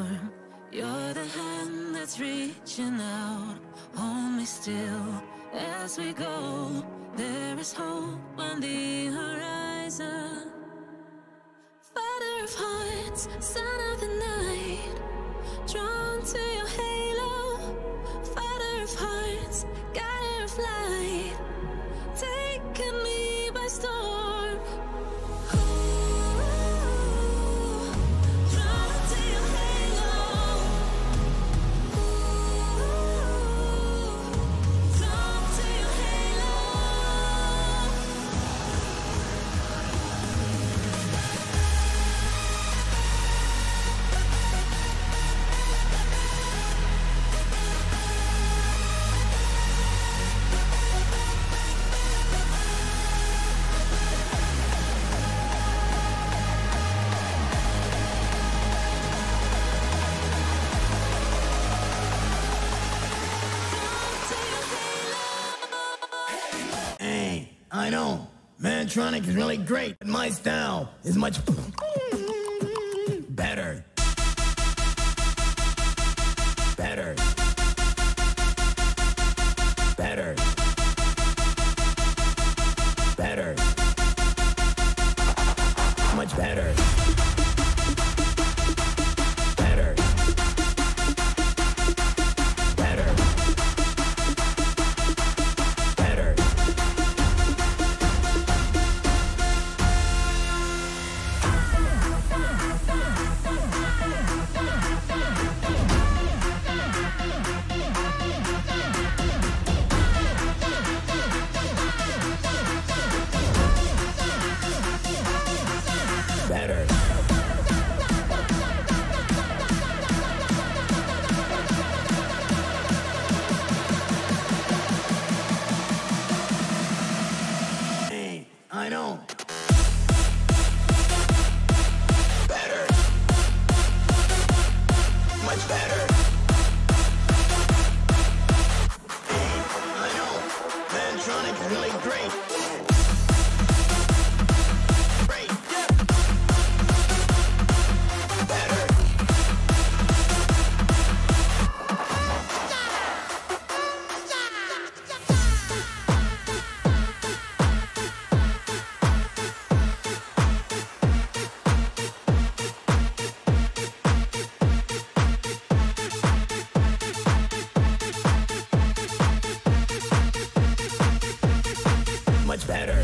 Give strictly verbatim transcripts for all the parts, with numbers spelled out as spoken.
storm. You're the hand that's reaching out. Hold me still as we go. There is hope on the horizon. Fighter of hearts, son of the night, drawn to your halo. Fighter of hearts, guider of light, taking me by storm. I know, Mantronic is really great, but my style is much better. Better. Better. Better. Much better. Better. Better. Better. Better. Hey, I know. Better. Much better. Hey, I know. Mantronic is really great. Much better.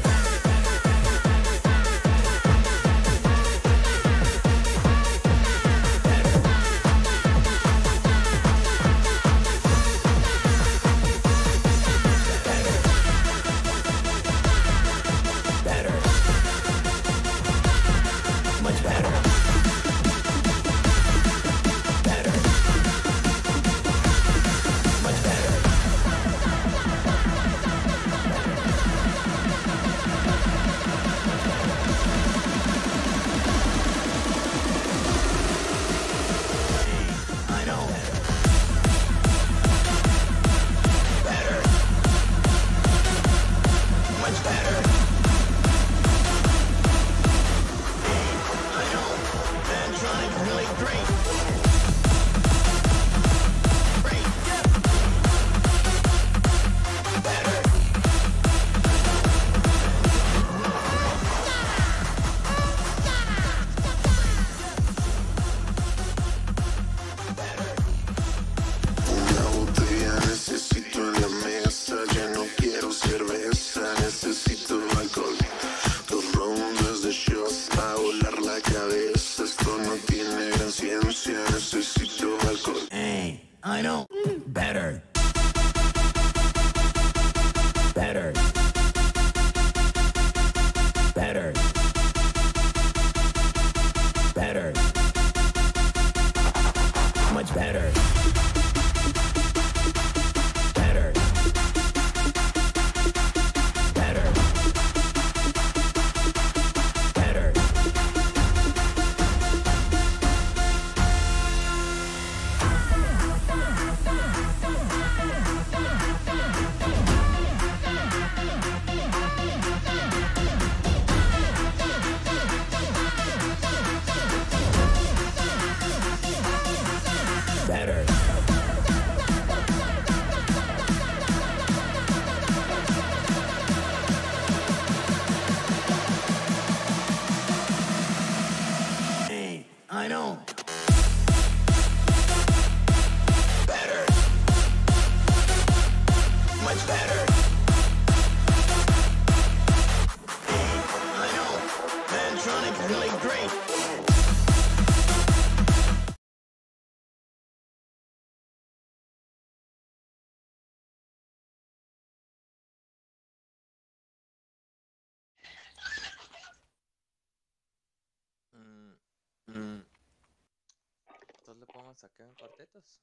Hey, I know. Better. Better. Better. Better. Much better. Better. Better. Better. le pongo saqueo en cuartetos.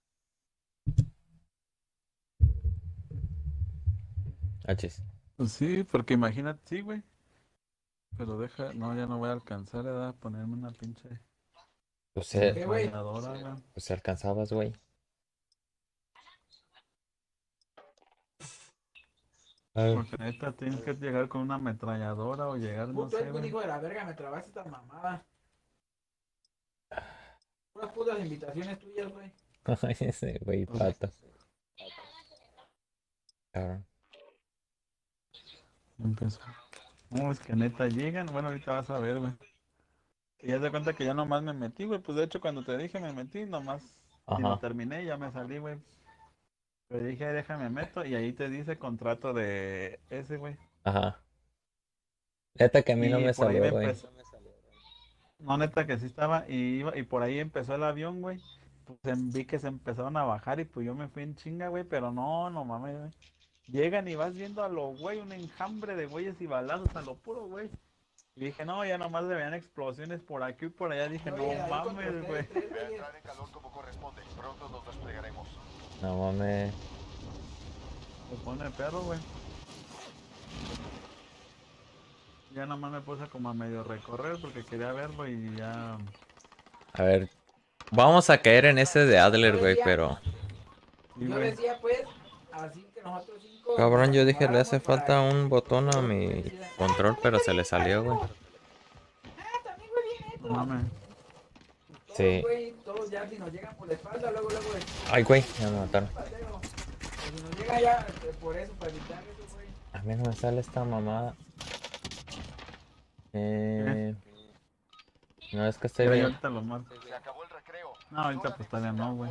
Hachis. Pues sí, porque imagínate, sí, güey. Pero deja, no, ya no voy a alcanzar a ponerme una pinche Pues, eh, ametralladora, güey. pues si alcanzabas, güey. Ay, Porque neta tienes que llegar con una ametralladora o llegar, no Puto sé, Edwin, güey. hijo de la verga, me trabaste esta mamada. Puras putas invitaciones tuyas, güey. ese güey pato. Cabrón. Empezó. No, es que neta llegan, bueno, ahorita vas a ver, güey. Que ya te cuenta que ya nomás me metí, güey. Pues de hecho cuando te dije me metí, nomás ni lo Ajá. terminé, ya me salí, güey. Pero dije, "Ay, déjame meto", y ahí te dice contrato de ese, güey. Ajá. Neta que a mí no Y me por ahí me salió, güey. empezó. No, neta que sí estaba, y iba, y por ahí empezó el avión, güey. Pues em- vi que se empezaron a bajar y pues yo me fui en chinga, güey, pero no, no mames, güey. Llegan y vas viendo a lo güey, un enjambre de güeyes y balazos a lo puro, güey. Y dije, no, ya nomás se veían explosiones por aquí y por allá. Dije, no Oye, David, contra mames, güey. ustedes tres, Voy a güeyes. entrar en calor como corresponde. Pronto nos desplegaremos. No mames. Se pone perro, güey. Ya nomás me puse como a medio recorrer porque quería verlo y ya. A ver. Vamos a caer en ese de Adler, güey, pero... Sí, Yo güey. decía, pues, así que nosotros cinco. Cabrón, nos yo dije, le hace acomodáramos para falta que un botón a todos mi ustedes dijeran, "Ah, control, también pero fue se le bien salió, güey. parejo. Ah, también fue bien No esto". mames. Todos, Sí. güey, todos ya si nos llegan por la espalda, luego, luego. es- Ay, güey, ya me mataron. Paseo. O si nos llega ya, este, por eso, para evitar eso, güey. A mí no me sale esta mamada. Eh... No, es que estoy Pero yo bien. ahorita lo marco. Se acabó el recreo. No, ahorita pues todavía no, güey.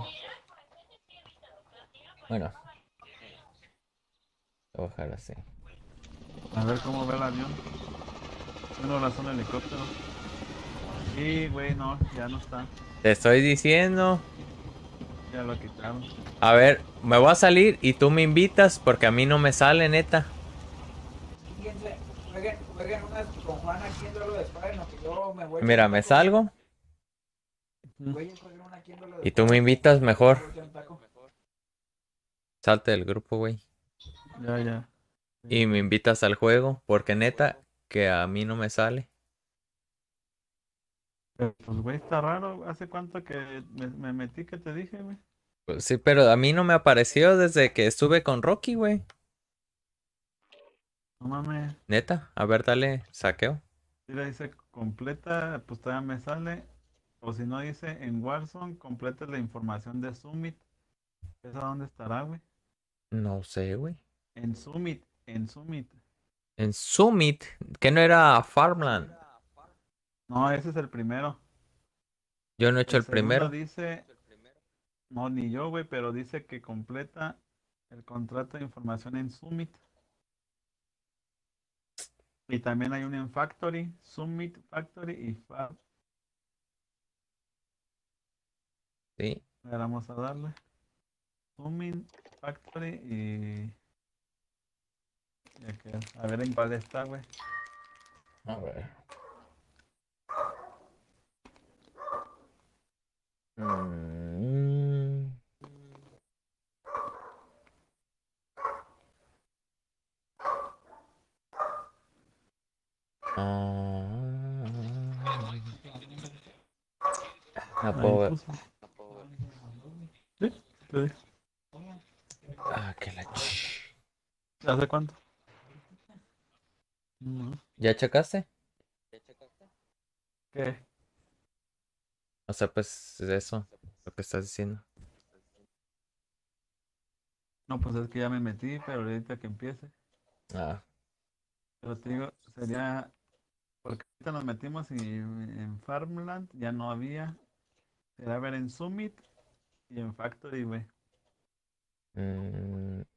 Bueno. Voy a bajar así. A ver cómo ve el avión. Bueno, la zona helicóptero. Sí, güey, no, ya no está. Te estoy diciendo. Ya lo quitaron. A ver, me voy a salir y tú me invitas porque a mí no me sale, neta. Fíjense, jueguen, jueguen unas con Juan aquí en duelo de Spider, no que yo me voy. Mira, me salgo Güeyes, jueguen una aquí en duelo de y tú me Spider. invitas mejor. Yo voy a echar un taco. Salte del grupo, güey. Ya, ya. Y me invitas al juego porque neta que a mí no me sale. Pero, pues, güey, está raro. ¿Hace cuánto que me, me metí que te dije, güey? Pues sí, pero a mí no me apareció desde que estuve con Rocky, güey. No mames. Neta, a ver, dale, saqueo. Si le dice completa, pues todavía me sale. O si no dice en Warzone, completa la información de Summit. ¿Esa dónde estará, güey? No sé, güey. En Summit, en Summit. En Summit, que no era Farmland. No, ese es el primero. Yo no he hecho el, segundo primero. dice, no, ni yo, güey, pero dice que completa el contrato de información en Summit. Y también hay uno en Factory, Summit, Factory y Fab. Sí. A ver, vamos a darle. Summit, Factory y... ya queda. A ver en cuál está, güey. A ver. Mm. Ah. No puedo Ahí ver. puso. ¿Sí? Sí. Ah, que la ch- ¿Hace cuánto? No. ¿Ya checaste? ¿Qué? O sea, pues es eso, lo que estás diciendo. No, pues es que ya me metí, pero ahorita que empiece. Ah, Pero te digo, sería... Porque ahorita nos metimos y en Farmland ya no había. Era ver en Summit y en Factory, güey. mm,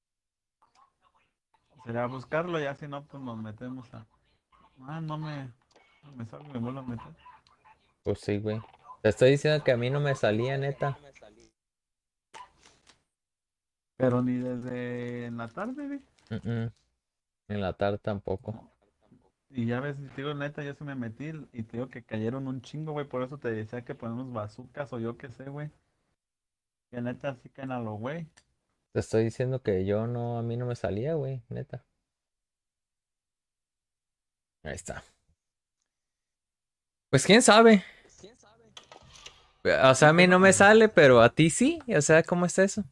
Sería buscarlo, ya si no, pues nos metemos a... Ah, no me... No me salgo, me vuelvo a meter. pues sí, güey. Te estoy diciendo que a mí no me salía, neta. Pero ni desde en la tarde, güey. Mm, mm. En la tarde tampoco. No. Y ya ves, te digo, neta, yo se me metí y te digo que cayeron un chingo, güey. Por eso te decía que ponemos bazucas o yo qué sé, güey. Que neta sí caen a lo güey. Te estoy diciendo que yo no, a mí no me salía, güey, neta. Ahí está. Pues quién sabe. O sea, a mí no me sale, pero a ti sí. O sea, ¿cómo está eso?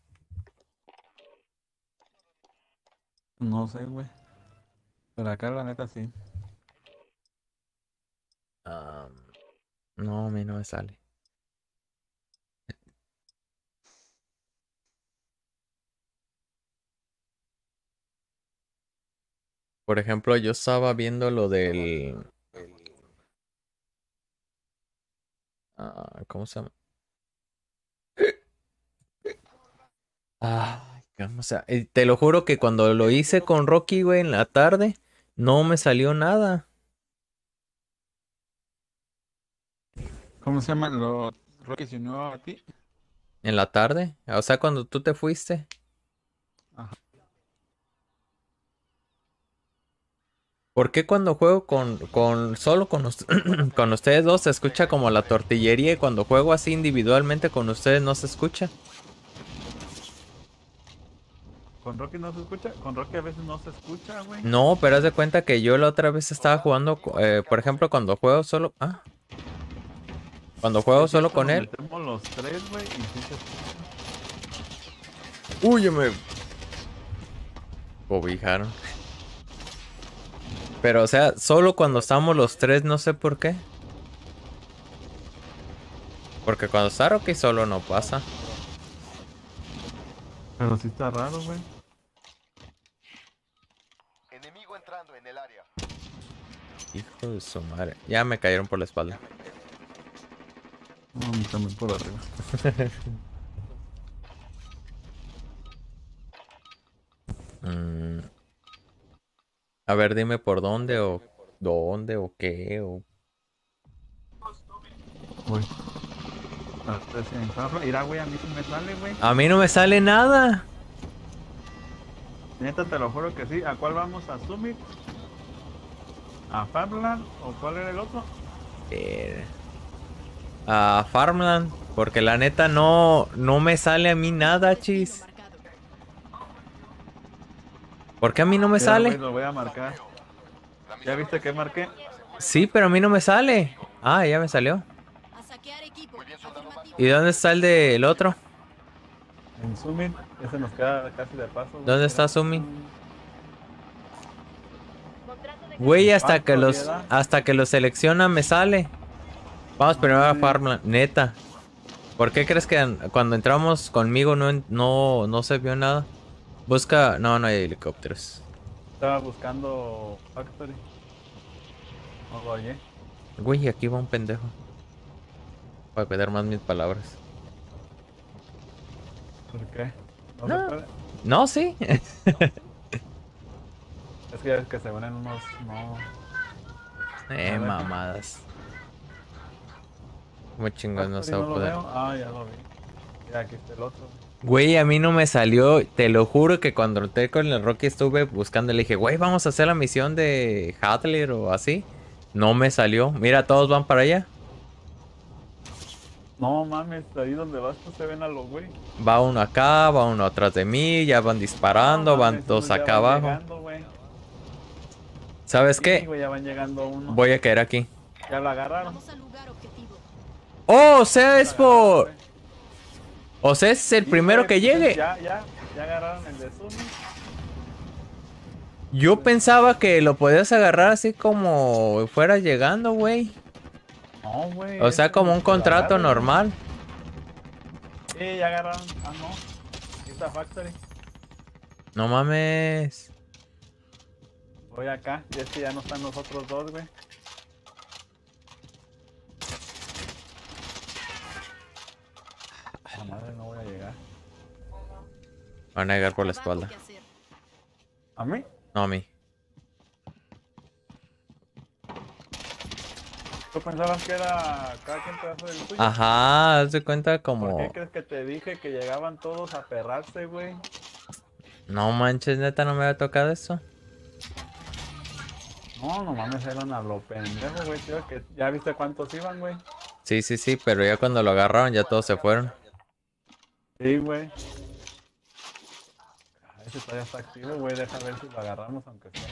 No sé, güey. Pero acá la neta sí. Ah, no, a mí no me sale. Por ejemplo, yo estaba viendo lo del... ah, ¿cómo se llama? Ah, o sea, eh, te lo juro que cuando lo hice con Rocky, güey, en la tarde, no me salió nada. ¿Cómo se llama? ¿Lo Rocky se unió a ti? En la tarde, o sea, cuando tú te fuiste. Ajá. ¿Por qué cuando juego con, con solo con, us- con ustedes dos se escucha como la tortillería y cuando juego así individualmente con ustedes no se escucha? ¿Con Rocky no se escucha? Con Rocky a veces no se escucha, güey. No, pero haz de cuenta que yo la otra vez estaba jugando, co- eh, por ejemplo, cuando juego solo... Ah, cuando juego Es solo cierto, con nos él. metemos los tres, güey, y sí se escucha. Uy, me cobijaron. Pero, o sea, solo cuando estamos los tres, no sé por qué. Porque cuando está Rocky solo no pasa. Pero sí está raro, güey. Enemigo entrando en el área. Hijo de su madre. Ya me cayeron por la espalda. No, a mí también por arriba. Mm, a ver, dime por dónde o dónde o qué o... Güey. Ah, pues, en Farro- Mira, güey, a mí sí me sale, güey. A mí no me sale nada. Neta, te lo juro que sí. ¿A cuál vamos? ¿A Summit? ¿A Farmland? ¿O cuál era el otro? Eh, A Farmland. Porque la neta no, no me sale a mí nada, chis. ¿Por qué a mí no me Espera, güey, sale? lo voy a marcar. ¿Ya viste que marqué? Sí, pero a mí no me sale. Ah, ya me salió. A saquear equipo. Muy bien, soldado. Afirmativo. ¿Y dónde está el del otro? En Summit. Ese nos queda casi de paso. güey. ¿Dónde está Summit? Güey, hasta que los hasta que lo selecciona me sale. Vamos primero a Farmland, neta. ¿Por qué crees que an- cuando entramos conmigo no en- no no se vio nada? Busca, no, no hay helicópteros. Estaba buscando Factory. No lo oye. Güey, aquí va un pendejo. Voy a cuidar más mis palabras. ¿Por qué? No, No. se puede. No, sí. Es que ya ves que se ven en unos. No. eh, mamadas. Muy chingón no se va a Factory no lo poder. veo. Ah, ya lo vi. Ya aquí está el otro. Güey, a mí no me salió, te lo juro que cuando entré con el Rocky estuve buscando, le dije, güey, vamos a hacer la misión de Hadler o así. No me salió. Mira, todos van para allá. No mames, ahí donde vas tú se ven a los güey. Va uno acá, va uno atrás de mí, ya van disparando, No van mames, todos unos ya acá van abajo. llegando, güey. ¿Sabes Sí, qué? güey, ya van llegando uno. Voy a caer aquí. Ya lo agarraron. Vamos al lugar objetivo. ¡Oh, o sea, es Ya por... lo agarraron, güey. O sea, es el Sí, primero güey, que pues, llegue. Ya, ya, ya agarraron el de Summit. Yo pensaba que lo podías agarrar así como fuera llegando, güey. No, güey. O sea, ese como es un el que lo contrato agarran. normal. Sí, ya agarraron. Ah, no. Aquí está Factory. No mames. Voy acá. Y es que ya no están los otros dos, güey. La madre, no voy a llegar. Van a llegar por la Trabajo espalda. que hacer. ¿A mí? No, a mí. ¿Tú pensabas que era cada quien pedazo del tuyo? Ajá, haz de cuenta ¿Por como... qué crees que te dije que llegaban todos a perrarse, güey? No manches, neta, no me había tocado eso. No, no mames, eran a lo pendejo, güey, tío, que ya viste cuántos iban, güey. Sí, sí, sí, pero ya cuando lo agarraron ya todos se fueron. Sí, güey. Ah, ese todavía está activo, güey, deja ver si lo agarramos aunque sea.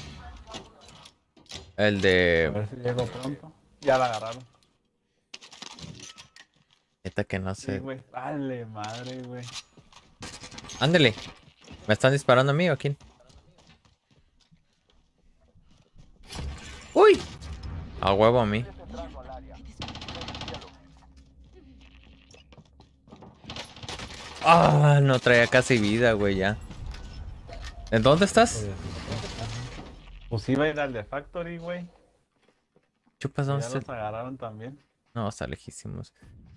El A de... ver si llego pronto. Ya lo agarraron. Esta que no Sí, sé. güey. Vale, madre, güey. Ándele. ¿Me están disparando a mí o a quién? ¡Uy! A huevo a mí. Ah, no traía casi vida, güey, ya. ¿En dónde estás? Pues iba a ir al de Factory, güey. Chupas, Ya ¿dónde los está? agarraron también. No, está lejísimos.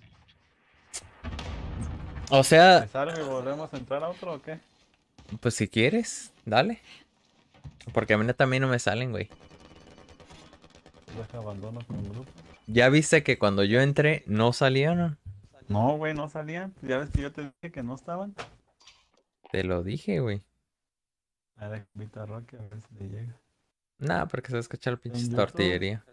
O sea, ¿Me sale y volvemos a entrar a otro o qué? pues si quieres, dale. Porque a mí también no me salen, güey. Deja abandono con el grupo. ¿Ya viste que cuando yo entré no salieron? No, güey, no salían. Ya ves que yo te dije que no estaban. Te lo dije, güey. A ver, invita a Rocky a ver si le llega. Nah, porque se va a escuchar pinche En YouTube. tortillería.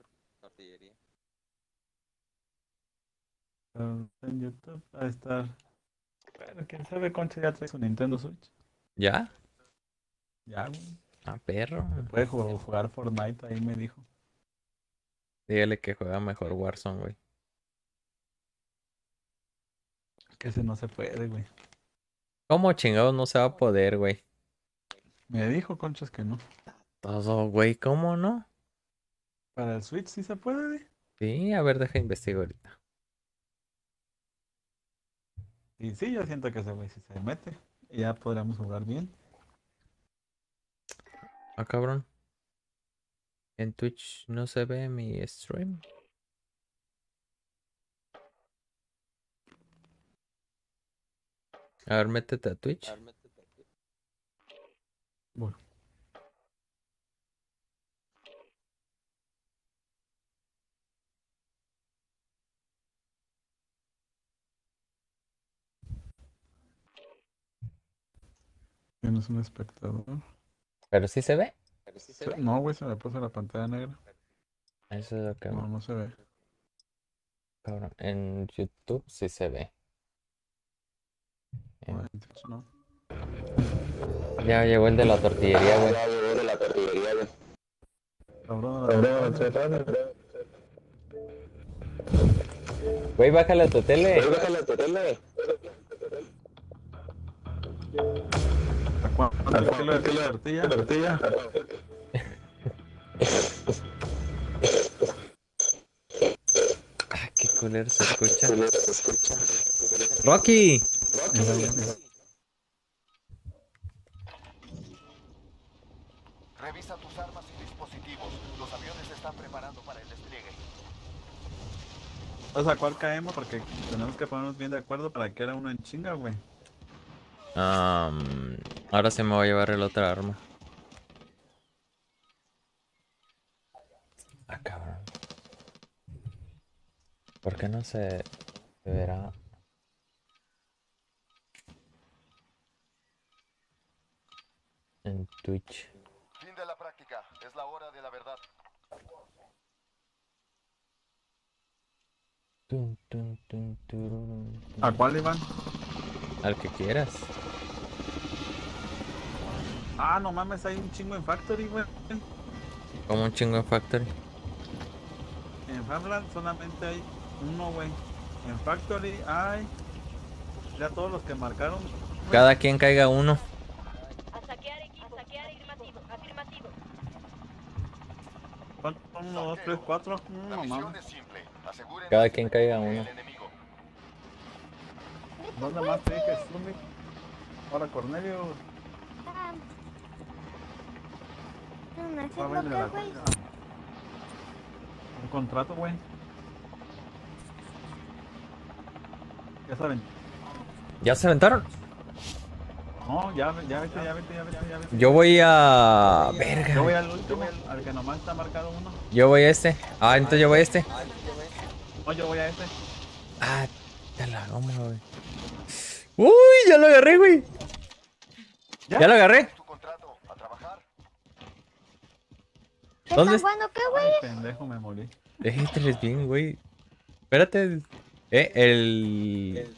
Pero en YouTube va a estar. Pero quién sabe, Concha ya trae su Nintendo Switch. ¿Ya? Ya, güey. Ah, perro. Puede jugar, jugar Fortnite, ahí me dijo. Dígale que juega mejor Warzone, güey. Que ese no se puede, güey. ¿Cómo chingados no se va a poder, güey? Me dijo, Conchas, que no. Todo, güey, ¿cómo no? Para el Switch sí se puede, güey. Sí, a ver, deja investigar ahorita. Y sí, yo siento que ese güey sí se mete. Y ya podríamos jugar bien. Ah, cabrón. En Twitch no se ve mi stream. A ver, métete a Twitch. Bueno. Tienes un espectador. Pero sí se ve. Se- No, güey, se me puso la pantalla negra. Eso es lo que... No, no se ve. Cabrón. En YouTube sí se ve. En- No, en Twitch no. Ya llegó el de la tortillería, güey. Cabrón, la verdad, Güey, bájale a tu tele. ¿a cuánto el kilo de tortilla? tortilla? Ah, qué culero se escucha. Rocky. Revisa tus armas y dispositivos. Los aviones se están preparando para el despliegue. O sea, ¿cuál caemos? Porque tenemos que ponernos bien de acuerdo para que era uno en chinga, güey. Am, ahora se me va a llevar el otra arma. Ah, cabrón. ¿Por qué no se, se verá? En Twitch. Fin de la práctica. Es la hora de la verdad. Tun, tun, tun, tururun, tun. ¿A cuál, Iván? Al que quieras. Ah, no mames, hay un chingo en Factory, güey. Como un chingo en Factory. En Farmland solamente hay uno, güey. En Factory hay... Ya todos los que marcaron. güey. Cada quien caiga uno. A saquear equipo, a saquear afirmativo, afirmativo. ¿Cuántos son? Uno, dos, tres, cuatro. La No misión mames. es simple. Asegúrense Cada de quien detener caiga al uno. enemigo. ¿Dónde más te dije, Zumi? Ahora Cornelio. Ah. ¿Una va a venir a la güey? cosa. Un contrato, güey. Ya saben. ¿Ya se aventaron? No, ya, ya vete, ya vete, ya vete, ya vete. Yo voy a... Verga. Yo voy al último, al que nomás está marcado uno. Yo voy a este. Ah, entonces yo voy a este. No, yo voy a este. Ah, te la goma, güey. Uy, ya lo agarré, güey. ¿Ya? Ya lo agarré. Tu contrato. A trabajar. ¿Qué ¿Dónde están es? jugando? ¿Qué, Ay, güey? pendejo, me morí. Eh, tres bien, güey. Espérate. Eh, el...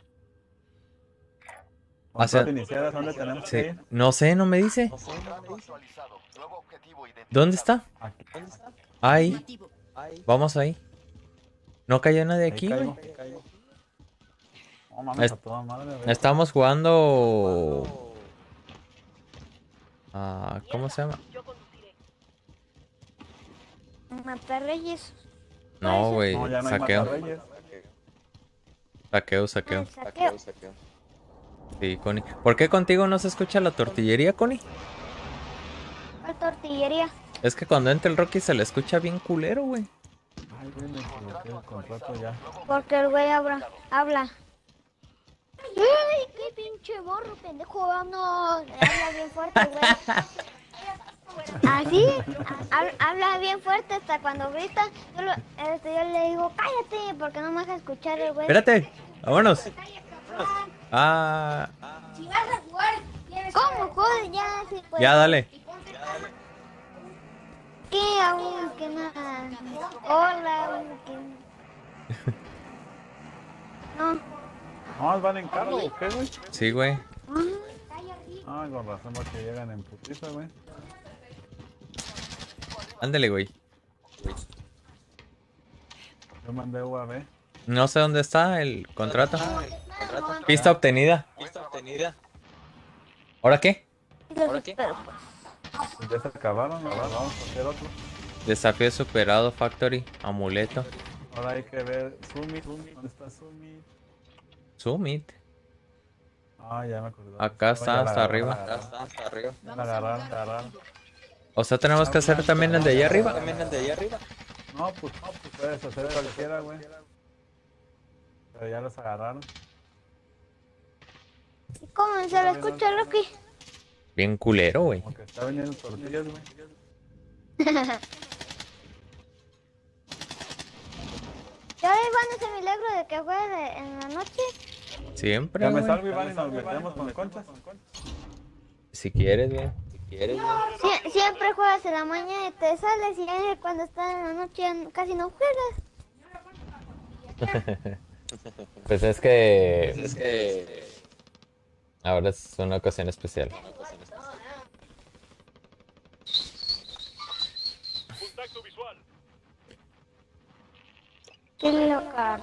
Hacia- Contrato inicial, ¿a dónde tenemos Sí. que ir? No sé, no me dice. Contrato actualizado. Nuevo objetivo identificado. ¿Dónde está? Aquí. Ahí. Vamos ahí. No cayó nadie Ahí aquí, caigo, güey. ahí caigo. No mames, Es- a toda madre, güey. Estamos jugando... Ah, ¿cómo se llama? Yo conduciré. Matarreyes. No, güey. No, ya no hay Saqueo. Matarreyes. Saqueo, Ah, saqueo. el saqueo. Sí, Connie. ¿Por qué contigo no se escucha la tortillería, Connie? ¿Cuál tortillería? Es que cuando entra el Rocky se le escucha bien culero, güey. Ay, güey, me equivoqué el contrato ya. Porque el güey habla. habla. ¡Ay, qué pinche morro, pendejo! No, habla bien fuerte, güey. Así, hab- habla bien fuerte hasta cuando grita. Yo, lo- este, yo le digo, cállate, porque no me deja escuchar el güey. Espérate, vámonos. Ah, ¿Cómo? Joder, ya, sí, pues. ya dale. ¿Qué? Aún que nada. Hola, aún que... No. No, ¿van en carro o qué, güey? Sí, güey. Ah, con razón, porque llegan en putiza, güey. Ándale, güey. Yo mandé U A B. No sé dónde está el contrato. Pista obtenida. ¿Ahora qué? ¿Ahora qué? Pero, pues, Ya se acabaron, ahora vamos a hacer otro. Desafío superado, Factory, amuleto. Ahora hay que ver Summit. ¿Dónde está Summit? Summit. Ah, ya me acordé. Acá está, hasta arriba. Acá hasta arriba. La agarraron, la agarraron. O sea, tenemos que hacer también el de allá arriba. No, pues, no, pues puedes hacer cualquiera, güey. Pero ya los agarraron. ¿y cómo se lo escucha, Rocky? Bien culero, güey. Como que está vendiendo tortillas, güey. ¿Ya ves, Iván, ese milagro de que juegue de- en la noche? Siempre, Ya me güey. salgo, Iván, y nos metemos con conchas. Si quieres, güey. Sie- siempre juegas en la mañana y te sales y ya cuando estás en la noche ya n- casi no juegas. Pues es que... Es que... Ahora es una ocasión especial. Contacto visual. Qué loca.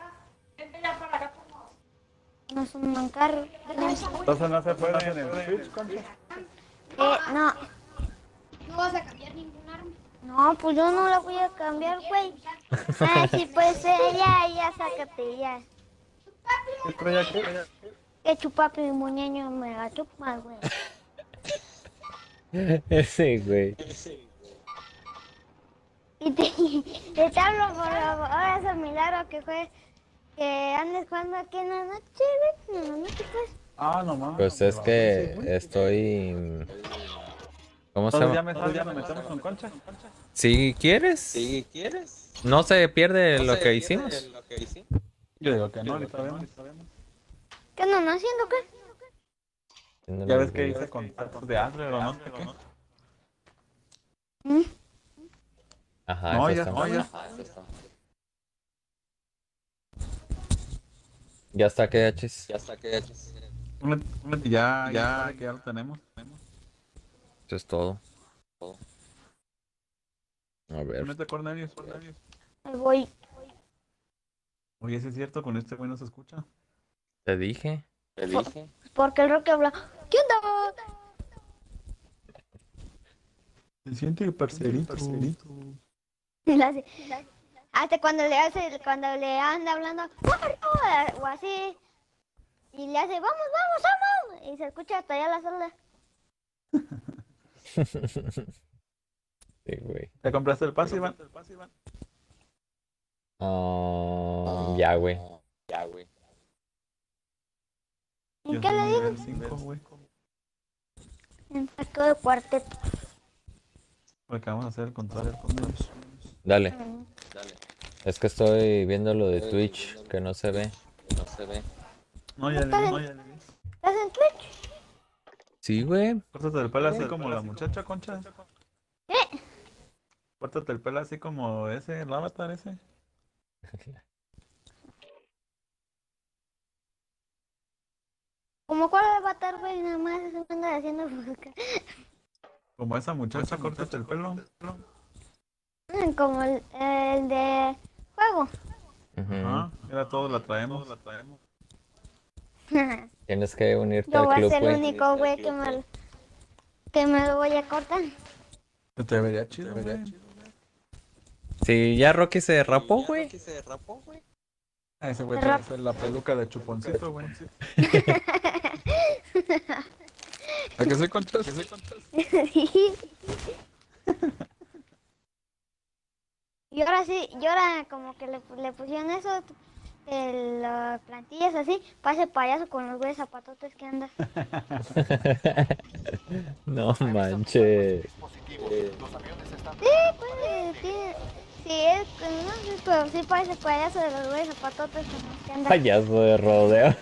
No es un mancarro. Entonces no se puede en el Switch, conchas. Eh, no. ¿No vas a cambiar ningún arma? No, pues yo no la voy a cambiar, güey. Ah, sí, pues eh, ya, ya, sácate, ya. ¿Qué trae aquí? Que chupapi mi muñeño me la chupa, güey. Ese, güey. Y te, y te hablo por ahora es el milagro que fue que andes jugando aquí en la noche, güey. En la noche, pues. Ah, no mames. Pues es que estoy... ¿Cómo se Entonces ya llama? me salgo, ya nos metemos con conchas. Si quieres. Si quieres. No se pierde lo que hicimos. Yo digo que no, ahorita vemos. ¿Qué no andan haciendo, qué? Ya ves que hice contactos de Adler o no sé qué. ¿Mm? Ajá, No, eso ya, está no, mal. ya. Ya está que hachis. Ya, ya, que ya lo tenemos. Eso es todo. A ver. Ponete Cornelius, Cornelius. Ahí voy. Oye, ¿sí es cierto? Con este güey no se escucha. Te dije. Te dije. Porque el Roque habla. ¿Qué onda? Se siente parcerito. Y le hace- Hasta cuando le hace, cuando le anda hablando, "Corro", o así, y le hace, vamos, vamos, vamos, y se escucha hasta allá la sala. Sí, güey. ¿Te compraste el pase, Iván? Ah, ya, güey. Ya, güey. ¿En qué le digo? cinco, güey. En saco de cuarteto. Porque vamos a hacer el control con ellos. Dale. Es que estoy viendo lo de Twitch, que no se ve. No se ve. No, ya le vi, no, ya le vi. ¿Estás en Twitch? Sí, güey. Córtate el pelo así como la muchacha, Concha. ¿Qué? Córtate el pelo así como ese, el avatar ese. Como cuál va a estar, güey, nada más se anda haciendo busca. Como esa muchacha, córtate el pelo. Como el, el de juego. Ujú. Ajá, era todo, la traemos, la traemos. Tienes que unirte Yo al voy a club, ser el güey. único, güey, que me, que me lo voy a cortar. Te vería chido, güey. Si ya Rocky se rapó, güey. Ah, ese güey Rap- tiene la peluca de chuponcito, güey. ¿A que soy contra? ¿Que soy contra? Y ahora sí, y ahora como que le, le pusieron eso, de las plantillas así, pase payaso con los güeyes zapatotes que anda. No manches. Los aviones están Sí, pues, sí, sí, es, no sé, pero sí parece payaso de los güeyes zapatotes con los que anda. Payaso de rodeo.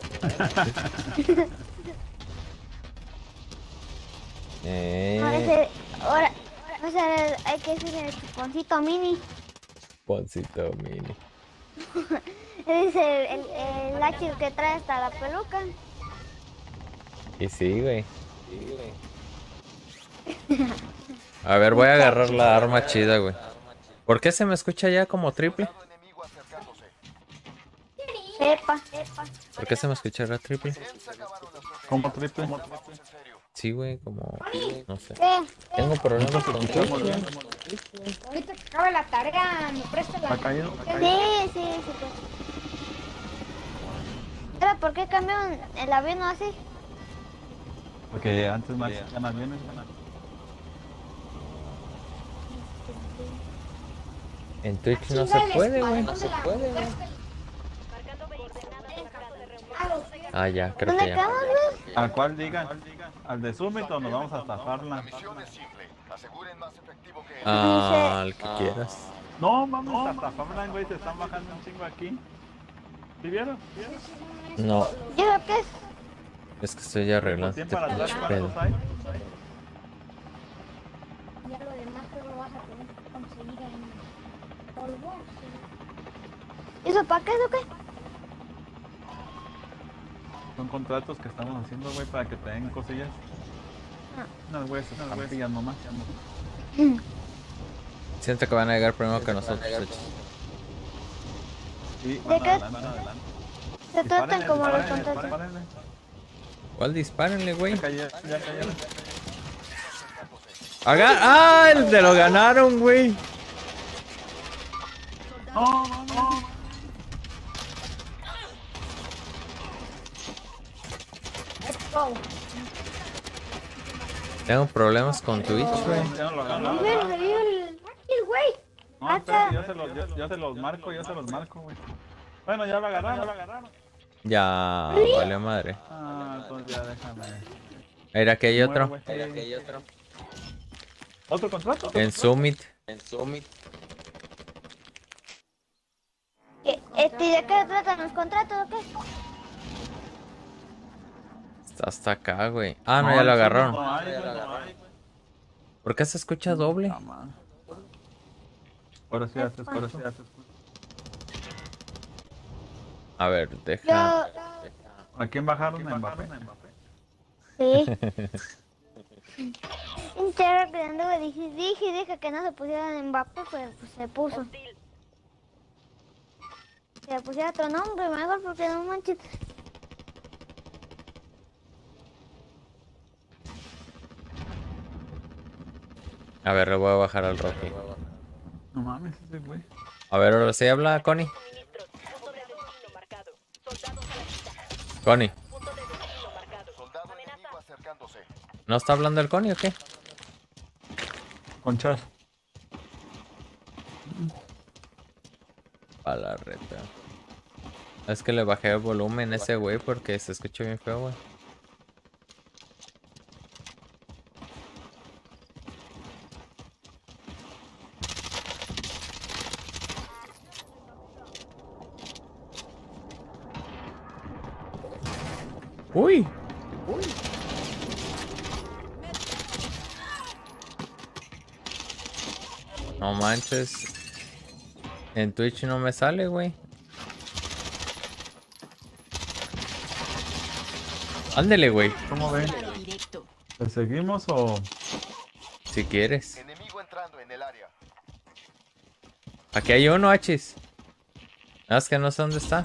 eh, Parece, ahora, o sea, hay que decirle el chuponcito mini. Poncito mini. Es el, el, el áchil que trae hasta la peluca. Y sí, güey. A ver, voy a agarrar la arma chida, güey. ¿Por qué se me escucha ya como triple? enemigo acercándose. Sepa, sepa. ¿Por qué se me escucha la triple? ¿Cómo triple? En serio. Sí, güey, como... No sé. ¿Qué? Tengo problemas con Twitch, güey. Ahorita que acabe la tarea, me presta la... ¿Ha caído? Sí, sí, sí, pues. ¿Pero por qué cambiaron el avión así? Porque antes más eran aviones, güey. En Twitch no se puede, güey. No se puede, güey. Marcando coordenadas en caso de reunión. Ah, ya, creo ¿Dónde que ya. quedamos, güey? ¿A cuál digan? ¿Al de Summit o nos vamos a zafarla? La misión es simple. Aseguren más efectivo que Ah, al que quieras. No, vamos a zafarla, güey, se están bajando un chingo aquí. ¿Sí vieron? No, ¿Y eso qué es? es que estoy arreglando ¿Cien este para atrás pinche cuántos pedo. hay? Ya lo demás que lo vas a tener que conseguir en polvo. ¿Y eso para qué es o qué? Son contratos que estamos haciendo, güey, para que te den cosillas. Unas güeyes, unas güeyes nomás. Siento que van a llegar primero que nosotros. de hecho. Sí, ¿De van qué? adelante, van adelante. Se tratan Dispárenle, como los dispárenle, contratos. dispárenle. ¿Cuál? Dispárenle, güey. Ya cayeron, ya cayeron. Aga- ¡Ah! El de lo ganaron, güey. No, no, no. Tengo problemas con Twitch, güey. Ya no lo ganaron. Mira, se vio el el güey. No, espérate, yo se los, yo, yo se los marco, yo se los marco, güey. Bueno, ya lo agarraron, ya lo agarraron. Ya, vale madre. Ah, entonces ya déjame. Mira, aquí hay otro. Muero, güey. ¿Otro contrato? En Summit. ¿Qué- Este, ¿de qué tratan los contratos o qué? Está hasta acá, güey. Ah, no, ya lo agarraron. No hay, güey, no hay. ¿Por qué se escucha doble? Ah, man. Ahora sí haces, ahora sí haces. A ver, deja. Yo, ¿A quién bajaron? ¿A Mbappé? sí. Entero que anduve, dije, dije, dije que no se pusieran en Mbappé, pero pues se puso. Se le pusiera otro nombre, mejor, porque no manches. A ver, le voy a bajar al Rocky. No mames, ese güey. A ver, ahora sí habla Connie. Suministros. Punto de destino marcado. Soldados a la vista. Connie. Punto de destino marcado. Soldado Amenaza. enemigo acercándose. ¿No está hablando el Connie o qué? Conchar. A la reta. Es que le bajé el volumen a ese güey porque se escucha bien feo, güey. Uy. No manches. En Twitch no me sale, güey. Ándele, güey. ¿Cómo ven? ¿Le seguimos o...? Si quieres. Enemigo entrando en el área. Aquí hay uno, Achis. Nada más que no sé dónde está.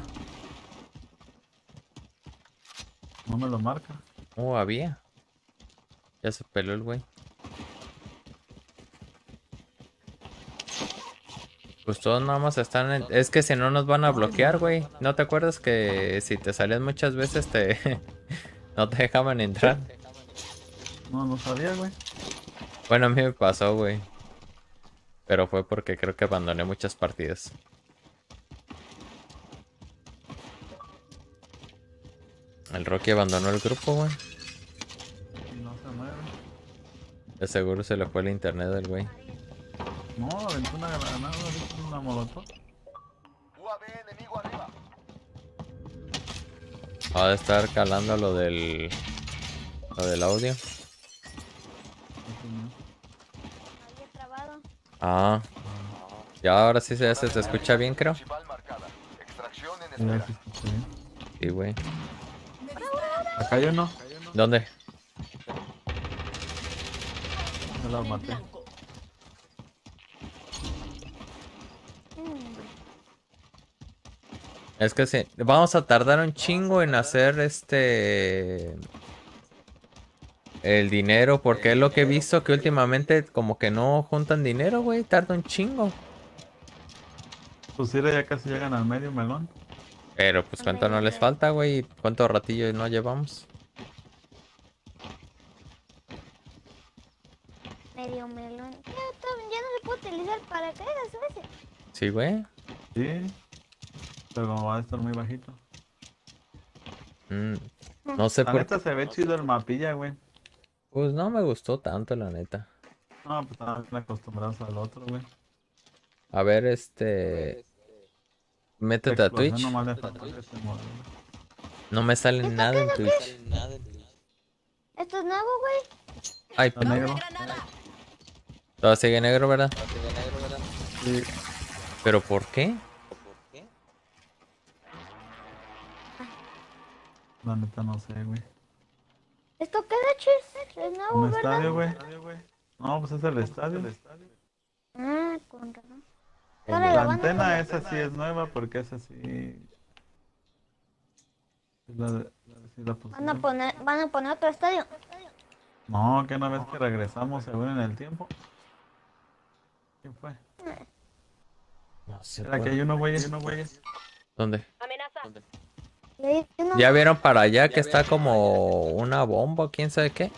No me lo marca. Oh, había. Ya se peló el güey. Pues todos nada más están en... Es que si no nos van a bloquear, güey. ¿No te acuerdas que si te salías muchas veces te... no te dejaban entrar? No, no sabía, güey. Bueno, a mí me pasó, güey. Pero fue porque creo que abandoné muchas partidas. El Rocky abandonó el grupo, güey. Y no se mueve. De seguro se le fue el internet del güey. No, aventó una granada, aventó una molotov. U A V enemigo arriba. Va a estar calando lo del... Lo del audio. Había trabado. Ah. Ya ahora sí se, se te escucha bien, creo. Principal marcada. Extracción en Ya espera. se escucha bien. Sí, güey. Acá hay uno. ¿Dónde? Me lo maté. Es que sí, vamos a tardar un chingo en hacer este... El dinero, porque es lo que he visto que últimamente como que no juntan dinero, güey. Tarda un chingo. Pues sí, ya casi llegan al medio melón. Pero pues cuánto no les falta, güey. ¿Cuánto ratillo no llevamos? Medio melón. Ya, to- ya no se puede utilizar paracaídas, ¿sabes? Sí, güey. Sí. Pero como va a estar muy bajito. Mm, no sé La por neta qué. se ve chido el mapilla, güey. Pues no me gustó tanto, la neta. No, pues estaban acostumbrados al otro, güey. A ver, este... Métete a Explosión Twitch. nomás le falta ese modelo. No me sale nada en Twitch. Esto es nuevo, güey. Ay, Está negro. todo sigue negro, ¿verdad? Sí. ¿Pero por qué? La neta no sé, güey. ¿Esto qué de chis? Es nuevo, Un ¿verdad? estadio, güey. No, pues es el estadio. Ah, con razón. El Ahora de- la La van a antena poner- esa sí es nueva porque esa sí... es La, de- la, sí la Van a pusieron. poner, van a poner otro estadio. No, que una vez que regresamos según en el tiempo. ¿Quién fue? No sé Era que por- hay uno, güey, hay uno, güey. ¿Dónde? Amenaza. Le di uno- ¿Ya vieron para allá que está como una bomba, quién sabe qué?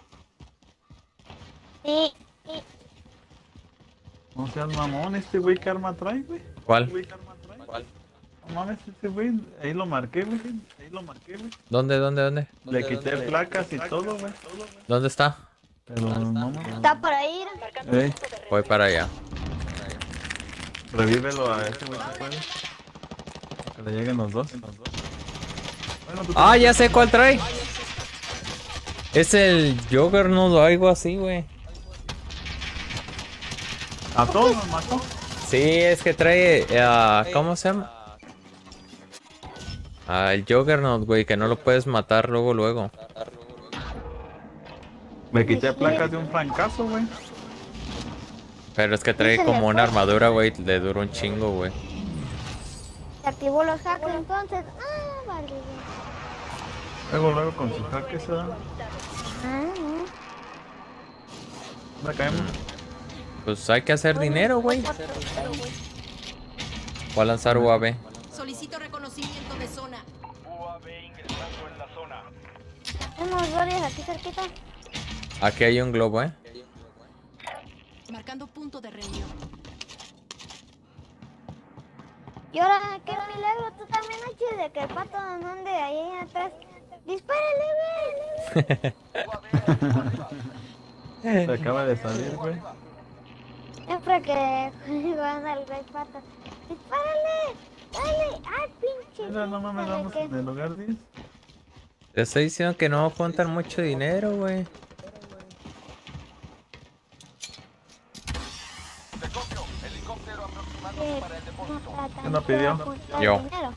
Sí, sí. No seas mamón, este güey que arma trae, güey. ¿Cuál? Güey, ¿qué arma trae? No mames, ese güey, ahí lo marqué, güey. Ahí lo marqué, güey. ¿Dónde, dónde, dónde? Le quité placas y todo, güey. ¿Dónde está? Pero no mames. Está por ahí. Marcando Ey, punto de red. Voy para allá. revívelo a ese güey si puede. Que le lleguen los dos. Bueno, tú Ah, ya sé cuál trae. Es el Juggernaut o algo así, güey. ¿A todos nos mató? Sí, es que trae... ah, ¿cómo se llama? Ah, el Juggernaut, güey, que no lo puedes matar luego, luego. Me quité placas de un francazo, güey. Pero es que trae como una armadura, güey, le dura un chingo, güey. Se activó los hacks entonces. Ah, vale. Luego, luego con su jaque se da. Ah, no. ¿Dónde caemos? Pues hay que hacer dinero, güey. Voy a lanzar U A V. Solicito reconocimiento de zona. U A V ingresando en la zona. Tenemos varios aquí cerquita. Aquí hay un globo, ¿eh? Marcando punto de reunión. Y ahora, qué milagro, tú también haces de que el pato no ande ahí atrás. ¡Dispárale, güey! Se acaba de salir, güey. Siempre que van al güey pato. ¡Dispárale! ¡Dale! ¡Ay, pinche! Mira, no mames, ¿Sabe vamos qué? en el lugar diez. Te estoy diciendo que no juntan mucho dinero, güey. Te copio. pidió? Yo. Dinero.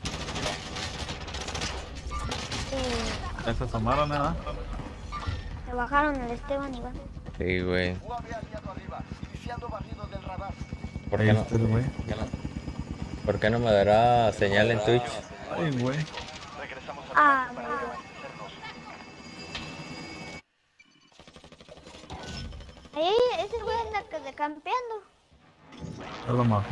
Sí, ¿Ya se asomaron, nada? se bajaron el Esteban igual. Sí, güey. U A V aliado arriba, iniciando barrido del radar. ¿Por Ahí qué no? está el güey. ¿Por qué no me dará señal en Twitch? Regresamos Ay, güey. al Ah, para muy bien. hacernos. Ahí, ese güey anda que- de campeando. Ya lo majé.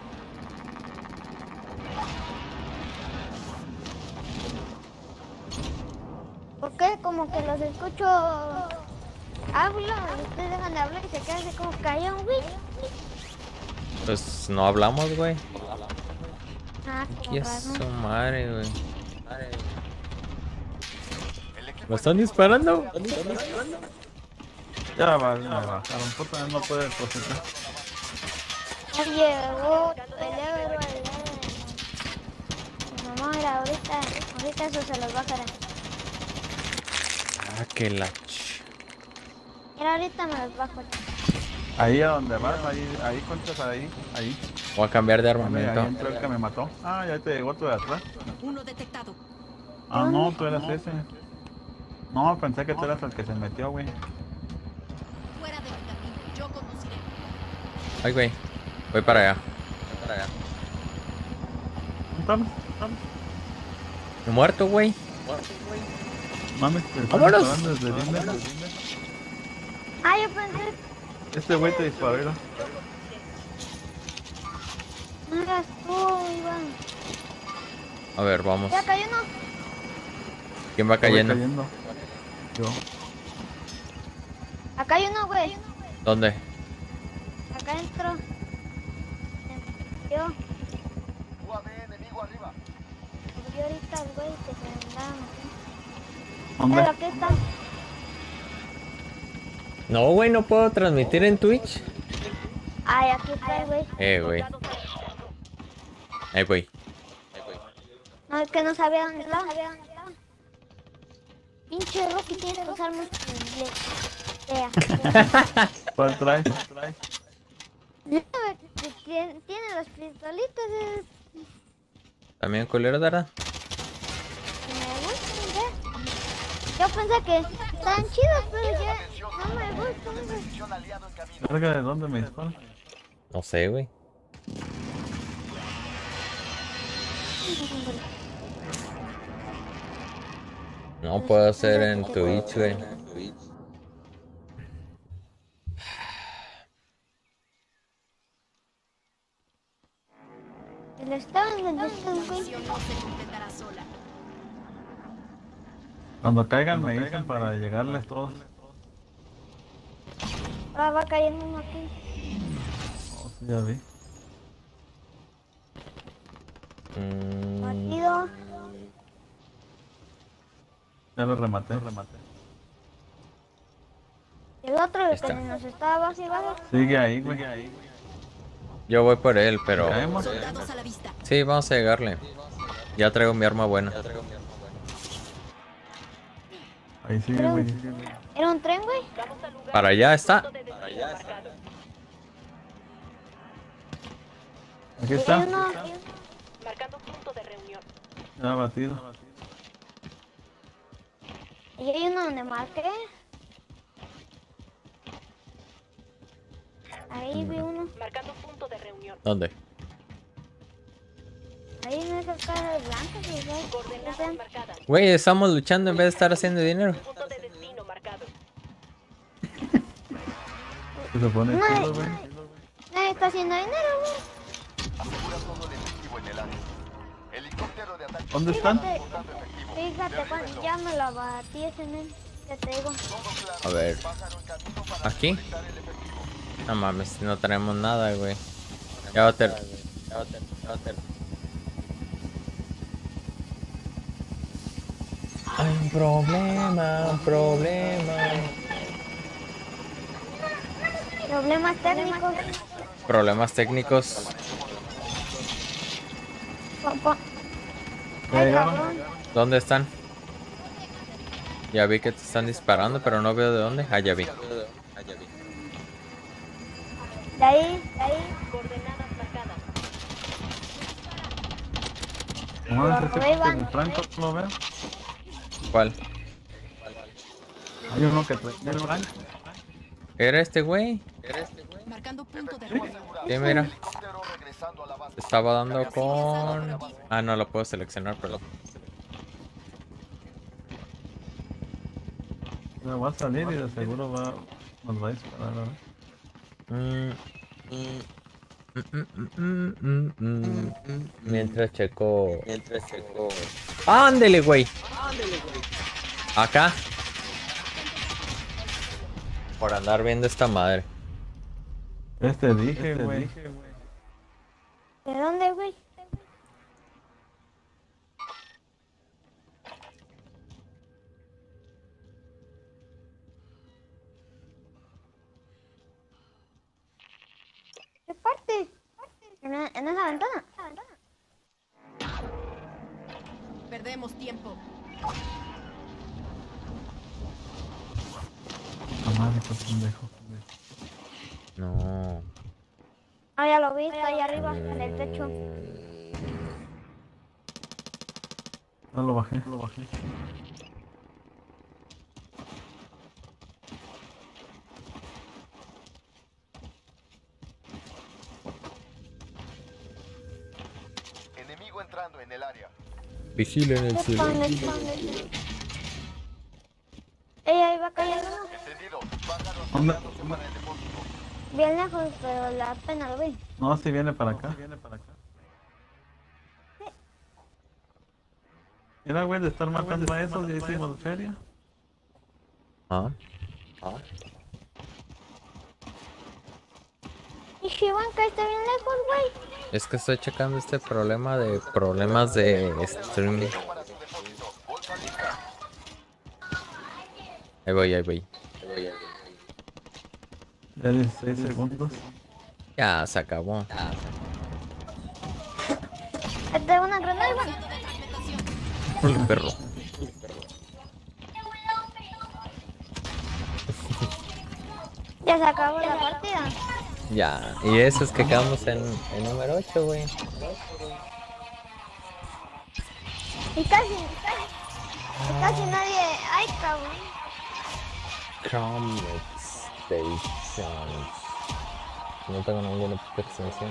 ¿Por qué? Como que los escucho. Hablo y ustedes dejan de hablar y se quedan así como callados, güey. Pues no hablamos, güey. Ah, Y qué es raro. su madre, güey. ¿Me están disparando? Ya va, me bajaron. Puta, no puede procesar. Ya llegó el euro, el euro. Mamá, mira, ahorita, ahorita eso se los bajará. Ah, que la ch... Mira, ahorita me los bajo. Ahí a donde vas, ahí, ahí, conchas, ahí, ahí. Voy a cambiar de Ahí armamento. entró el que me mató. Ah, ya te llegó tu de atrás. Uno detectado. Ah, no, tú eras ese. No, pensé que tú eras el que se metió, güey. Fuera de mi camino. Yo conduciré. Ay, güey. Voy para allá. Voy para allá. Estamos, estamos. ¿Me he muerto, güey? Mames, te están ¡Vámonos! disparando desde Linde. Ah, yo pensé, Este güey te disparó, mira. no eras tú, Iván. A ver, vamos. Ya cayó uno. ¿Quién va cayendo? Voy cayendo. Yo. Acá hay uno, güey. ¿Dónde? Acá entró. Yo, U A V enemigo arriba. yo ahorita el güey que se andaba metiendo. ¿Dónde? Pero aquí está. No, güey, no puedo transmitir en Twitch. Ay, aquí está el güey. Eh, güey. Ahí voy. No, es que no sabía dónde estaba. Pinche Rocky, tienes que usar mucho inglés. Vea. ¿Cuál traes? ¿Cuál traes? Tiene, tiene los pistolitos. eh, ¿También culero, Dara? Me gustan, ya. Yo pensé que estaban chidos, pero ya no me gustan. güey. Misión aliado en camino. ¿Cerca de dónde me disparan? No sé, güey. No puedo hacer en Twitch, güey. El estaban donde está el La güey. misión no se completará sola. Cuando caigan me dicen para llegarles todos. Ahora va cayendo uno aquí. Oh, sí, ya vi. Mm, Batido. Ya lo rematé, lo rematé. El otro, el Está. que nos estaba abajo y abajo. Sigue ahí, güey. yo voy por él, pero... Caemos. Soldados a la vista. Sí, vamos a llegarle. Ya traigo mi arma buena. Ahí sigue, güey. ¿Era un tren, güey? Para allá está. Aquí Y está. hay uno. Marcando punto de reunión. Ya batido. Y hay uno donde marqué. Ahí vi uno. Marcando punto de reunión. ¿Dónde? Ahí en esa cara blanca, güey. Coordenadas marcadas. Güey, estamos luchando en vez de estar haciendo dinero. Punto de destino marcado. Se pone No, chido, güey. nadie está haciendo dinero, güey. Asegura todo el efectivo en el área. Helicóptero de ataque. ¿Dónde están? Fíjate, fíjate, cuando ya me lo abatí ese men. Ya te digo. A ver. ¿Aquí? No mames, no tenemos nada, güey. Ya va a ter... Ya va a ter... Ya va a ter... Hay un problema, un problema. Problemas técnicos. Problemas técnicos. Pon- pon- ¿Ya Ay, llegaron? cabrón. ¿Dónde están? Ya vi que te están disparando, pero no veo de dónde. Ah, ya vi. De ahí, de ahí. Coordenadas marcadas. No, ese Ahí tipo van. de Franco, ¿lo ves? ¿Cuál? Hay uno que trae el Franco. ¿Era este güey? Marcando punto de rosa. Sí, mira. Helicóptero regresando a la base. Estaba dando con... Ah, no lo puedo seleccionar, pero... Ya va a salir y de seguro va, nos va a disparar, ¿verdad? Mm, mm, mm, mm, mm, mm, mm. Mientras checo... Mientras checo... ¡Ándele, güey! Acá. Por andar viendo esta madre. Este dije, güey. ¿De dónde, güey? ¿Qué parte? En, la- en esa ventana. Perdemos tiempo. La madre, qué pendejo. No. Ah, ya lo vi, está ahí arriba, en el techo. No lo bajé, lo bajé. Enemigo entrando en el área. Vigilen el cielo. Espalda, espalda. Ella iba cayendo Encendido. Baja los ¿Dónde? soldados para el depósito. bien lejos, pero la pena lo vi. No, si viene para acá. Viene para acá. Mira, güey, de estar matando a esos, ya hicimos feria. Ah. Ah. Y Shivanka está bien lejos, güey. Es que estoy checando este problema de problemas de streaming. Para su depósito. Bolsa lista. Ahí voy, ahí voy. Ya dieciséis segundos. Ya se acabó. Esta es una granada, Iván. Hola, perro. Ya se acabó la partida. Ya, y eso es que quedamos en, en número ocho, güey. Y casi, casi, y casi nadie. Ay, cabrón. Comic Stations. No tengo ninguna extensión.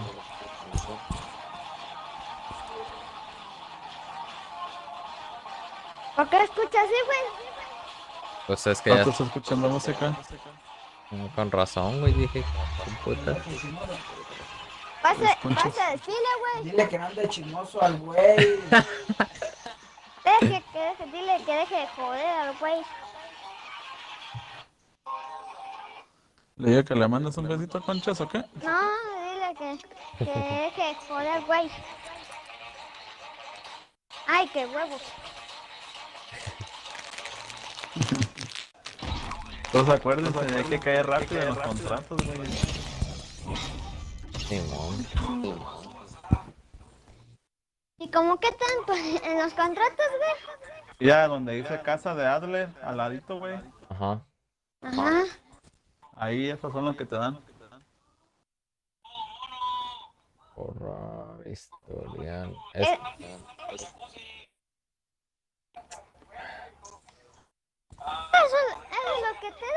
¿Por qué escuchas así, güey? Pues es que ya... ¿Estás escuchando música? Con razón, güey, dije. Puta. Pase, pase desfile, güey. Dile que no ande chismoso al güey. Deje que deje, dile que deje de joder al güey. ¿Le digo que le mandas un besito a Conchas o qué? No, dile que, que deje de joder, güey. Ay, qué huevos. Entonces acuérdense, hay que caer rápido en los contratos, güey. Simón. ¿Y cómo qué tanto en los contratos, güey? Ya, donde dice casa de Adler, al ladito, güey. Ajá. Ajá. Ahí, esos son los que te dan. Borrar historial. Es... Eh, Eso, eso es lo que te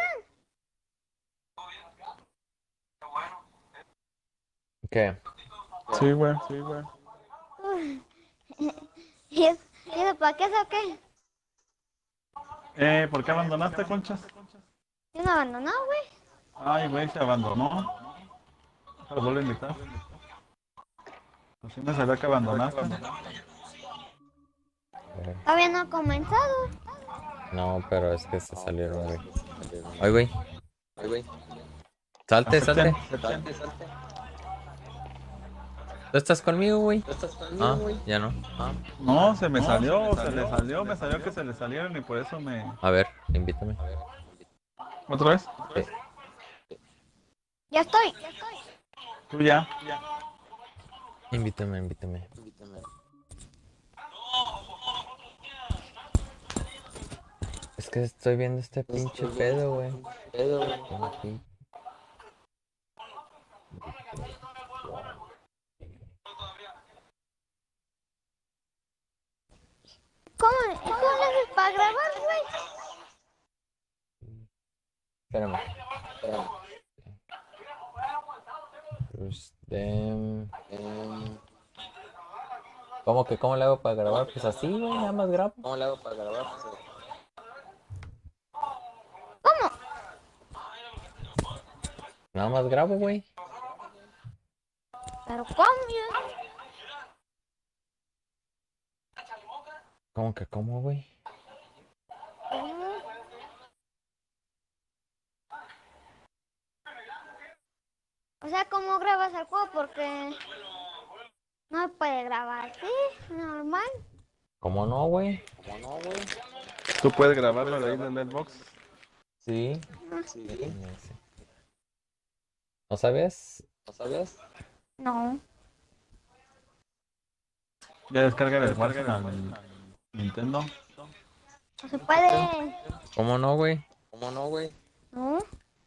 dan. ¿Qué? Sí, güey, sí, güey. Uy. ¿Y eso, ¿y eso para qué es o qué? Eh, ¿por qué abandonaste, Conchas? Yo no abandonó, güey. Ay, güey, se abandonó. Se lo vuelvo a invitar. Así me salió que abandonaste. Todavía no ha comenzado. No, pero es que se salieron, güey. Ay, güey. Ay, güey. Salte, salte. Salte, salte. ¿Tú estás conmigo, güey? Ah, ya no. No, se me salió, se le salió, me salió que se le salieron y por eso me... A ver, invítame. ¿Otra vez? Sí. Ya estoy, ya estoy. Tú ya. Invítame, invítame. Es que estoy viendo este pinche pedo, güey. Pedo, güey. Espérame. Espérame. Pues, dem- dem- ¿Cómo que cómo le hago para grabar? Pues así, güey, nada más grabo. ¿Cómo le hago para grabar? Pues así. ¿Cómo? Nada más grabo, güey. ¿Pero cómo? Yo? ¿Cómo que cómo, güey? ¿Cómo? O sea, ¿cómo grabas el juego? Porque no se puede grabar así, normal. ¿Cómo no, güey? ¿Cómo no, güey? ¿Tú puedes grabarlo de ahí en el Xbox? Sí. Sí. ¿No sabías? ¿No sabías? No. Ya descarga el Warzone al Nintendo. No se puede. ¿Cómo no, güey? ¿Cómo no, güey? No.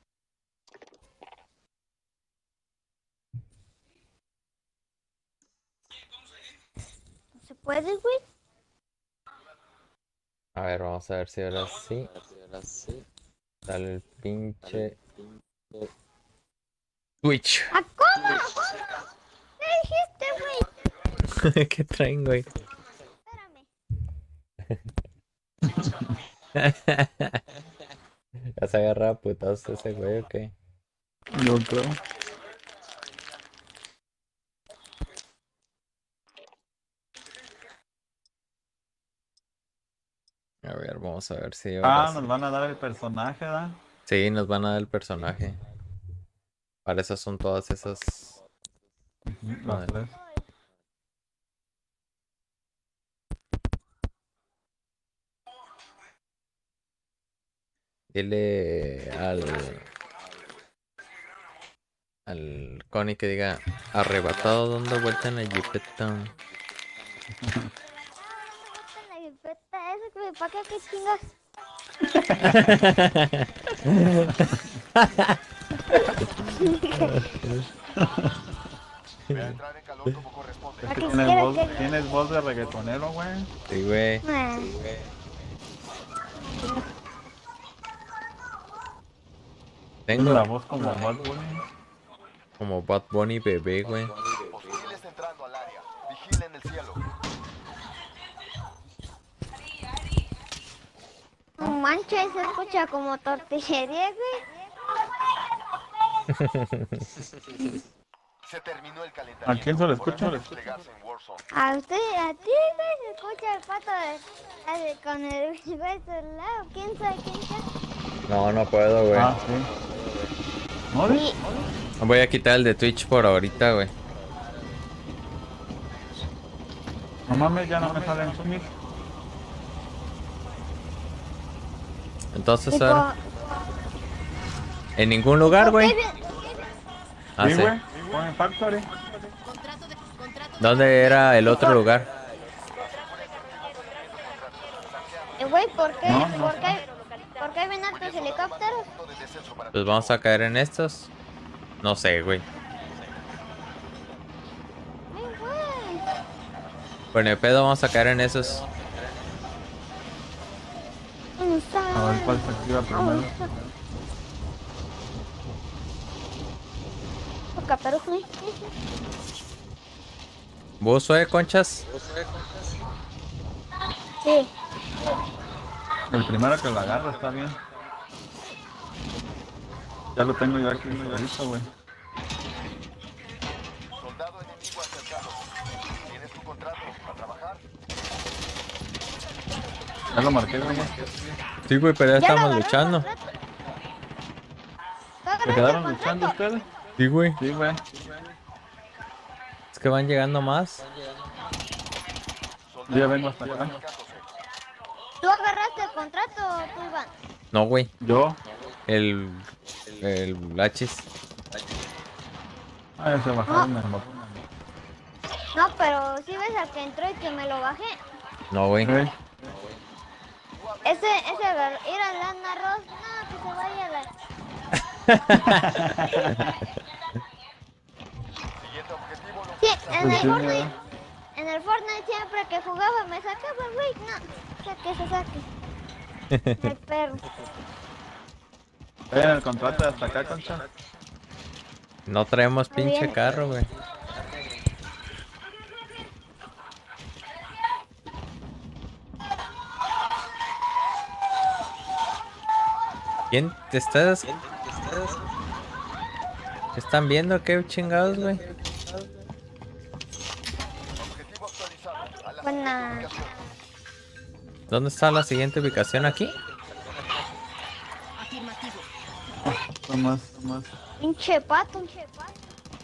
No se puede, güey. A ver, vamos a ver si ahora sí. Ahora sí. Dale el pinche Twitch. ¿A cómo? ¿Qué dijiste, güey? ¿Qué traen, güey? Espérame. ¿Ya se agarra a putazos ese güey o qué? Yo creo. A ver, vamos a ver si Ah, ahora nos sí. van a dar el personaje, ¿verdad? Sí, nos van a dar el personaje. Para eso son todas esas. Los Madre. tres. Dile al. Al Connie que diga arrebatado dando vuelta en la jipeta. La jipeta esa, güey, ¿para qué, qué chingas? Voy a entrar en calor como corresponde. Es que ¿A qué tienes quieres voz, que- tienes voz de reggaetonero, güey. Sí, güey. Ah, Tienes Tengo la voz como Bad Bunny. como Bad Bunny bebé, güey. Hostiles entrando al área. Vigilen el cielo. No manches, se escucha como tortillería, güey. Se terminó el calentamiento. ¿A quién se lo escucha? Hora de desplegarse en Warzone. A usted, a ti, güey, se escucha el pato de, de- con el güey de su lado. ¿Quién sabe quién sabe? No, no puedo, güey. Ah, sí. ¿No? Sí. Voy a quitar el de Twitch por ahorita, güey. No mames, ya no me sale en su mic. Entonces, Tipo, ahora, en ningún lugar, ¿por qué güey. bien- Ah, Sí, sí. güey. Pon en Factory. Contrato de, contrato de ¿Dónde era el otro lugar? Eh, güey, ¿por qué? No, no ¿Por qué? ¿Por qué ven altos helicópteros? De descenso para Pues vamos a caer en estos. No sé, güey. Ay, güey. Bueno, el pedo vamos a caer en esos. ¿Dónde está? A ver cuál se activa ¿Dónde primero. está? Toca, pero sí. ¿Buzo, eh, conchas? Sí. El primero que lo agarra está bien. Ya lo tengo yo aquí listo, güey. soldado enemigo acercándose. ¿Tienes tu contrato para trabajar? Ya lo marqué, güey. Sí, güey, pero ya Ya lo estamos agarró el luchando. contrato. ¿Tú ¿Se agarraste quedaron el luchando contrato? ustedes? Sí, güey. Sí, güey. Es que van llegando más. Yo ya vengo hasta acá. ¿Tú agarraste el contrato, tú, Iván? No, güey. Yo. El. El Hachis. Ah, ya se bajaron el motor. No, pero si ves al que entró y que me lo bajé. No, güey. Ok. Ese, ese agarró, ir a Lana Ross, no, que se vaya a la... Siguiente objetivo, Sí, en Pues el sí, Fortnite, ¿verdad? en el Fortnite siempre que jugaba me sacaba, güey, no, saque, se saque. El perro. en el contrato hasta acá, Concha. No traemos Muy pinche bien. carro, güey. ¿Quién te estás? ¿Qué están viendo? ¿Qué chingados, güey? Objetivo actualizado. A la Buena. ubicación. ¿Dónde está la siguiente ubicación? ¿Aquí? Afirmativo. Son más, son más. Pinche pato. Pinche pato.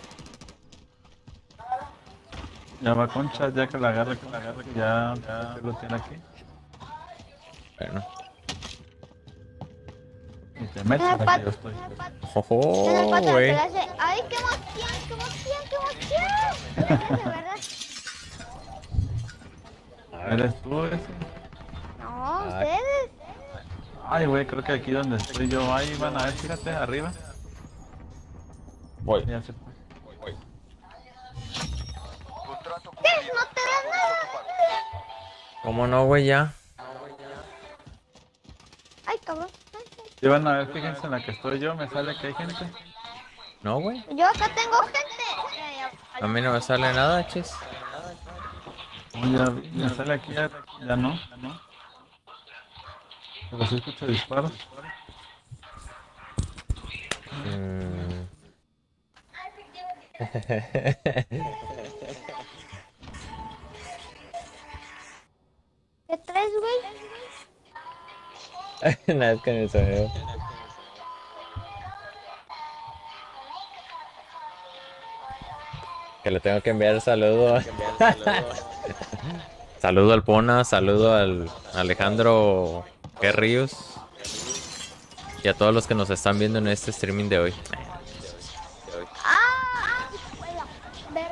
Ya va Concha, ya que la agarre, que la agarre, que ya, ya lo tiene aquí. Bueno. Y te metes En el aquí, pato. yo estoy. En el pato. ¡Oh, En el pato güey! que le hace. ¡Ay, qué emoción! ¡Qué emoción! ¡Qué emoción! De verdad. ¿Eres tú ese? No, ustedes. Ay, güey, creo que aquí donde estoy yo, ahí van a ver, fíjate, arriba. Voy. Ya se fue. Contrato ¿Qué? cumplido. ¿No te das nada? ¿Cómo no, güey? Ya. Ay, cabrón. Ay, ay. Ya van a ver, fíjense en la que estoy yo, me sale que hay gente. No, güey. Yo acá tengo gente. Ay, ay, A mí no me sale nada, chis. Oh, ya, me sale aquí, ya, ya no, ya no. Pero sí escucho disparos. Mm. ¿Qué traes, güey? Nada, es que me sonido. Que le tengo que enviar saludo. Saludo al Pona, saludo al Alejandro Ríos y a todos los que nos están viendo en este streaming de hoy. ¡Ah! Ver.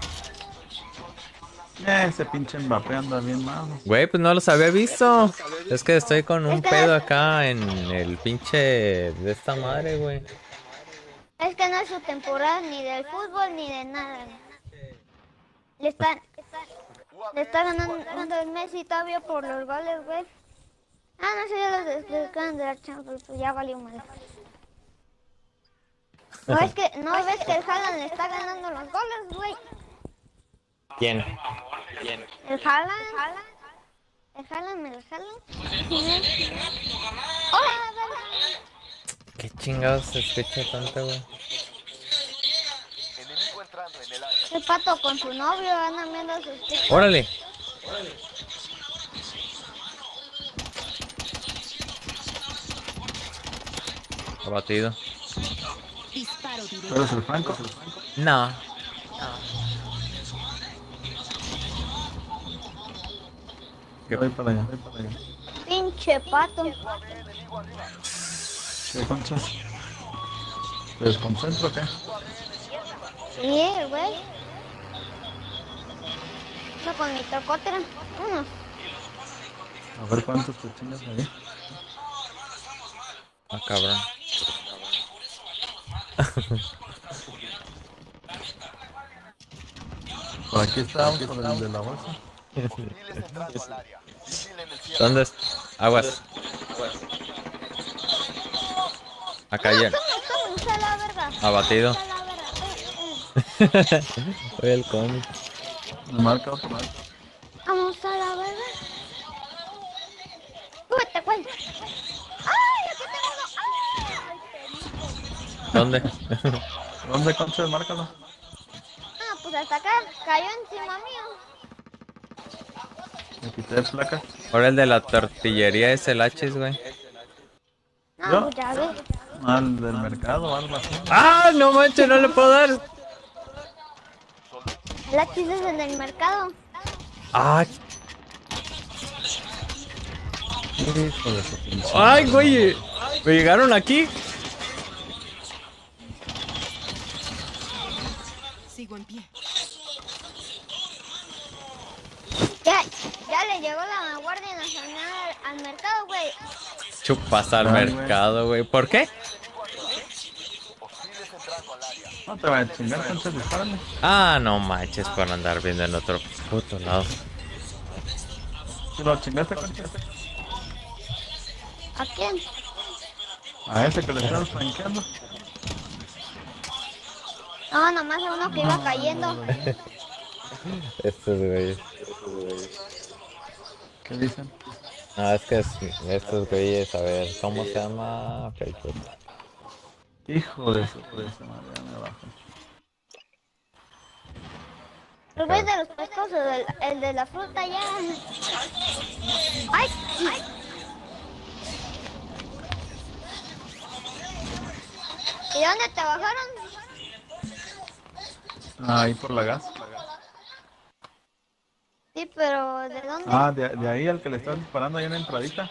Eh, ese pinche Mbappé anda bien malo. Güey, pues no los había visto. Es que estoy con un Es que- pedo acá en el pinche de esta madre, güey. Es que no es su temporada ni del fútbol ni de nada. Le están, le está ganando el Messi todavía por los goles, güey. Ah, no sé, ya los descargan de la Champions, pues ya valió mal. No es que, no ves que el Haaland le está ganando los goles, güey. ¿Quién? El Haaland. El Haaland, el Haaland. Hola, hola. ¿Qué chingados se escucha tanto, güey? Enemigo entrando en el área. El pato con su novio andan viendo sus TikToks. ¡Órale! Abatido. Disparo directo. ¿Tú eres el Franco? No. Que voy para allá, voy para allá. Pinche pato. ¿Qué conchas? ¿Te desconcentro o qué? Sí, güey. No con mi tocótera. Uno. A ver cuántos te chingas ahí. Ah, cabrón. Por aquí estábamos con el de la bolsa. Hostiles entrando al área. Vigilen el cielo. ¿Dónde es? Aguas. Acá ya. Toma, toma, usa la verga. Abatido. Usa la verga. Eh, eh. Soy el cómic. Me marca otro marca. Vamos a la verga. Súbete, güey. ¡Ay, aquí tengo uno! ¡Ay, pendejo! ¿Dónde? ¿Dónde conchas? Márcalo. Ah, pues hasta acá. Cayó encima mío. Me quité placas. Ahora el de la tortillería es el H, güey. No, ¿Yo? pues ya ves. Al del mercado o algo así. ¡Ah! No manches, no le puedo dar. La chis es en el mercado. ¡Ah! Hijo de su pinche. ¡Ay, güey! ¿Me llegaron aquí? Sigo en pie. Ya, ya le llegó la Guardia Nacional al mercado, güey. Chupas al Ay, güey. mercado, güey. ¿Por qué? Hostiles entrando al área. No te vayas a chingar, conchas, dispárale. Ah, no manches, por andar viendo en otro puto lado. ¿Si lo chingaste, conchas? ¿A quién? A ese que le estás franqueando. No, nomás a uno que iba cayendo. Estos güeyes. ¿Qué dicen? No, es que es, estos güeyes, a ver, ¿cómo se llama? Facebook. Hijo de su de esa madre, ya me bajo. El güey de los pescados, el, el de la fruta ya. ¡Ay! ¡Ay! ¿Y dónde te bajaron? Ahí por la gas. Sí, pero ¿de dónde? Ah, de, de ahí al que le estás disparando ahí en la entradita.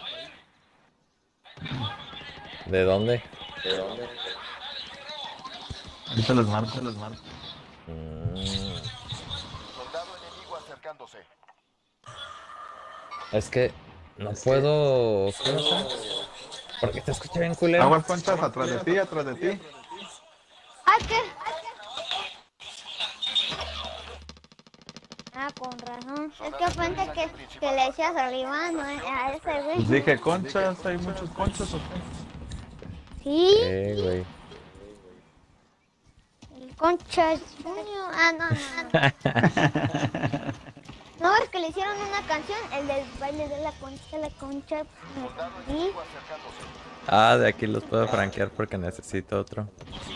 ¿De dónde? ¿De dónde? Ahí se los marco, se los marco. Mm. Soldado enemigo acercándose. Es que no puedo... ¿Qué pasa? Porque te escuché bien culero. Aguas conchas atrás de ti, atrás de ti. ¿Ay, qué? Ah, con razón. Es que frente que, que le decías arriba, ¿no? A ese güey. Pues dije conchas, hay muchos conchas o qué. Sí. Eh, güey. El Concha Junior. Ah, no, no. No, es que le hicieron una canción, el del baile de la concha, la concha. ¿Sí? Ah, de aquí los puedo franquear porque necesito otro.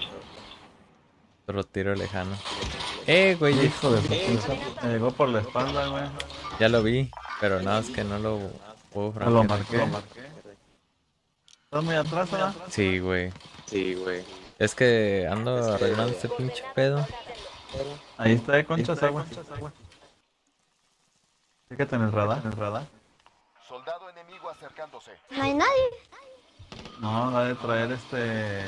Otro tiro lejano. Eh, güey. Hijo de puta, me llegó por la espalda, güey. Ya lo vi, pero nada, es que no lo puedo franquear. No lo marqué. Lo marqué. ¿Estás muy atrás, verdad? Sí, güey. Sí, güey. Es que ando arreglando este pinche pedo. Ahí está de conchas, agua. Fíjate en el radar, en el radar. Soldado enemigo acercándose. No hay nadie. No, va de traer este...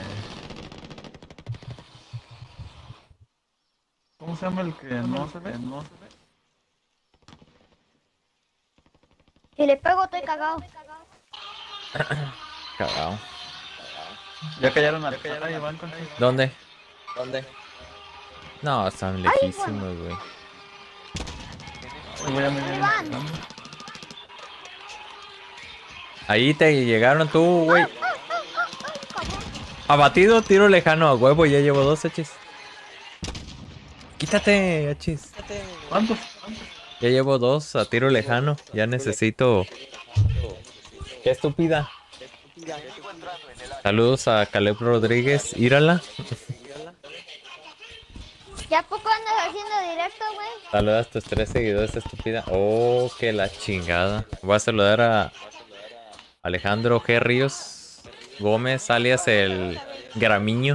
¿Cómo se llama el que no se ve? No se ve. Si le pego, estoy cagado. Cagado. Ya cayeron al cara y van con... ¿Dónde? ¿Dónde? No, están lejísimos, güey. Voy a medir. Ahí te llegaron tú, güey. Abatido, tiro lejano a huevo, ya llevo dos hechis. Quítate, hechis. ¿Cuántos? Ya llevo dos a tiro lejano. Ya necesito... Qué estúpida. Saludos a Caleb Rodríguez. Írala. ¿Ya poco andas haciendo directo, güey? Saludos a tus tres seguidores, estúpida. Oh, que la chingada. Voy a saludar a Alejandro G. Ríos Gómez, alias el Gramiño.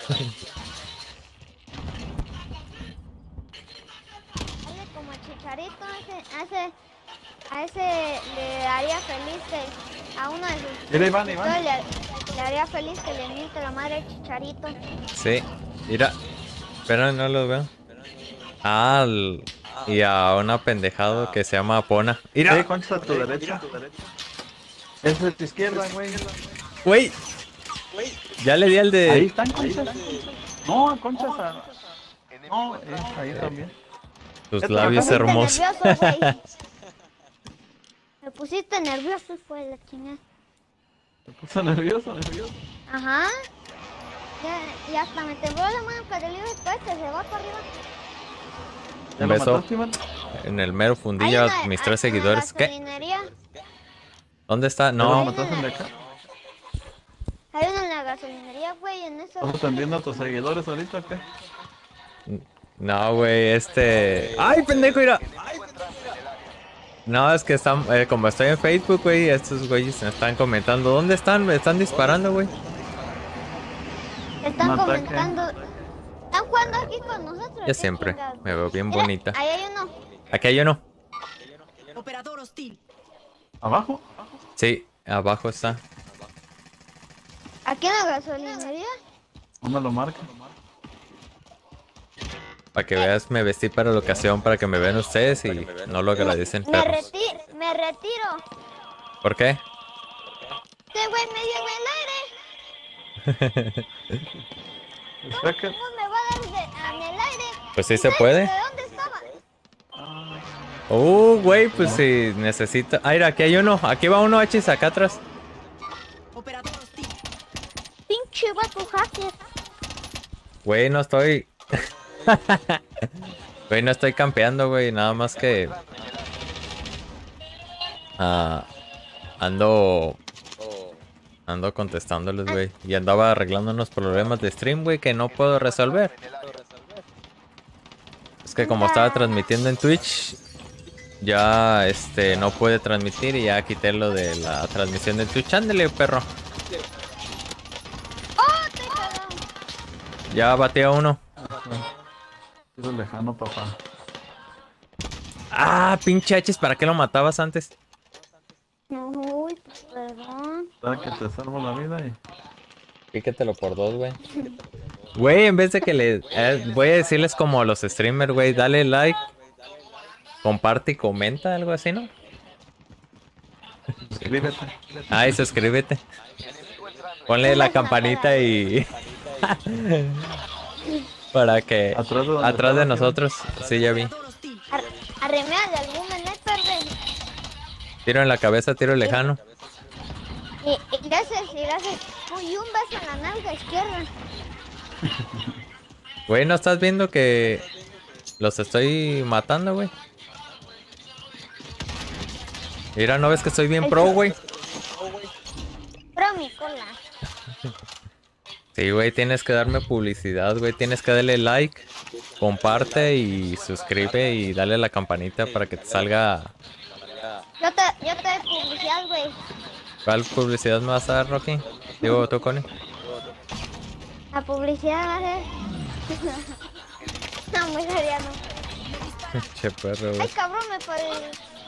Dale como Chicharito, a ese, a ese, a ese le haría feliz que a uno de sus... Mira, Iván, Iván. Le, le haría feliz que le miente la madre al Chicharito. Sí, mira. Pero no lo veo. Ah, el- y a una pendejado que se llama Pona. Mira. Sí, conchas a tu derecha. Es de tu izquierda, güey. Güey. Ya le di al de... Ahí están conchas. No, conchas a... No, eh, ahí también. Tus labios hermosos. Nervioso, güey. Me pusiste nervioso, fue la chingada. Me puso nervioso, nervioso. Ajá. Ya, y hasta me tembló la mano, pero el libro está que se va para arriba. Un beso en el mero fundillo a mis tres seguidores. ¿Qué? Gasolinería. ¿Dónde está? ¿No No. mataste de acá? Hay uno en la gasolinería, güey, en eso. ¿Estás atendiendo a tus seguidores ahorita o qué? No, güey, este... ¡Ay, pendejo, mira! No, es que están... eh, como estoy en Facebook, güey, estos güeyes me están comentando. ¿Dónde están? Me están disparando, güey. Están Un ataque. comentando. Están jugando aquí con nosotros. Yo ¿qué siempre chingados? me veo bien Mira, bonita. ahí hay uno. Aquí hay uno. Operador hostil. ¿Abajo? Sí, abajo está. ¿Aquí en la gasolinería? ¿Dónde lo marca? Para que veas, me vestí para la ocasión, para que me vean ustedes y no lo agradecen, Me, perros. reti me retiro. ¿Por qué? Este güey me dio en el aire. Espera que... ¿Cómo me va a dar de, en el aire? Pues sí se ¿Sabes puede. ¿De dónde estaba? Uh, güey, pues si necesito... Ah, mira, aquí hay uno. Aquí va uno, hachis, acá atrás. Operador hostil. pinche vato hacker. Güey, no estoy... Güey, no estoy campeando, güey. Nada más que... Ah, ando... Ando contestándoles, güey. Y andaba arreglando unos problemas de stream, güey, que no puedo resolver. Es que como estaba transmitiendo en Twitch, ya, este, no puede transmitir y ya quité lo de la transmisión de Twitch. Ándale, perro. ¡Oh, te cagado! Ya batí a uno. Eso es lejano, papá. Ah, pinche H, ¿para qué lo matabas antes? Uy, perdón. Sabes que te salvo la vida y... Píquetelo por dos, güey. Güey, en vez de que le... eh, voy a decirles como a los streamers, güey, dale like, comparte y comenta, algo así, ¿no? Suscríbete. Ay, suscríbete. Ponle la campanita y... Para que... Atrás de, donde Atrás de estaba, nosotros. Sí, ya vi. Ar Arremea de algún sniper, güey. Tiro en la cabeza, tiro lejano. Y, y gracias, y gracias. Uy, un beso en la nalga izquierda. Güey, ¿no estás viendo que los estoy matando, güey? Mira, ¿no ves que estoy bien pro, güey? Pero mi cola. Sí, güey, tienes que darme publicidad, güey. Tienes que darle like, comparte y suscribe y dale a la campanita para que te salga... Yo te, yo te doy publicidad, güey. ¿Cuál publicidad me vas a dar, Rocky? Digo, tú, Connie. La publicidad va a ser... No, muy seriano. Che perro, Ay, güey. cabrón, me puede...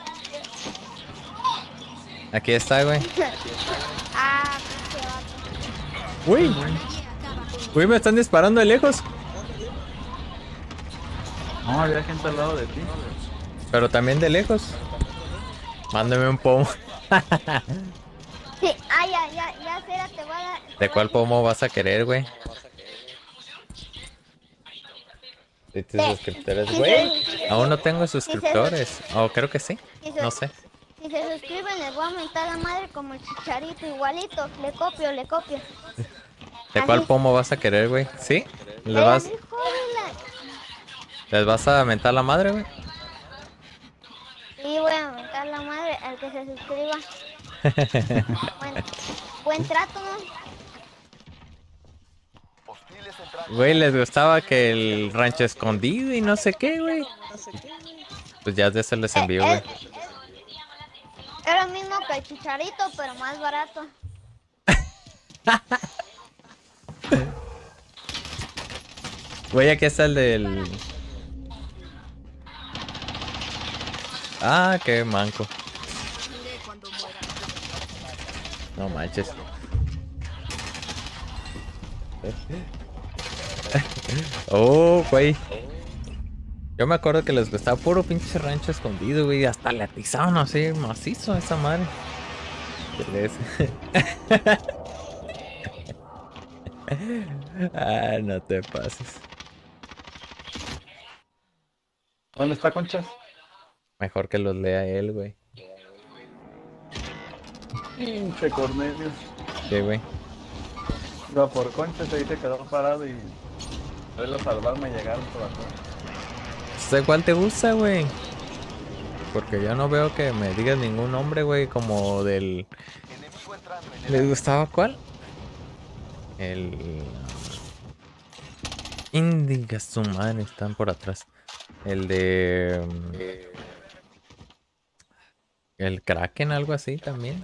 Aquí está, güey. Ah, pinche vato. Uy. Uy, me están disparando de lejos. No, había gente al lado de ti. Pero también de lejos. Mándame un pomo. Sí, ah, ya, ya, ya, espera, te voy a dar... ¿De cuál pomo vas a querer, güey? De tus De- suscriptores, si güey. se- Aún no tengo suscriptores. Oh, creo que sí. si se- No sé. Si se suscriben les voy a aumentar la madre como el Chicharito, igualito. Le copio, le copio. ¿De cuál Así. pomo vas a querer, güey? ¿Sí? ¿Les Eh, vas, hijo de la- ¿Les vas a mentar la madre, güey? Sí, voy a aumentar la madre al que se suscriba. Buen, buen trato, ¿no? Güey, les gustaba que el rancho escondido y no sé qué, güey. Pues ya de eso les envío, güey. Eh, es- Era lo mismo que el Chicharito, pero más barato. Güey, aquí está el del... Ah, qué manco. No manches. Oh, güey. Yo me acuerdo que les gustaba puro pinche rancho escondido, güey. Hasta le atizaban así macizo a esa madre. Ah, no te pases. ¿Dónde está, Conchas? Mejor que los lea él, güey. Pinche Cornelius. Sí, güey. Iba por Conchas, ahí se quedó parado y... Él a salvarme llegaron por acá. ¿Sé cuál te gusta, güey? Porque yo no veo que me digas ningún nombre, güey, como del... ¿Les gustaba cuál? El... Indiga su madre, están por atrás. El de... El Kraken, algo así también.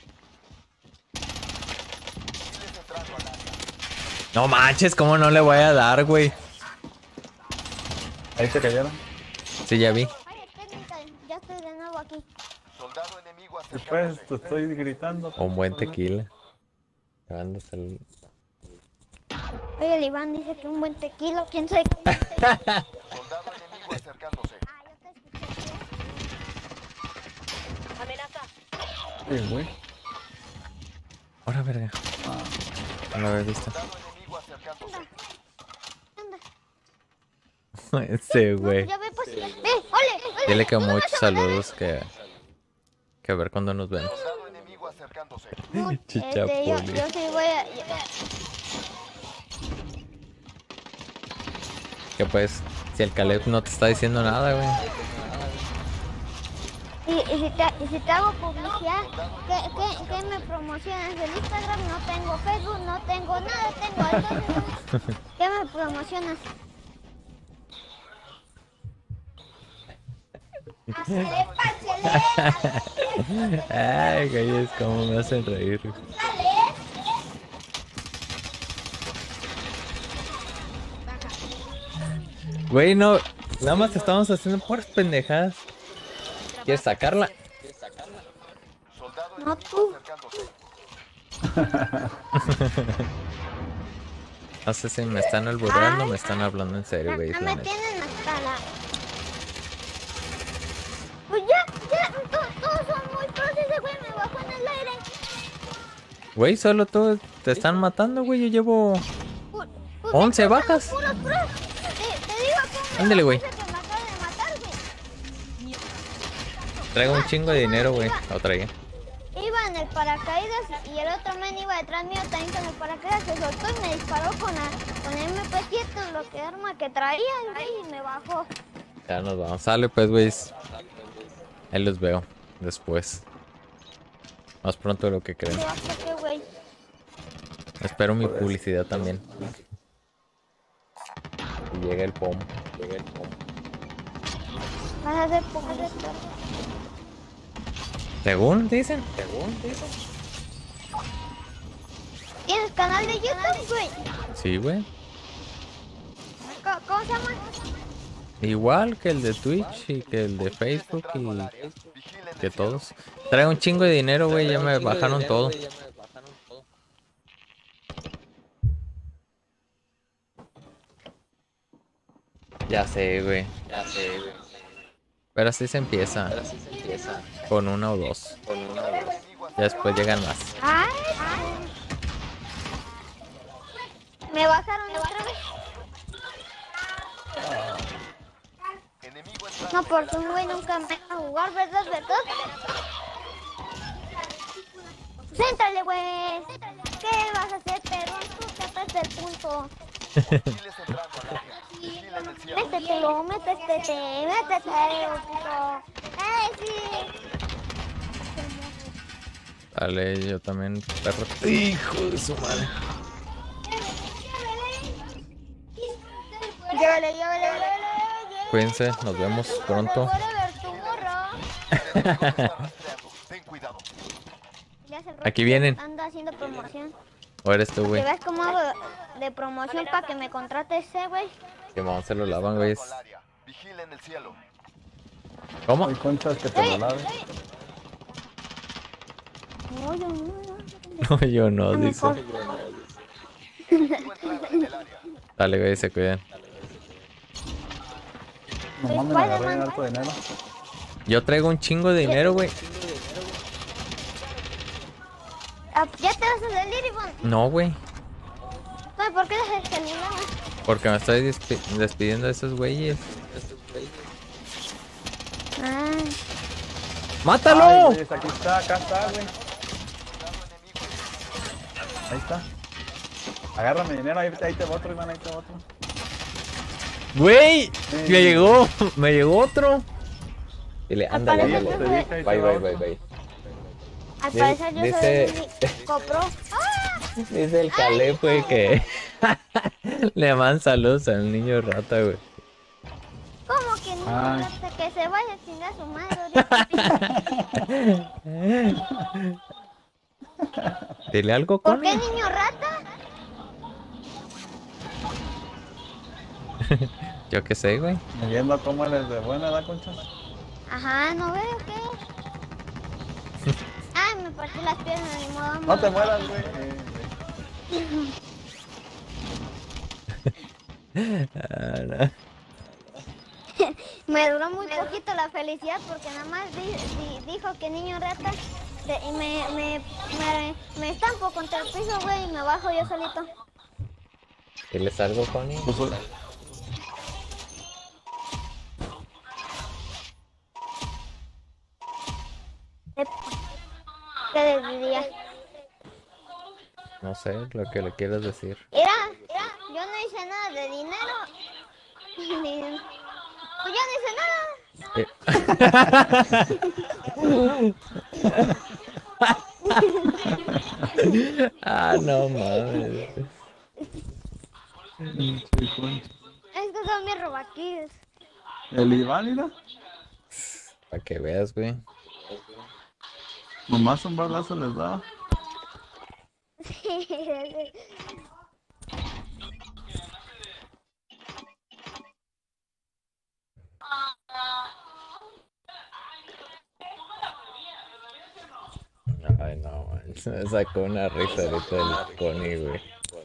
No manches, ¿cómo no le voy a dar, güey? Ahí se cayeron. Sí, ya vi. Oye, técnica, ya estoy de nuevo aquí. Después te estoy gritando. Un buen tequila. Llevándose el... Oye, el Iván dice que un buen tequila, ¿quién sabe? Amenaza. Sí, güey. Ahora, verga. No lo había visto. Ese, güey. Ya ve, pues, ve, ole, ole. Dile que no me muchos vas a ganar. saludos que... Que a ver cuándo nos vemos. Este, yo, Chichapoli. yo sí voy a... yo- Que pues, si el Caleb no te está diciendo nada, güey. Y, y, si te, y si te hago publicidad, ¿qué, qué, qué me promocionas? El Instagram no tengo, Facebook no tengo, nada tengo. Entonces, ¿qué me promocionas? Ay, güey, es como me hacen reír. Güey, no, nada más estamos haciendo puras pendejadas. ¿Quieres sacarla? No tú. No sé si me están albureando o me están hablando en serio, güey. No la me neta. tienen hasta la... Pues ya, ya, to- todos son muy pros, ese güey me bajó en el aire. Güey, solo tú te están matando, güey. Yo llevo Pu- pues once me tocan bajas. los puros pros. Te, te digo cómo me Ándale, güey. bajó ese que me acaba de matar, güey. Traigo un chingo de dinero, güey. Lo traía. Iba en el paracaídas y el otro men iba detrás mío también con el paracaídas, se soltó y me disparó con, la, con el eme pe siete, lo que arma que traía el güey, y me bajó. Ya nos vamos. Sale, pues, güey. Ahí los veo después. Más pronto de lo que creen. ¿Qué hace qué, güey? Espero mi publicidad también. Y llega el pomo. Llega el pomo. Vas a hacer publicidad. Según dicen. Según dicen. ¿Tienes canal de YouTube, güey? Sí, güey. ¿Cómo, cómo se llama? Igual que el de Twitch y que el de Facebook y que todos. Traigo un chingo de dinero, güey. Ya me bajaron todo. Ya sé, güey. Ya sé, güey. Pero así se empieza. Pero así se empieza. Con una o dos. Con una o dos. Ya después llegan más. Ay, me bajaron otra vez. No, porque un güey nunca me va a jugar, ¿verdad? ¿Verdad? Céntrale, güey. ¿Qué vas a hacer, perro? Tú tapaste el punto. Métetelo, métetete, métetelo, puto. ¡Ay, sí! Dale, yo también, perro. Hijo de su madre. Llévale, llévale, llévale. Cuídense, nos vemos pronto. Aquí vienen. Anda haciendo promoción. ¿O eres tú, güey? ¿Te ves cómo hago de promoción para que me contrate ese, güey? Que vamos, se lo lavan, güey. Vigilen el cielo. ¿Cómo? Hay conchas que te lo laven. No, yo no. No, yo no, dice. Dale, güey, se cuidan. No mames, me agarré en alto dinero. Yo traigo un chingo de dinero, güey. Ah, ¿ya te vas a salir, Ivonne? No, güey. Ay, ¿por qué dejas el celular? Porque me estoy despi- despidiendo de esos güeyes. Ah. ¡Mátalo! Ay, güey, aquí está, acá está, güey. Ahí está. Agárrame dinero, ahí, ahí te va otro, Iván, ahí te va otro. Güey, Sí. me llegó, me llegó otro. Dile, ándale, Aparece ándale. otro, Bye, güey. bye, bye, bye. Al Dice- parecer yo dice- soy el copro. ¡Ah! Dice el Caleb, güey, que le mandan saludos al niño rata, güey. ¿Cómo que no? Ay. Hasta que se vaya a chingar su madre ahorita. Dile algo, ¿Por Connie. qué niño rata? Yo qué sé, güey. Viendo cómo eres de buena edad, conchas. Ajá, ¿no veo qué? Ay, me partí las piernas, ni modo. No te mueras, güey. Eh, Ah, no. Me duró muy poquito la felicidad porque nada más di- di- dijo que niño rata de- y me, me, me, me estampo contra el piso, güey, y me bajo yo solito. Diles algo, Connie. ¿Qué les diría? No sé, lo que le quieras decir. Mira, mira, yo no hice nada de dinero Pues ya no hice nada. Eh. Ah, no mames. Es que son mis robaquillos. El Iván, mira. Para que veas, güey. Nomás un balazo les daba. Ay, no, man. Me sacó una risa ahorita el Connie, güey.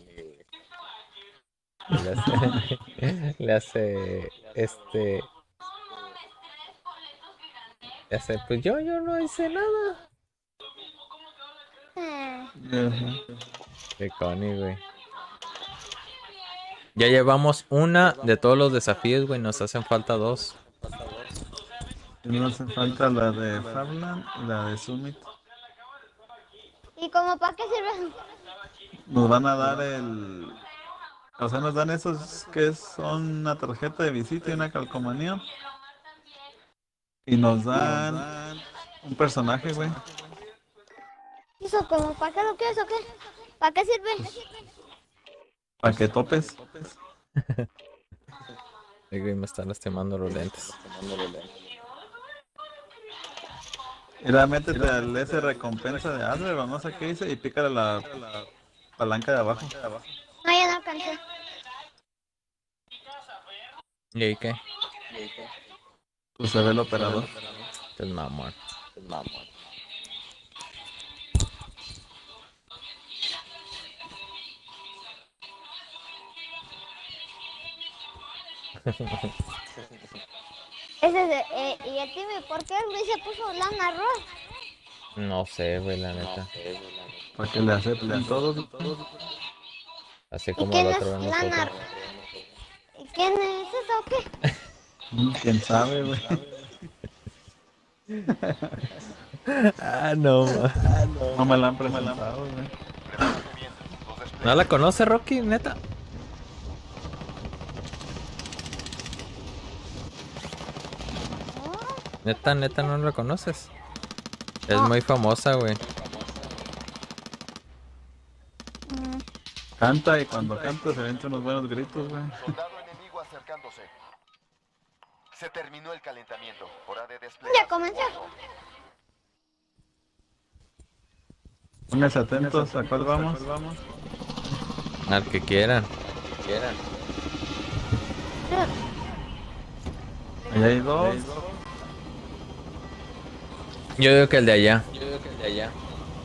Le hace, le hace, este... Le hace, pues yo, yo no hice nada. De Connie, güey. Ya llevamos una de todos los desafíos, güey. Nos hacen falta dos. Y nos hace falta la de Farland y la de Summit. ¿Y como para qué sirve? Nos van a dar el... O sea, nos dan esos que son una tarjeta de visita y una calcomanía. Y nos dan un personaje, güey. ¿Eso como para qué lo quieres o qué? ¿Para qué sirve? Para que topes. El güey me está lastimando los lentes. Y la métete al ese recompensa de Adler o no sé qué dice y pícale la, la palanca de abajo. No, ya no alcancé. ¿Y ahí qué? Pues se ve el operador. El mamón. El mamón. Ese es de, eh, y el Timmy, ¿por qué el güey se puso lana roja? No sé, güey, la neta. Para que le acepten todos. Así ¿Y como quién el es otro de lana? nosotros. ¿Y quién es eso o qué? ¿Quién sabe, güey? Ah, no, man. No me la han presentado, güey. ¿No la conoce, Rocky, neta? Neta, neta, no la conoces. Es muy famosa, güey. Canta y cuando canta se ven unos buenos gritos, güey. Soldado enemigo acercándose. Se terminó el calentamiento. Hora de desplegar. Ya comenzó. Pónganse atentos, ¿a cuál vamos? Al que quieran. Quieran. Allá hay dos. Yo digo que el de allá. Yo digo que el de allá.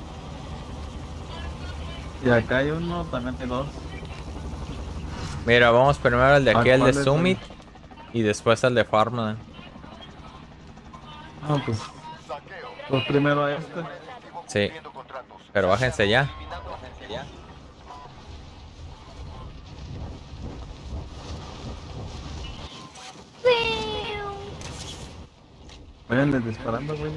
Y acá hay uno, también hay dos. Mira, vamos primero al de aquí, ¿A al de cuál es Summit. Y después al de Farmland. Ah, pues. Pues primero a este. Sí. Pero bájense ya. Váyanles disparando, güey.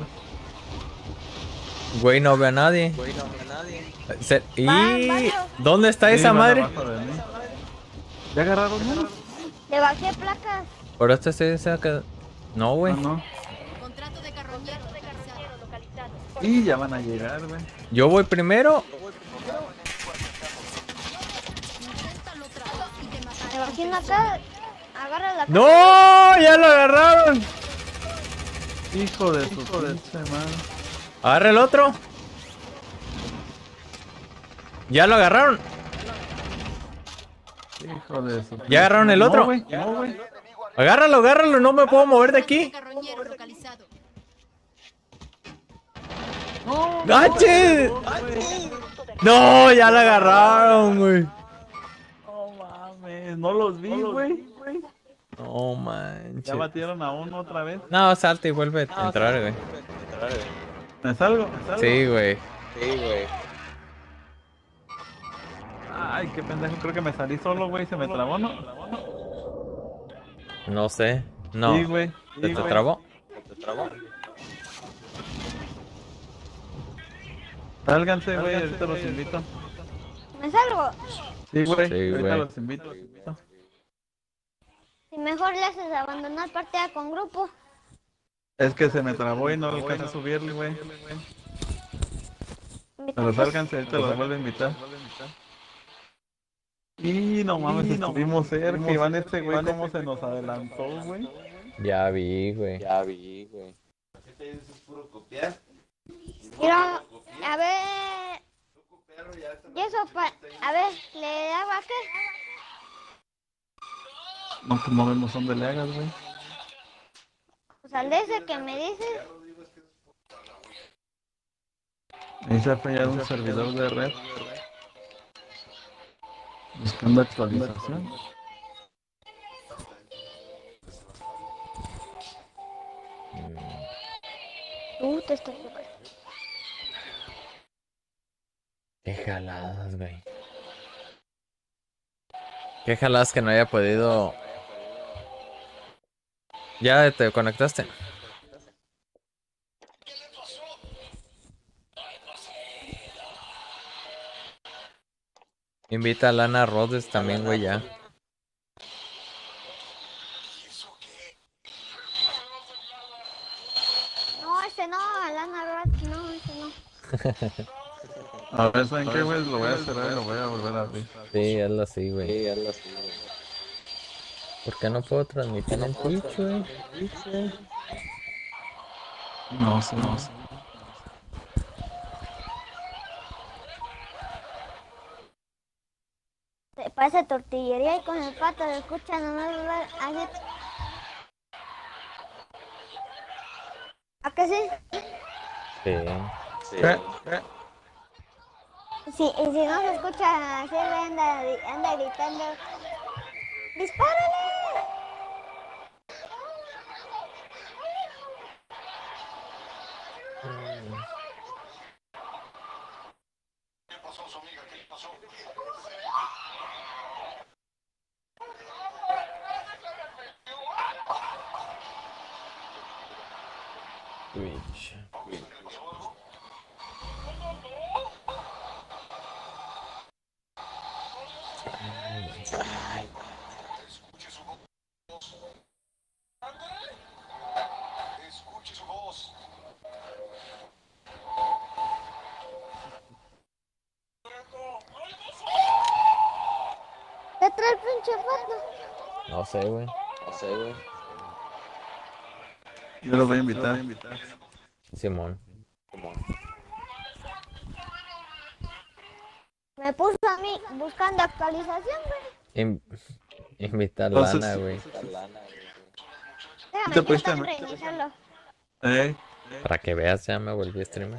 Güey, no veo a nadie. Güey, no veo a nadie. Se- ¿Y Van, varios. dónde está Sí, esa van madre? abajo de mí. ¿Ya agarraron uno? Le bajé placas. Por esto estoy diciendo que... No, güey. No, no. Contrato de carroñero localizado. Y ya van a llegar, güey. Yo voy primero. Inténtalo otra vez y te mataré. Le bajé una acá. Agarra la ¡No! ¡Ya lo agarraron! Hijo de su pinche madre. Agarra el otro. ¿Ya lo agarraron? Hijo de su ¿Ya agarraron el otro? No, güey. No, güey. Agárralo, agárralo, no me puedo mover de aquí. Carroñero localizado. ¡Gache! No, ya la agarraron, güey. No mames, no los vi, güey. No manches. Ya batieron a uno otra vez. No, salta y vuelve a entrar, güey. ¿Me salgo? ¿Me salgo? Sí, güey. Sí, güey. Ay, qué pendejo, creo que me salí solo, güey, se me trabó, ¿no? No sé. No. Sí, güey. ¿Se Sí, te güey. trabó? ¿Se te trabó? Sálganse, güey, ahorita los invito. ¿Me salgo? Sí, güey, Sí, ahorita güey. los invito, los invito. Si mejor le haces abandonar partida con grupo. Es que se me trabó y no alcancé a subirle, güey. Pero sálganse, ahorita los vuelvo a invitar. Y no mames, estuvimos cerca. Iván, este güey, cómo se nos adelantó, güey. Ya vi, güey. Ya vi, güey. Mira, a ver. Y eso, pa... a ver, ¿le daba qué? No, pues no vemos dónde le hagas, güey. Pues al de ese que me dices. Ahí se ha fallado un servidor de red. Buscando actualización. Tú te estás... Qué jaladas, güey. Qué jaladas que no haya podido... ¿Ya te conectaste? Invita a Lana Rhodes también, güey, ya. No, ese no, Lana Rhodes, no, ese no. A ver, ¿saben qué, güey? Lo voy a cerrar y lo voy a volver a abrir. Sí, hazlo así, güey. Sí, hazlo así, güey. ¿Por qué no puedo transmitir en Twitch, güey? No sé, no sé. Te parece tortillería y con el pato le escuchan nomás así. ¿A que sí? Sí. Sí. ¿Qué? ¿Qué? Sí, y si no se escucha así, anda, anda gritando. ¡Dispárale! ¿Qué pasó, su amiga? ¿Qué pasó? Twitch. Ay. Escuche su voz. Escuche su voz. ¿Te trae el pinche pato? No sé, güey. No sé, güey. Yo los voy a invitar. Simón. Me puso a mí buscando actualización, güey. In- Invita a Entonces- Lana, güey. Déjame ¿Te pusiste intentar a mí? reiniciarlo. Eh, Para que veas, ya me volví a streamer.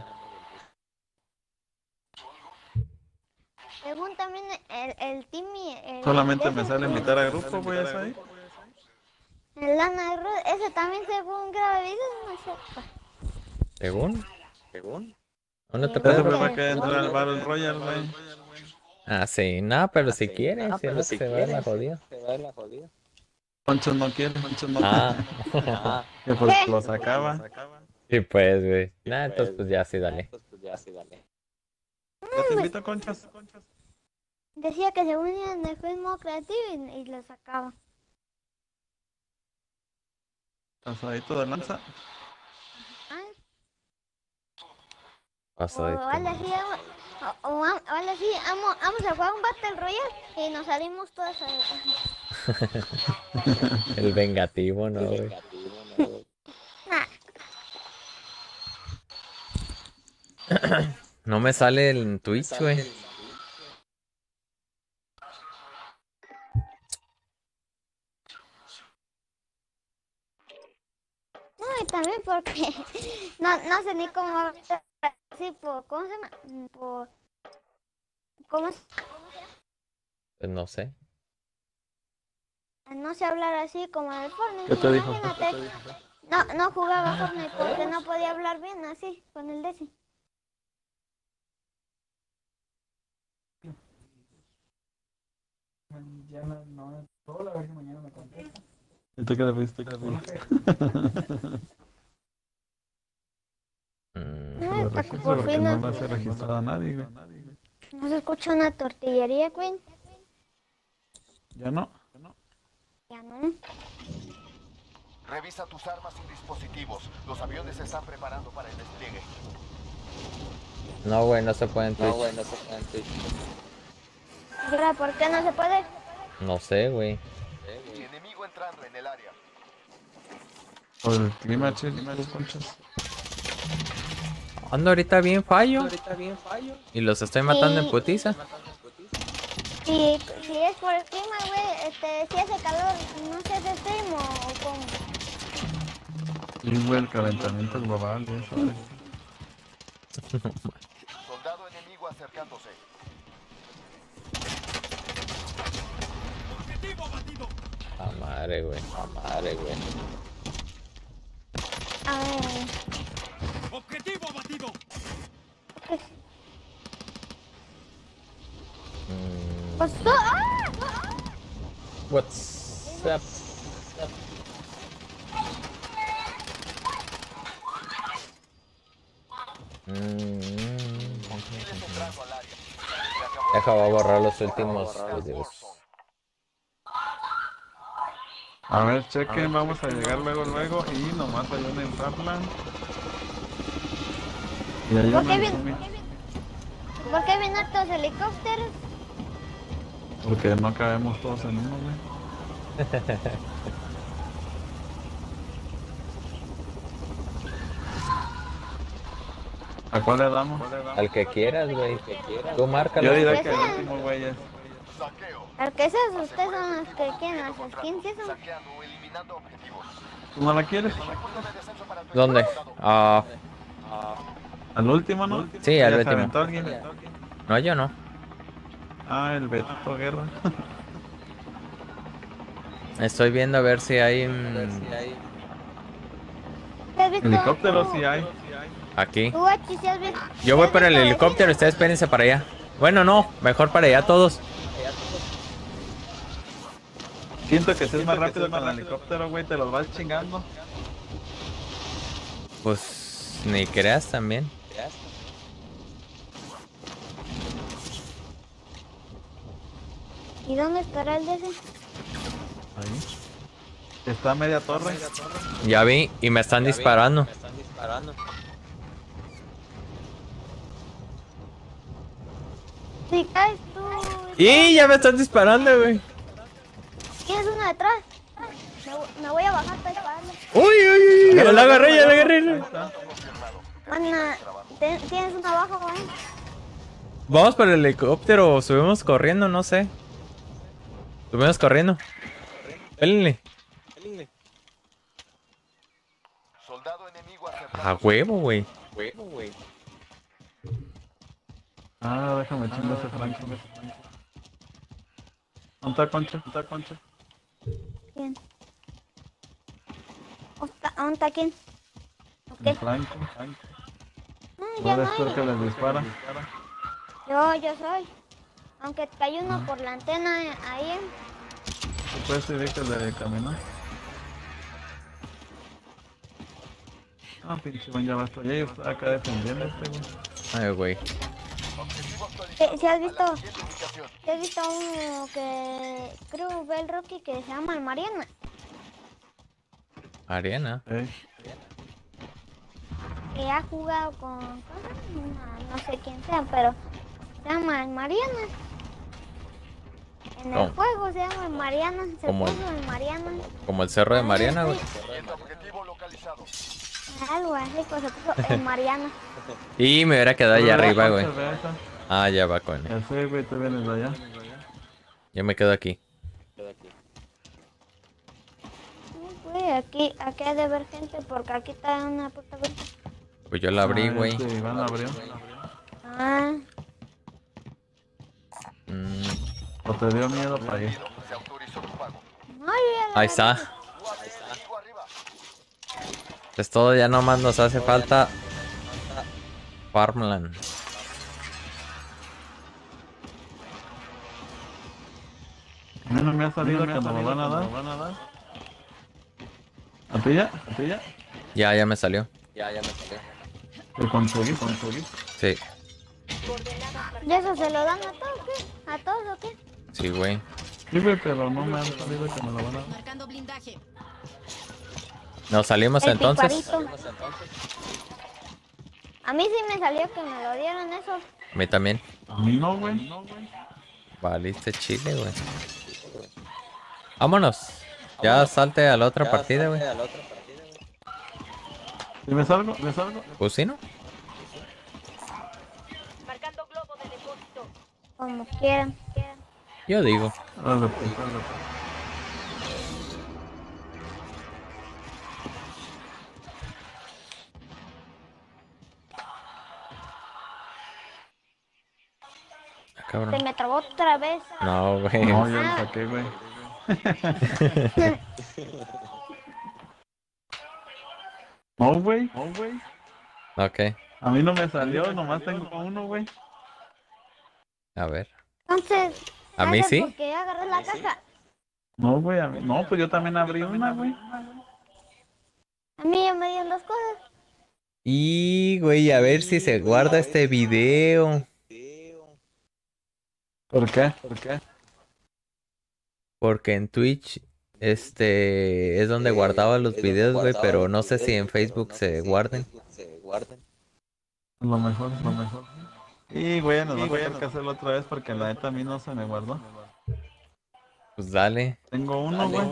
Según también el, el Timmy... El, solamente ese- me sale invitar a grupo, güey, eso ahí. El Lana Rhodes, ese también según graba videos, no sé. ¿Según? ¿Según? ¿Dónde te Eso puedes fue ver? para que entre al Battle Royale, güey. Ah, sí. No, pero si quieres, Ah, si pero no si se va a la quieres, jodida. Se va a la jodida. Poncho no quiere, Poncho no Ah. Ah, Que pues lo sacaba. Sí, pues, güey. Nah, entonces pues ya sí, dale. pues ya sí, dale. Ya te invito, Conchas. Decía que se unían en el modo creativo y, y lo sacaba. Pasadito de lanza. Ah, Pasó o de algo así, vamos, o, o, am- o algo así, vamos, vamos a jugar un Battle Royale y nos salimos todos a... El vengativo, ¿no, güey? Nah, No me sale en Twitch, güey. no, y también porque no, no sé ni cómo hablar así por, ¿cómo se llama? Por, ¿cómo se Pues no sé. No sé hablar así como en el Fortnite. ¿Qué te dijo? Imagínate. No, no jugaba Fortnite porque no podía hablar bien así con el Desi. Mañana no es solo, a ver si mañana me contesta. ¿Y tú qué le fuiste? Mm, No, Lo hasta que registro por porque fin no no, lo hace registrado a nadie, güey. no se escucha una tortillería, güey. Ya no. Ya Ya no. Revisa tus armas y dispositivos. Los aviones se están preparando para el despliegue. No, güey, no se puede en Twitch. No, güey, no se puede en Twitch. Mira, ¿por qué no se puede? No sé, güey. Enemigo entrando en el área. Por el clima, chile, los conchas. Ando ahorita bien fallo. Ahorita bien fallo. Y los estoy matando en Sí. putiza. Si, si es por el clima, güey, este, si hace calor, ¿no se hace stream o cómo? Sí, güey, el calentamiento global y eso. güey. Soldado enemigo acercándose. A madre, güey. A madre, güey. A ver. Objetivo abatido. Mm, Pues, ¡ah! ¡Ah! what's up? Mm, Deja, voy a borrar los últimos videos. A ver, chequen, vamos a llegar luego, luego y nomás hay una en Farland. Y hay ¿Por una qué en vin- Sumi. ¿Por qué vienen estos helicópteros? Porque no cabemos todos en uno, güey. ¿A cuál le damos? Al que quieras, güey. Tú márcalo. Yo diría que el último, güey, es. Al que seas, ustedes son los que quieren las skins, ¿sí son? ¿Tú no la quieres? ¿Dónde? Ah, ¿Al último, no? sí, ¿Ya al se último. aventó alguien? No, yo no. Ah, el Beto Guerra. Estoy viendo a ver si hay mm, ¿Sí has visto? Helicóptero sí hay. aquí. Tú, Hachi, ¿sí has visto? Yo voy para el helicóptero, ustedes espérense para allá. Bueno, no, mejor para allá todos. Siento que si es más rápido con el helicóptero, güey, te los vas chingando. Pues ni creas también. ¿Y dónde estará el de ese? Ahí. Está a media torre. Ya vi y me están disparando. Me están disparando. Si caes tú... ¡Y ya me están disparando, güey! ¿Tienes uno detrás? Me, vo- me voy a bajar para dispararle. ¡Uy, uy, uy! Ya la agarré, ya la agarré. Ana, ¿te- ¿tienes uno abajo, güey? Vamos para el helicóptero o subimos corriendo, no sé. Subimos corriendo. Pélenle. Soldado enemigo A huevo, güey. Huevo, güey. Ah, déjame chingar ese Franco. ¿Dónde está Concha? ¿Dónde está Concha? ¿Quién? ¿Dónde está- ¿Dónde está quién? El Ok. Franco. Franco. No, ¿No ya eres no tú el que hay. les dispara? Yo, yo soy. Aunque cayó uno por la antena eh, ahí. eh. ¿Tú puedes decir que le caminó? Ah, pinche buen ya basta. Ya yo estaba acá defendiendo este, güey. Ay, güey. ¿Sí, sí has visto? ¿Sí has visto uno que creo ve el Rocky que se llama el Mariana? Ariana. Ey. Que ha jugado con... No, no sé quién sea, pero se llama el Mariana. En el ¿Cómo? juego se llama el Mariana. Se ¿Cómo el- puso el Mariana. Como el cerro de Mariana, güey. Algo así, pues se puso el Mariana. Y me hubiera quedado allá Pero la arriba, güey. Concha, ve esa. Ah, ya va con él. Ya sé, güey, tú vienes de allá. Yo me quedo aquí. Sí, güey, aquí, aquí hay de ver gente porque aquí está una puerta abierta. Pues yo la abrí, Ah, güey. este Iván abrió. Ah, Mm, ¿O te dio miedo para ir? no, yo ya la ahí está. Pues todo, ya nomás nos hace falta Farmland. A mí no me ha salido cuando me van a dar. ¿A ti ya? ¿A ti ya? Ya, ya me salió. Ya, ya me salió. ¿Te conseguí? ¿Conseguí? Sí, ¿Y eso se lo dan a todos, qué? ¿A todos o qué? sí, güey. Sí, güey, pero no me han salido que me lo van a dar. Marcando blindaje. ¿Nos salimos El entonces? picuarito. A mí sí me salió que me lo dieron eso. A mí también. A mí no, güey. No, güey. Valiste chile, güey. Vámonos. Ya salte a la otra partida, güey. ¿Y me salgo? ¿Me salgo? Pues sí, ¿no? Marcando globo de depósito. Como quieran. Yo digo. Órale, pues, órale, pues. Ah, cabrón. Se me trabó otra vez. No, güey. No, yo lo saqué, güey. No, güey. No, güey. Ok. A mí no me salió, nomás tengo uno, güey. A ver. Entonces, ¿A mí ¿sabes sí? por qué agarré la caja? No, güey, a mí. No, pues yo también abrí una, güey. A mí ya me dieron dos cosas. Y, güey, a ver si se guarda este video. ¿Por qué? ¿Por qué? Porque en Twitch, este, es donde guardaba los videos, güey, pero no sé si en Facebook se guarden. Lo mejor, lo mejor. Y, güey, nos va a tener que hacerlo otra vez porque la neta a mí no se me guardó. Pues dale. Tengo uno, güey.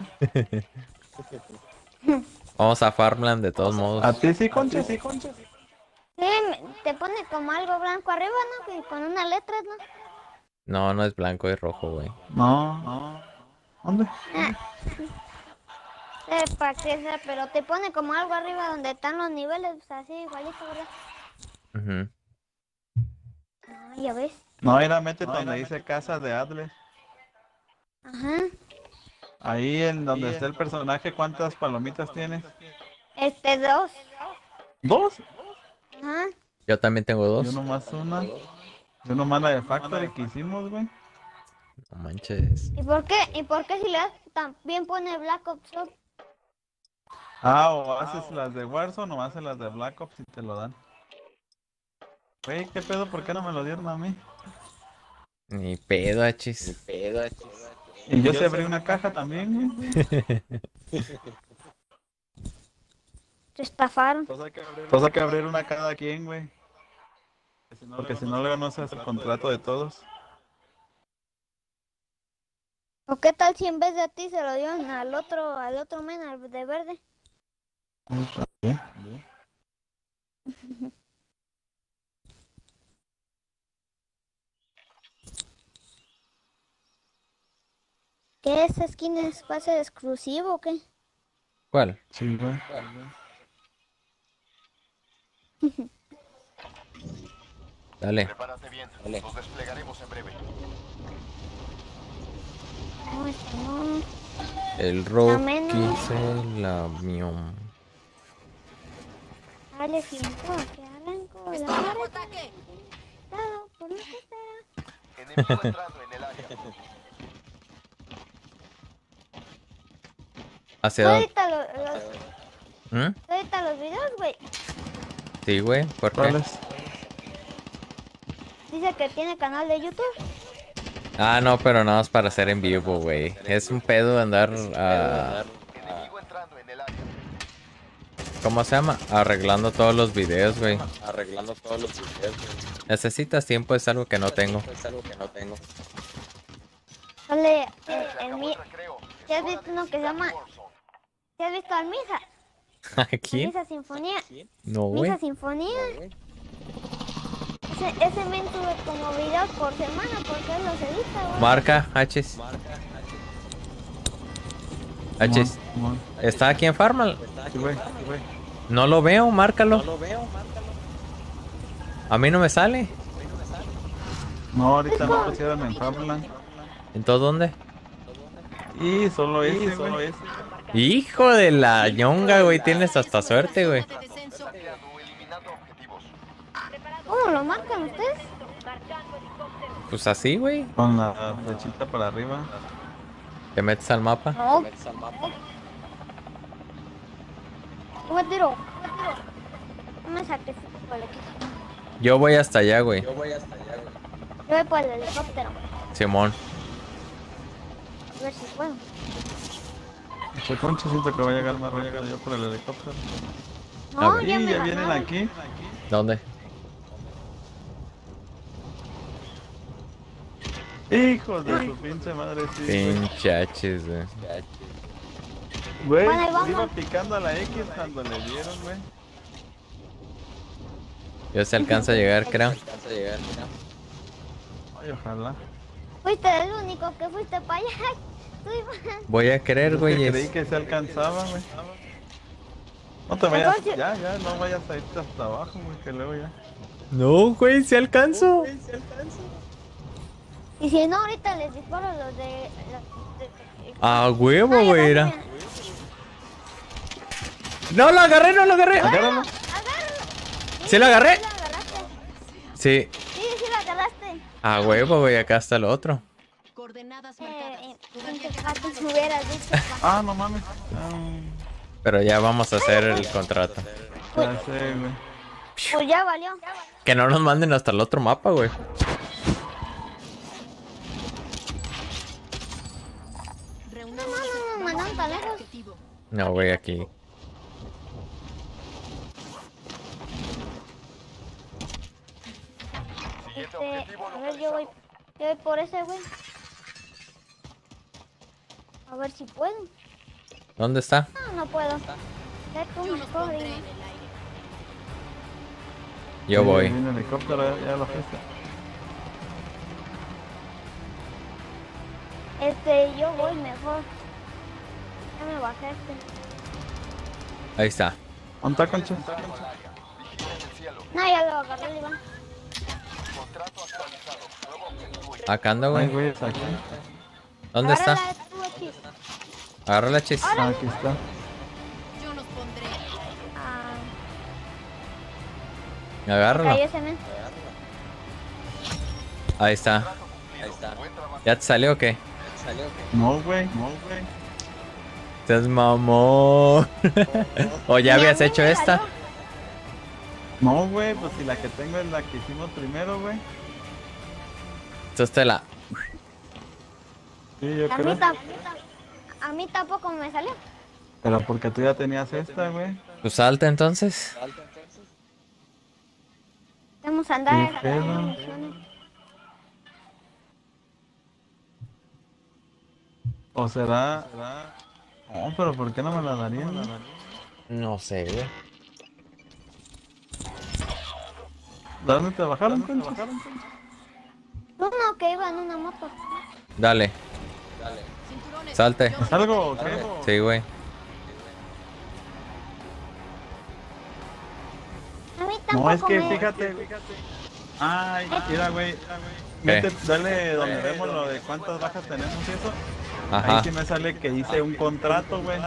Vamos a Farmland de todos modos. ¿A ti sí, Concha? Sí, Concha. Sí, me- te pone como algo blanco arriba, ¿no? Y con una letra, ¿no? No, no es blanco, es rojo, güey. No, no. ¿Dónde? Eh, para que sea, pero te pone como algo arriba donde están los niveles, pues así igualito, ¿verdad? Ujú. Ah, ya ves. No, era mete donde dice casa de Adler. Ajá. Ahí en donde está el personaje, ¿cuántas palomitas tienes? Este, dos. ¿Dos? Ajá. Yo también tengo Yo dos. nomás una. Yo nomás la de Factory que hicimos, güey. No manches. ¿Y por qué? ¿Y por qué si le das también pone Black Ops dos? Ah, o haces las de Warzone o haces las de Black Ops y te lo dan. Güey, ¿qué pedo? ¿Por qué no me lo dieron a mí? Ni pedo, achis. Ni pedo, Y yo se abrí una caja también, güey. Te estafaron. Entonces hay que abrir, Entonces hay que abrir una cada quien, güey. Porque si no, luego no se hace el contrato de todos. ¿O qué tal si en vez de a ti se lo dieron al otro, al otro men, al de verde? Bien, ¿Qué esa skin es pase exclusivo o qué? ¿Cuál? Sí, güey. Dale. Prepárate bien. Nos desplegaremos en breve. No, este no. El Rocky menos. se la mió. Dale, cinco, que arranco la pared. Dado por lo que sea. Enemigo entrando en el área. ¿Hacia ¿Tú dónde? editas los, los, ¿Mm? tú editas los videos, güey? Sí, güey. ¿Por qué? ¿Cuáles? Dice que tiene canal de YouTube. Ah, no, pero nada más para hacer en vivo, güey. Es un pedo andar a... Enemigo entrando en el área. ¿Cómo se llama? Arreglando todos los videos, güey. Arreglando todos los videos, güey. Necesitas tiempo, es algo que no tengo. Es algo que no tengo. Sale eh, en mi... ¿Sí has visto uno que se llama... ¿Sí has visto al Misa? ¿A Al quién? Misa Sinfonía. No, güey. Misa Sinfonía. Ese, ese men sube como videos por semana porque él los edita, güey. Marca, Hachis. Hachis. ¿Está aquí en Farmal? Sí, güey, sí, güey. No lo veo, márcalo. No lo veo, márcalo. A mí no me sale. No, ahorita no pusieron en Farmland. ¿Entonces dónde? Y solo ese, solo ese. Hijo de la ñonga, güey. Tienes hasta suerte, güey. ¿Cómo lo marcan ustedes? Pues así, güey. Con la flechita para arriba. Te metes al mapa. No. ¿Cómo tiro? No me sacrifico por el equipo. Yo voy hasta allá, güey. Yo voy hasta allá, güey. Yo voy por el helicóptero. Simón. A ver si puedo. Ese concho siento que va a llegar más rápido yo por el helicóptero. No, Y ya me ya vienen ganaron. aquí. ¿Dónde? Hijos de su pinche madre, sí. güey. Pinchaches, güey. Güey, Bueno, ahí le vamos. iba picando a la X cuando le dieron, güey. Yo se alcanza a llegar, creo. Alcanza a llegar, mira. Ay, ojalá. Fuiste el único que fuiste para allá. Tú ibas. Voy a querer, Es que güey. creí que se alcanzaba, güey. No te vayas, Mejor si- ya, ya, no vayas a irte hasta abajo, güey, que luego ya. No, güey, se alcanzo. Y si no, ahorita les disparo a los de... Los de- A huevo, Ay, güey, era. agárrame. No, lo agarré, no lo agarré. Agárralo. Agárralo. ¿Sí lo agarré? Sí, lo agarraste. Sí. Sí, sí lo agarraste. A huevo, güey, acá está lo otro. Coordenadas Eh, marcadas. eh, Todavía pinches queda patos me hubieras dicho. Ah, no mames. Ah, Pero ya vamos a hacer el contrato. ya sé, güey. Pues ya valió. Que no nos manden hasta el otro mapa, güey. reunamos No, no, no, mandaron tan lejos. objetivo. No, güey, aquí. Siguiente Este, objetivo a ver, yo voy, localizado. yo voy por ese, güey. A ver si puedo. ¿Dónde está? No, no puedo. Ya tú Yo me los corre. pondré en el aire. Yo Sí, voy. Viene el helicóptero, ya, ya lo fuiste. Este, yo voy mejor. Ya me bajaste. Ahí está. ¿Dónde está, concha? Vigilen el cielo. No, ya lo agarré, Iván. Contrato actualizado. Nuevo objetivo y Acá ando, Ay, güey. güey, está aquí. ¿Dónde está? Agárrala, tú, Achis. Agarra la chis. Ah, aquí está. Yo los pondré en el aire. Ah, Agárralo. cayó ese men. Ahí está. Ahí está. buen trabajo. ¿Ya te salió o qué? ¿Salió o qué? No, güey, no, güey. Estás mamón. ¿O ya Ni a habías mí hecho me esta? salió. No, güey, pues si la que tengo es la que hicimos primero, güey. Entonces te la... Sí, yo A mí, creo. tam- a mí tampoco me salió. Pero porque tú ya tenías esta, güey. Pues salta entonces. ¿Salta entonces? Vamos a andar ¿Qué agarrando pedo? municiones. ¿O será? No, pero ¿por qué no me la darían? No sé, güey. ¿Dónde te bajaron, concha? Uno que iba en una moto. Dale. Dale. Cinturones. Salte. Yo- ¿Algo o qué? Sí, güey. A mí tampoco No, es que me... fíjate. Ay, mira, güey. Mete, dale donde vemos lo de cuántas bajas tenemos y eso. Ajá. Ahí sí me sale que hice un contrato, güey.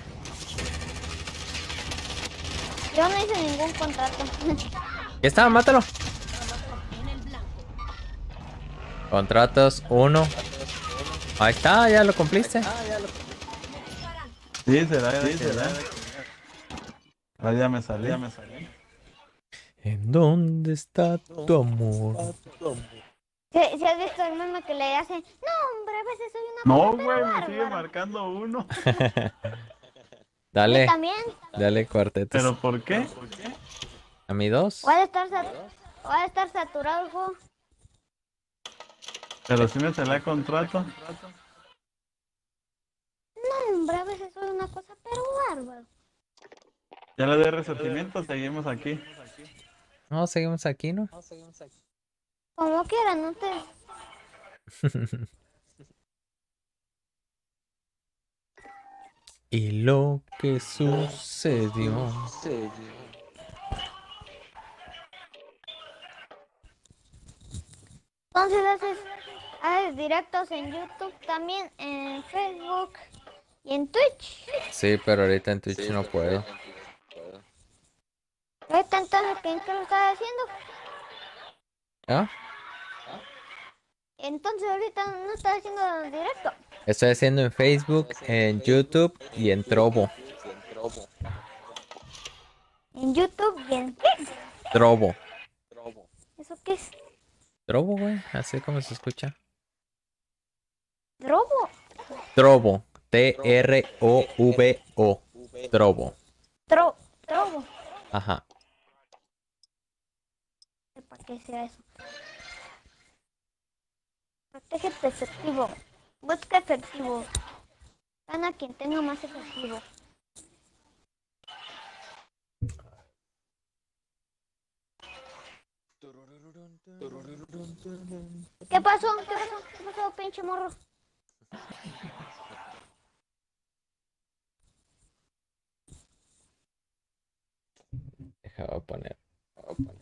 Yo no hice ningún contrato. ¿Qué está? Mátalo. En el blanco. Contratos uno. Ahí está, ya lo cumpliste. Sí, será, sí, será. Ah, ya me salió, ya me salió. ¿En dónde está tu amor? Si, si has visto el meme que le hace, no, hombre, a veces soy una No, mujer güey, me bárbara". sigue marcando uno. Dale, Yo también. dale cuartetos. ¿Pero por qué? ¿A mi dos? Va a estar, sat- va a estar saturado el juego. Pero sí me sale contrato. No, hombre, a veces soy una cosa, pero bárbaro. Ya le doy resarcimiento, seguimos aquí. No, seguimos aquí, ¿no? No, seguimos aquí. Como quieran, no te... Y lo que sucedió. Sí, Entonces haces, haces directos en YouTube, también en Facebook y en Twitch. Sí, pero ahorita en Twitch sí, no pero puedo. ahorita puedo. Ahorita entonces, ¿en qué lo estás haciendo? ¿Ah? Entonces ahorita no estás haciendo directo. Estoy haciendo en Facebook, en YouTube y en Trovo. Sí, en Trovo. En YouTube y en... Trovo. Trovo. ¿Eso qué es? Trovo, güey. Así como se escucha. ¿Drobo? Trovo. T R O V O. Trovo. Tro, trobo. Ajá. ¿Para qué sea eso? Protege efectivo. Busca efectivo. Gana quien tenga más efectivo. ¿Qué pasó? ¿Qué pasó? ¿Qué pasó, pinche morro? Deja, voy a poner. Voy a poner.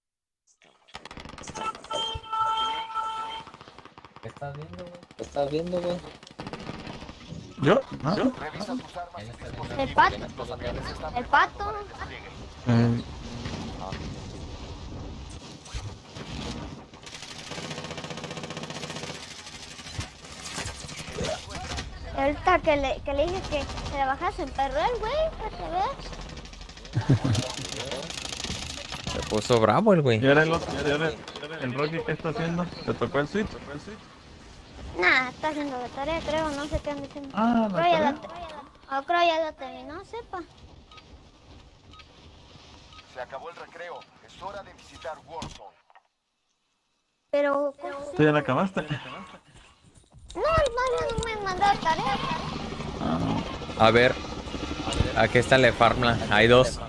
¿Qué estás viendo, güey? ¿Qué estás viendo, güey? ¿Yo? ¿No? ¿Yo? El pato. El pato. Eh, Ahorita que le, que le dije que se le bajase el perro, el güey, para que veas. Se puso bravo el güey. ¿Y ahora el otro? ¿Y ahora el, el Rocky qué está haciendo? ¿Te tocó el switch? Nah, está haciendo la tarea, creo, no sé qué anda haciendo. Ah, la creo ya tarea. la, o creo ya la terminó, sepa. Se acabó el recreo. Es hora de visitar Warzone. Pero, ¿cómo ¿Tú se- ya la acabaste? No, no, no me mandó tarea. A ver. Aquí está el de Farmland. Hay dos.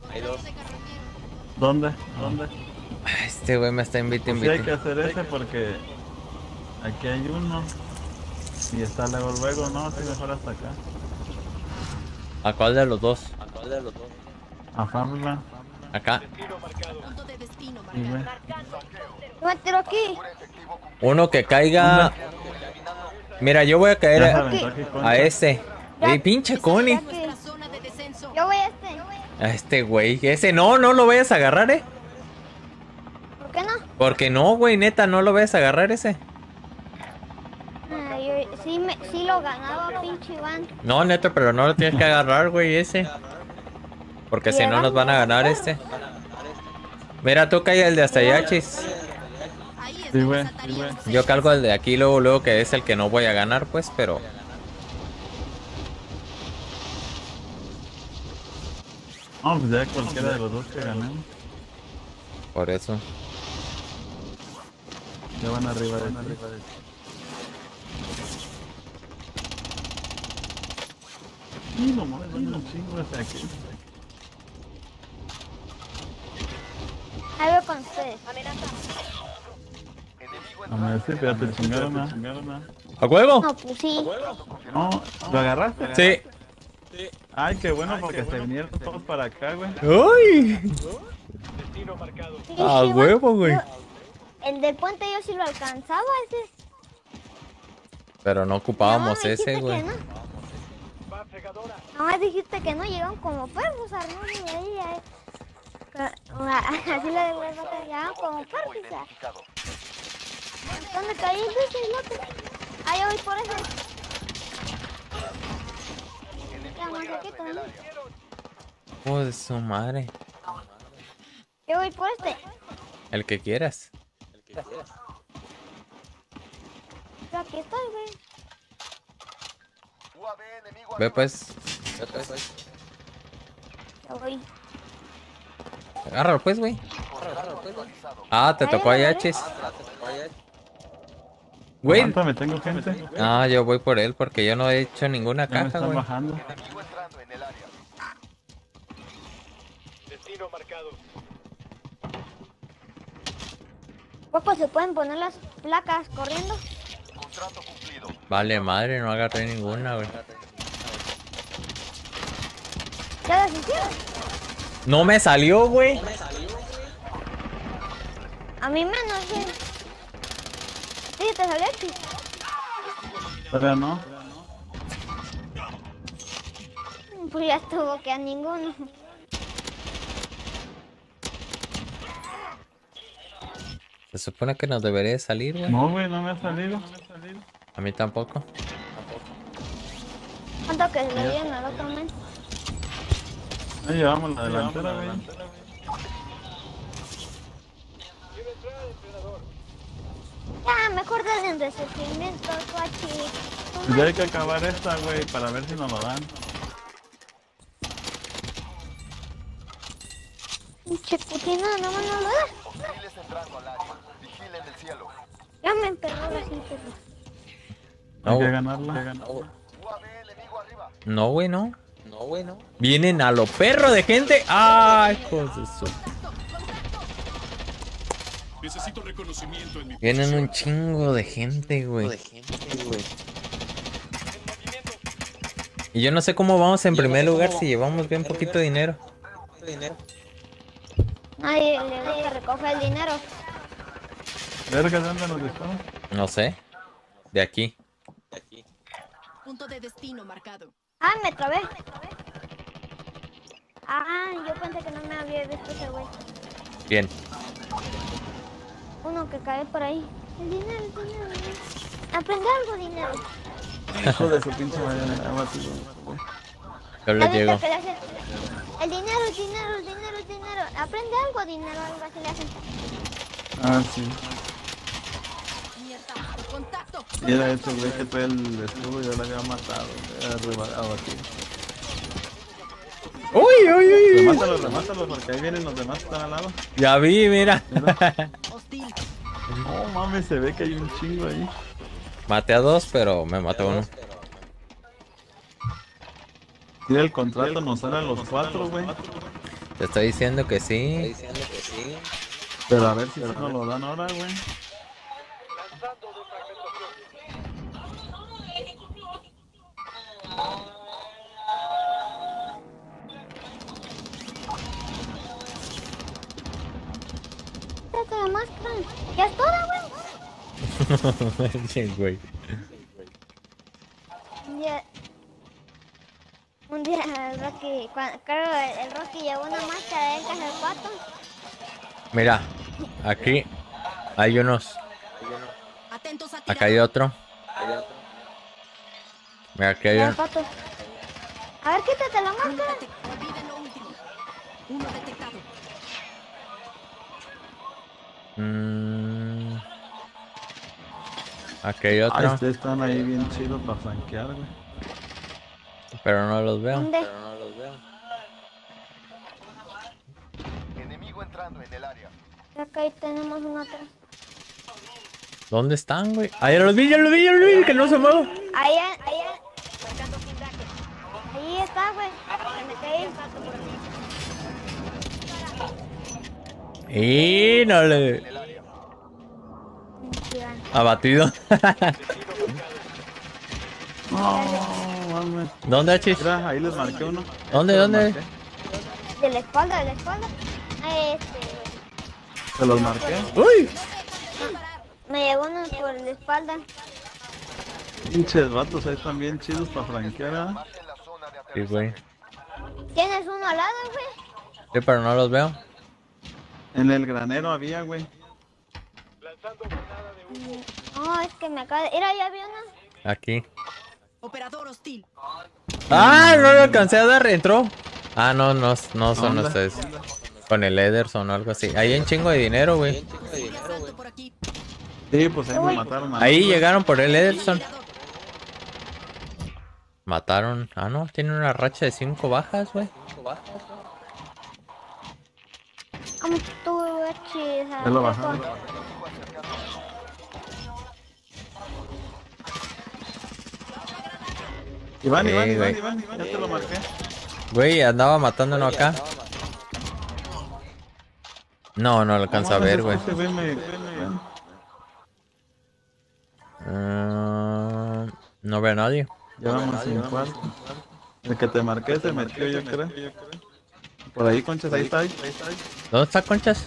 ¿Dónde? ¿Dónde? Este güey me está invitando. Pues sí hay que hacer ese porque aquí hay uno y está luego luego, no, sí mejor hasta acá. ¿A cuál de los dos? ¿A cuál de los dos? A Farmland. Acá. Punto de destino Sí, güey. Yo me tiro aquí. Uno que caiga. Mira, yo voy a caer Ya se a, aventó aquí, Concha. a ese. ¡Ey, pinche Connie! nuestra zona de descenso. Yo voy a este. A este güey. Ese no, no lo vayas a agarrar, eh. ¿Por qué no? Porque no, güey, neta, no lo vayas a agarrar ese. Ah, yo, sí, me, sí lo ganaba, pinche Iván. No, neta, pero no lo tienes que agarrar, güey, ese. Porque si no nos van a ganar este. Mira, tú cae el de hasta allá, chis. Ahí Sí, güey. está Sí, güey. Yo calco el de aquí luego, luego que es el que no voy a ganar, pues, pero... No, pues ya cualquiera de los dos que ganemos. Por eso. Ya van arriba de ti. Y no mames, van un chingo hasta aquí. Ahí voy con ustedes. A ver, sí, pero te chingaron a... chingaron a... ¿A huevo? No, pues sí. No, ¿lo agarraste? Sí. Ay, qué bueno porque se vinieron todos para acá, güey. ¡Uy! Sí, A sí, huevo, güey. yo- El del puente yo sí lo alcanzaba, ese. Pero no ocupábamos No, me ese, dijiste güey. que no. No, me dijiste que no, llegaron como perros, Arnoldo, y ahí, ahí. Así le devuelvo a hacer, llegaron como perros, o sea. ¿Dónde caí el ese lote? Ah, yo voy por ese. Ya, más cerquita, ¿no? Oh, de su madre. Yo voy por este. El que quieras. Pero aquí estoy, güey. U A V enemigo Ve arriba. pues. Ya voy. Agárralo pues, güey. Contrato actualizado. Ah, te Ahí tocó lo allá, agarré. chis. Güey. Aguántame, tengo gente. Ah, yo voy por él porque yo no he hecho ninguna Ya me caja, están güey. bajando. Enemigo entrando en el área. Poco se pueden poner las placas corriendo. Contrato cumplido. Vale, madre, no agarré ninguna, güey. ¿Ya las hicieron? No me salió, güey. A mí menos, güey. ¿Sí te salió, Chis? Pero no. Pues ya estuvo que a ninguno. Se supone que nos debería salir, güey. No, güey, no me ha salido. A mí tampoco. ¿Cuánto que le dieron al otro men? Ahí llevamos la delantera, güey. Ya, mejor den resentimiento, Coachi. Pues ya hay que acabar esta, güey, para ver si nos lo dan. Pinche putina, no me lo da. Hostiles entrando al área. Vigilen el cielo. Ya me emperró la gente. Hay que No, ganarla. Hay que ganarla. U A V enemigo arriba. no, güey, no. No, güey, no. Vienen a lo perro de gente. Ay, hijos de su. Necesito reconocimiento en mi Vienen un chingo de gente, güey. De gente, güey. Y yo no sé cómo vamos en primer lugar si llevamos bien poquito dinero. Dinero. Nadie le va a recoger el dinero. Verga, ¿de dónde nos disparan? No sé. De aquí. De aquí. Punto de destino marcado. Ah, me trabé. Ah, yo pensé que no me había visto ese güey. Bien. Uno que cae por ahí. El dinero, el dinero, el dinero. Aprende algo, dinero. Hijo de su pinche madre, abatido. Yo les ¿Sabes llego. lo que le hacen? El dinero, el dinero, el dinero, el dinero. Aprende algo, dinero, algo así le hacen. Ah, sí. Mierda. Contacto. Y era ese güey que trae el escudo y ya lo había matado. Era reba- abatido. Uy, uy, uy, uy. Remátalos, remátalos, porque ahí vienen los demás que están al lado. Ya vi, mira. Hostil. No mames, se ve que hay un chingo ahí. Maté a dos, pero me mató uno. Tira el contrato, nos salen los cuatro, güey. Te estoy diciendo que Estoy sí. diciendo que sí. Pero a ver si nos lo dan ahora, güey. Trata la máscara. Ya es toda, güey. Sí, güey. Un día, un día el Rocky, cuando, creo el, el Rocky llevó una máscara de Caja del Pato. Mira, aquí hay unos. Atentos a Acá hay otro. Mira, aquí hay Del uno. Pato. A ver, quítate la máscara. Olviden lo último. Uno detectado. Mm. Aquí hay Ay, otro. ustedes están ahí bien chidos para flanquear, güey. Pero no los veo. ¿Dónde? Pero no los veo. Enemigo entrando en el área. Acá ahí tenemos uno atrás. ¿Dónde están, güey? Ahí los vi, ya los vi, ya los vi, que no se mueva. Ahí, ahí, ahí está, güey. Se me caí. Y no le. Abatido. No, mames. ¿Dónde, Achis? Mira, ahí les marqué uno. ¿Dónde, Se los dónde? marqué. De la espalda, de la espalda. A este, güey. Se los marqué. ¡Uy! Me llegó uno por la espalda. Pinches vatos ahí están bien chidos para flanquear, ¿eh? Sí, güey. ¿Tienes uno al lado, güey? Sí, pero no los veo. En el granero había, güey. No, es que me acaba de... Mira, ya vi uno. Aquí. Operador hostil. ¡Ah! No lo alcancé a dar, entró. Ah, no, no, no son ¿Dónde? ustedes. Con el Ederson o algo así. Ahí hay un chingo de dinero, güey. Asalto por aquí. Sí, pues ahí me mataron. a- Ahí llegaron por el Ederson. Mataron. Ah, no, tiene una racha de cinco bajas, güey. ¿Cómo tú, chisa? Ya lo bajaron. Iván, Sí, Iván, Iván, güey. Iván, Iván, ya te lo marqué. Güey, andaba matando uno acá. No, no lo alcanzo a ver, güey. Este güey me- me- Ah, no veo a nadie. Ya vamos sin cuarto. El que te marqué se metió, yo creo. Por ahí, Conchas, ahí está. Ahí está. ahí. ¿Dónde está Conchas?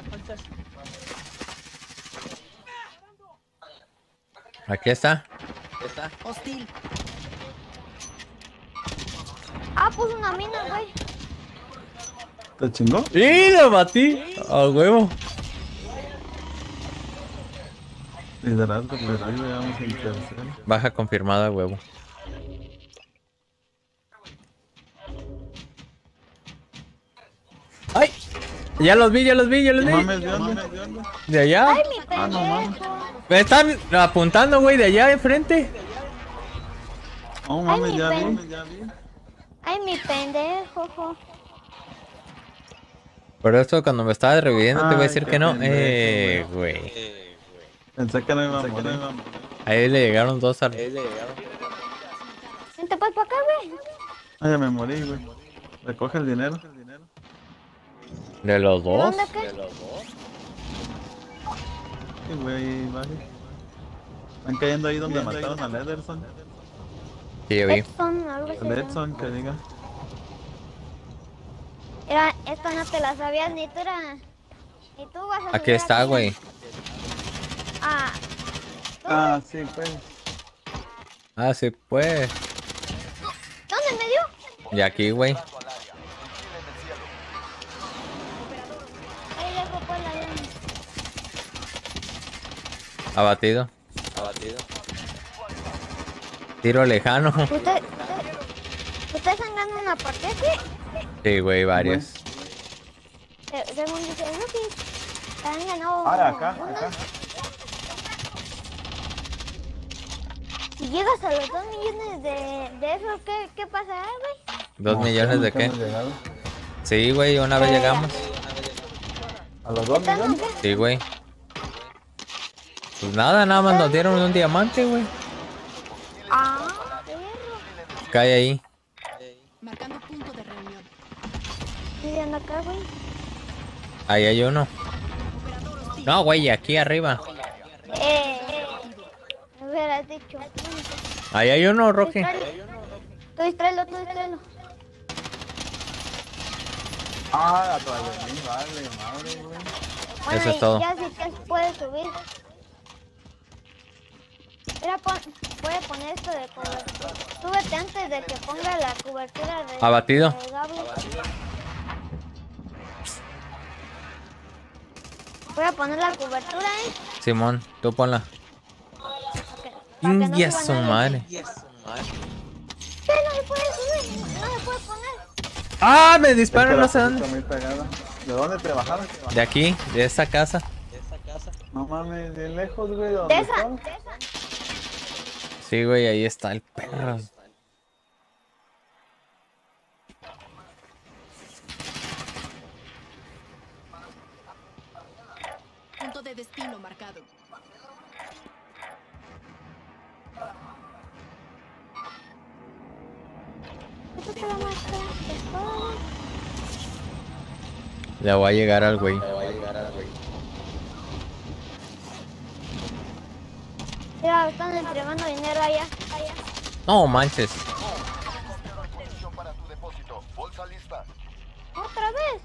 Aquí está. Hostil. Ah, puso una mina, güey. ¿Te chingó? ¡Y lo batí! ¡A huevo! Liderazgo perdido, ya vamos en tercero. Baja confirmada, huevo. ¡Ay! Ya los vi, ya los vi, ya los vi. Mames, ¿de dónde? ¿De dónde? De allá. Ay, mi Ah, no mames. pendejo. Me están apuntando, güey, de allá enfrente. No mames, mi ya pen- vi, ya vi. Ay, mi pendejo. jo. Por eso cuando me estabas reviviendo te voy a Ay, decir qué que no. pendejo, Eh, güey. Pensé que no iba a morir. Ahí le llegaron dos al... Vente pues para acá, güey. Ay, ya me morí, güey. Recoge el dinero. ¿De los ¿De dos? dónde qué? Sí, güey, vale. Están cayendo ahí donde mataron a Ederson. Sí, yo vi. Edson, algo así. El Edson, que diga. Era, esta no te la sabías ni tú, era... Ni tú vas a Aquí subir está, güey. Ah, Ah, sí, pues. Ah, sí, pues. ¿dónde me dio? Y aquí, güey. Ahí dejo pues la llama. Abatido. Abatido. Tiro lejano. ¿Usted, usted, ¿Ustedes han ganado una partida aquí? Sí, güey, varios. Se- Según dice Ruki, han ganado Ah, acá, una. acá. Si llegas a los dos millones de, de eso, ¿qué, qué pasará, güey? ¿Dos No, millones de nunca qué? hemos llegado. Sí, güey, una vez llegamos. ¿A los dos ¿Están o millones? qué? Sí, güey. Pues nada, nada más nos dieron un diamante, güey. Ah, perro. Cae ahí. Marcando punto de reunión. Estoy viendo acá, güey. Ahí hay uno. No, güey, aquí arriba. Eh, eh. Me hubieras dicho. Ahí hay uno, Rocky. Tú distráelo, tú distráelo. Ah, atrás de mí, vale, madre, güey. Bueno, Eso es y todo. ya sí que puedes subir. Mira, pon, voy a poner esto de cobertura. Súbete antes de que ponga la cobertura de... Abatido. de Gabby. Voy a poner la cobertura, ¿eh? Simón, tú ponla. Para que no India suba su nadie. madre. ¿Qué? No se puede subir, no se puede poner. ¡Ah! Me Es que disparan la no sé pusiste dónde. muy pegada. ¿De dónde te bajaron? De aquí, de esa casa. No mames, de lejos, güey, ¿de De dónde esa, estás? de esa. Sí, güey, ahí está el perro. Punto de destino marcado. Esto te la marca. Le voy a llegar al güey. Mira, están entregando dinero allá, allá. No manches. Para tu depósito. Bolsa lista. ¿Otra vez?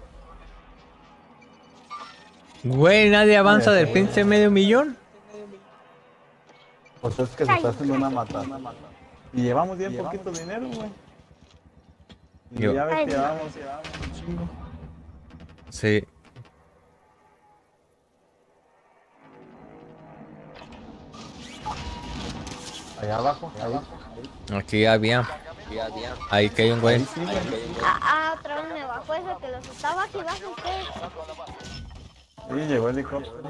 Güey, nadie avanza del pinche medio millón. Pues es que se está haciendo una matada. Y llevamos bien poquito dinero, güey. Y Yo- ya ves Ay, que no. llevamos, llevamos un chingo. Sí. Allá abajo, ahí. Aquí había. Ahí que hay un güey. Ah, ah, otra vez me bajó eso que los estaba aquí bajo ustedes. Sí, llegó el helicóptero.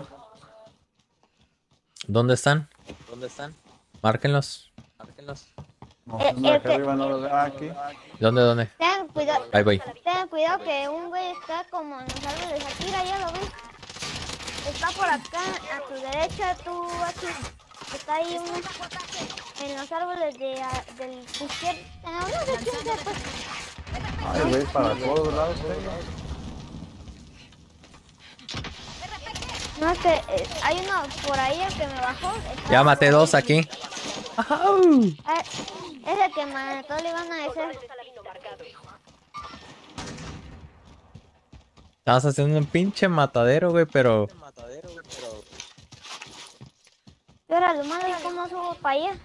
¿Dónde están? ¿Dónde están? Márquenlos. Márquenlos. No, Eh, de acá este- arriba no lo veo. Ah, aquí. ¿Dónde, dónde? Tengan cuidado, Ahí voy. tengan cuidado que un güey está como en los árboles aquí, mira, ya lo ves. Está por acá, a tu derecha, tú aquí. Está ahí uno en los árboles de, a- del izquierdo. Ah, no sé quién sea, pues. Ay, güey, para todos lados tengo. No, es que eh, hay uno por ahí el que me bajó. está Ya maté por dos ahí. aquí. Ah, ese que mató le iban a decir. Estabas haciendo un pinche matadero, güey, pero... Matadero, güey, pero... Y ahora lo malo es cómo subo para allá.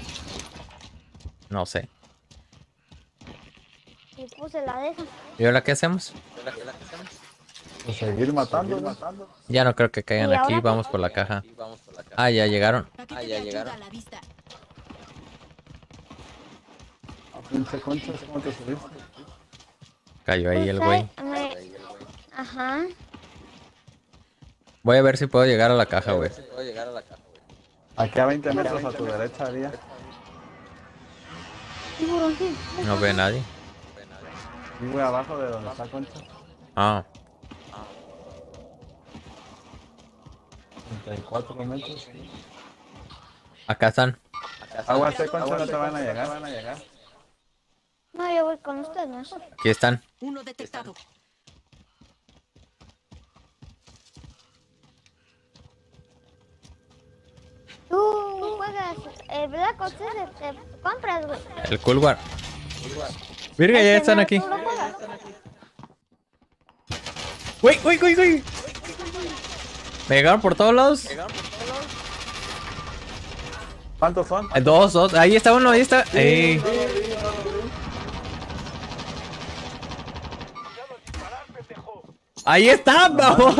No sé. Y puse la de esa. ¿Y ahora qué hacemos? ¿Qué es la que hacemos? Pues seguir matando, matando. Ya no creo que caigan ¿Y aquí. ahora qué? Vamos por la caja. Sí, vamos por la caja. Ah, ya llegaron. Paquete Ah, de ya ayuda llegaron. a la vista. A pinche conchas, ¿cómo te subiste? Cayó ahí el Puse- güey. me- Ajá. Voy a ver si puedo llegar a la caja, güey. Puedo llegar a la caja, güey. Aquí a veinte metros a tu derecha haría. Tiburón, sí. No ve nadie. Y güey, abajo de donde está Concha. Ah, treinta y cuatro metros. acá están. Aguas, eh, Concha, no te van a llegar. Van a llegar. No, yo voy con ustedes. Aquí están. Uno detectado. Tú juegas el Black Ops, te, te compras, güey. El Cool War. Virga, ya están aquí. ¿Tú lo juegas? Uy, uy, uy, uy. Me llegaron por todos lados. ¿Cuántos son? Eh, Dos, dos. Ahí está uno, ahí está. Ey. Ahí está, vamos.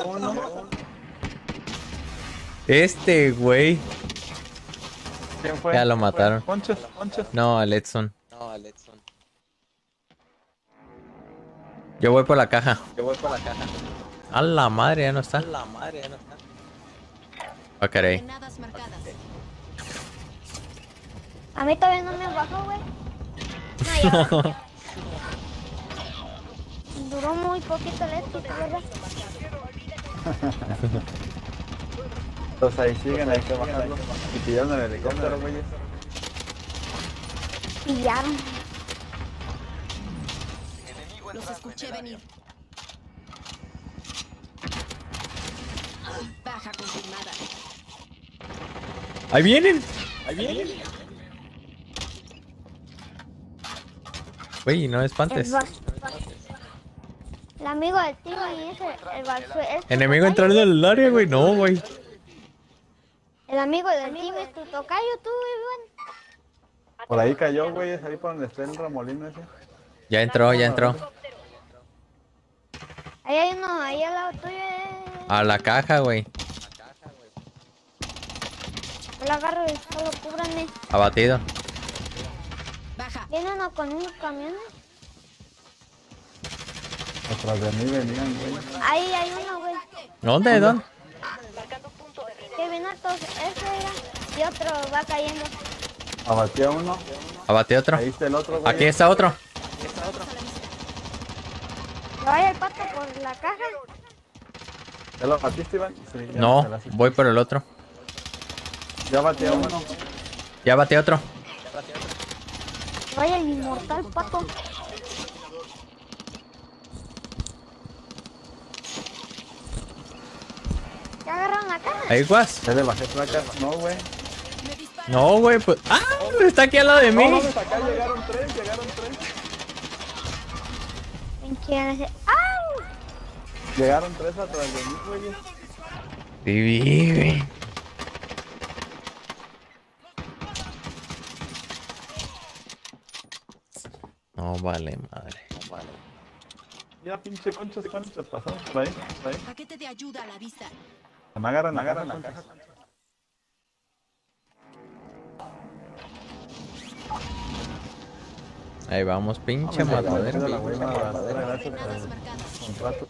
Este güey. ¿Quién fue? Ya lo mataron. Conchas, Conchas. No, al Edson. No, al Edson. Yo voy por la caja. Yo voy por la caja. A la madre, ya no está. La madre, ya no está. Ah, caray. Granadas marcadas. A mí todavía no me bajó, güey. No, ya. Duró muy poquito el éxito, ¿verdad? Entonces ahí siguen, hay que bajarlo. Y pillaron el helicóptero, güeyes. Pillaron. Los escuché venir. Baja confirmada. Ahí vienen. Ahí viene. Güey, no espantes. El, el amigo del tío y ese, el Balsue- es Enemigo tu entrando tocayo. en el área, güey. No, güey. El amigo del tío es tu tocayo, tú, Iván. Por ahí cayó, güey, ahí por donde está el remolino ese. Ya entró, ya entró. Ahí hay uno, ahí al lado tuyo. eh. A la caja, güey. Yo lo agarro y solo cúbranme. Abatido. Baja. Viene uno con unos camiones. Atrás de mí venían, güey. Ahí hay uno, güey. ¿Dónde? ¿Dónde? Que viene todos, ese era. Y otro va cayendo. Abatí a uno. Abatido otro. Ahí está el otro, güey. Aquí está otro. ¿Le vaya el pato por la caja? ¿Ya lo abatiste, Iván? Sí, ya No, se la- voy por el otro. Ya abatí a uno. Ya bate otro. Vaya el inmortal pato. ¿Ya agarraron la caja? Ahí, guas. Ya le bajé placas. No, güey. No, güey, pues. ¡Ah! Está aquí al lado de mí. No, mames, acá llegaron tres, llegaron tres. Pinche ese. ¡Au! Llegaron tres atrás de mí, güey. Sí, vive. No vale, madre. No vale. Ya, pinche conchas, conchas, pasamos por ahí, por ahí. Paquete de ayuda a la vista. Me agarran, me agarran la caja. Ahí vamos, pinche Vamos, matadero. la güey, matadera, gracias por Granadas el marcadas. contrato.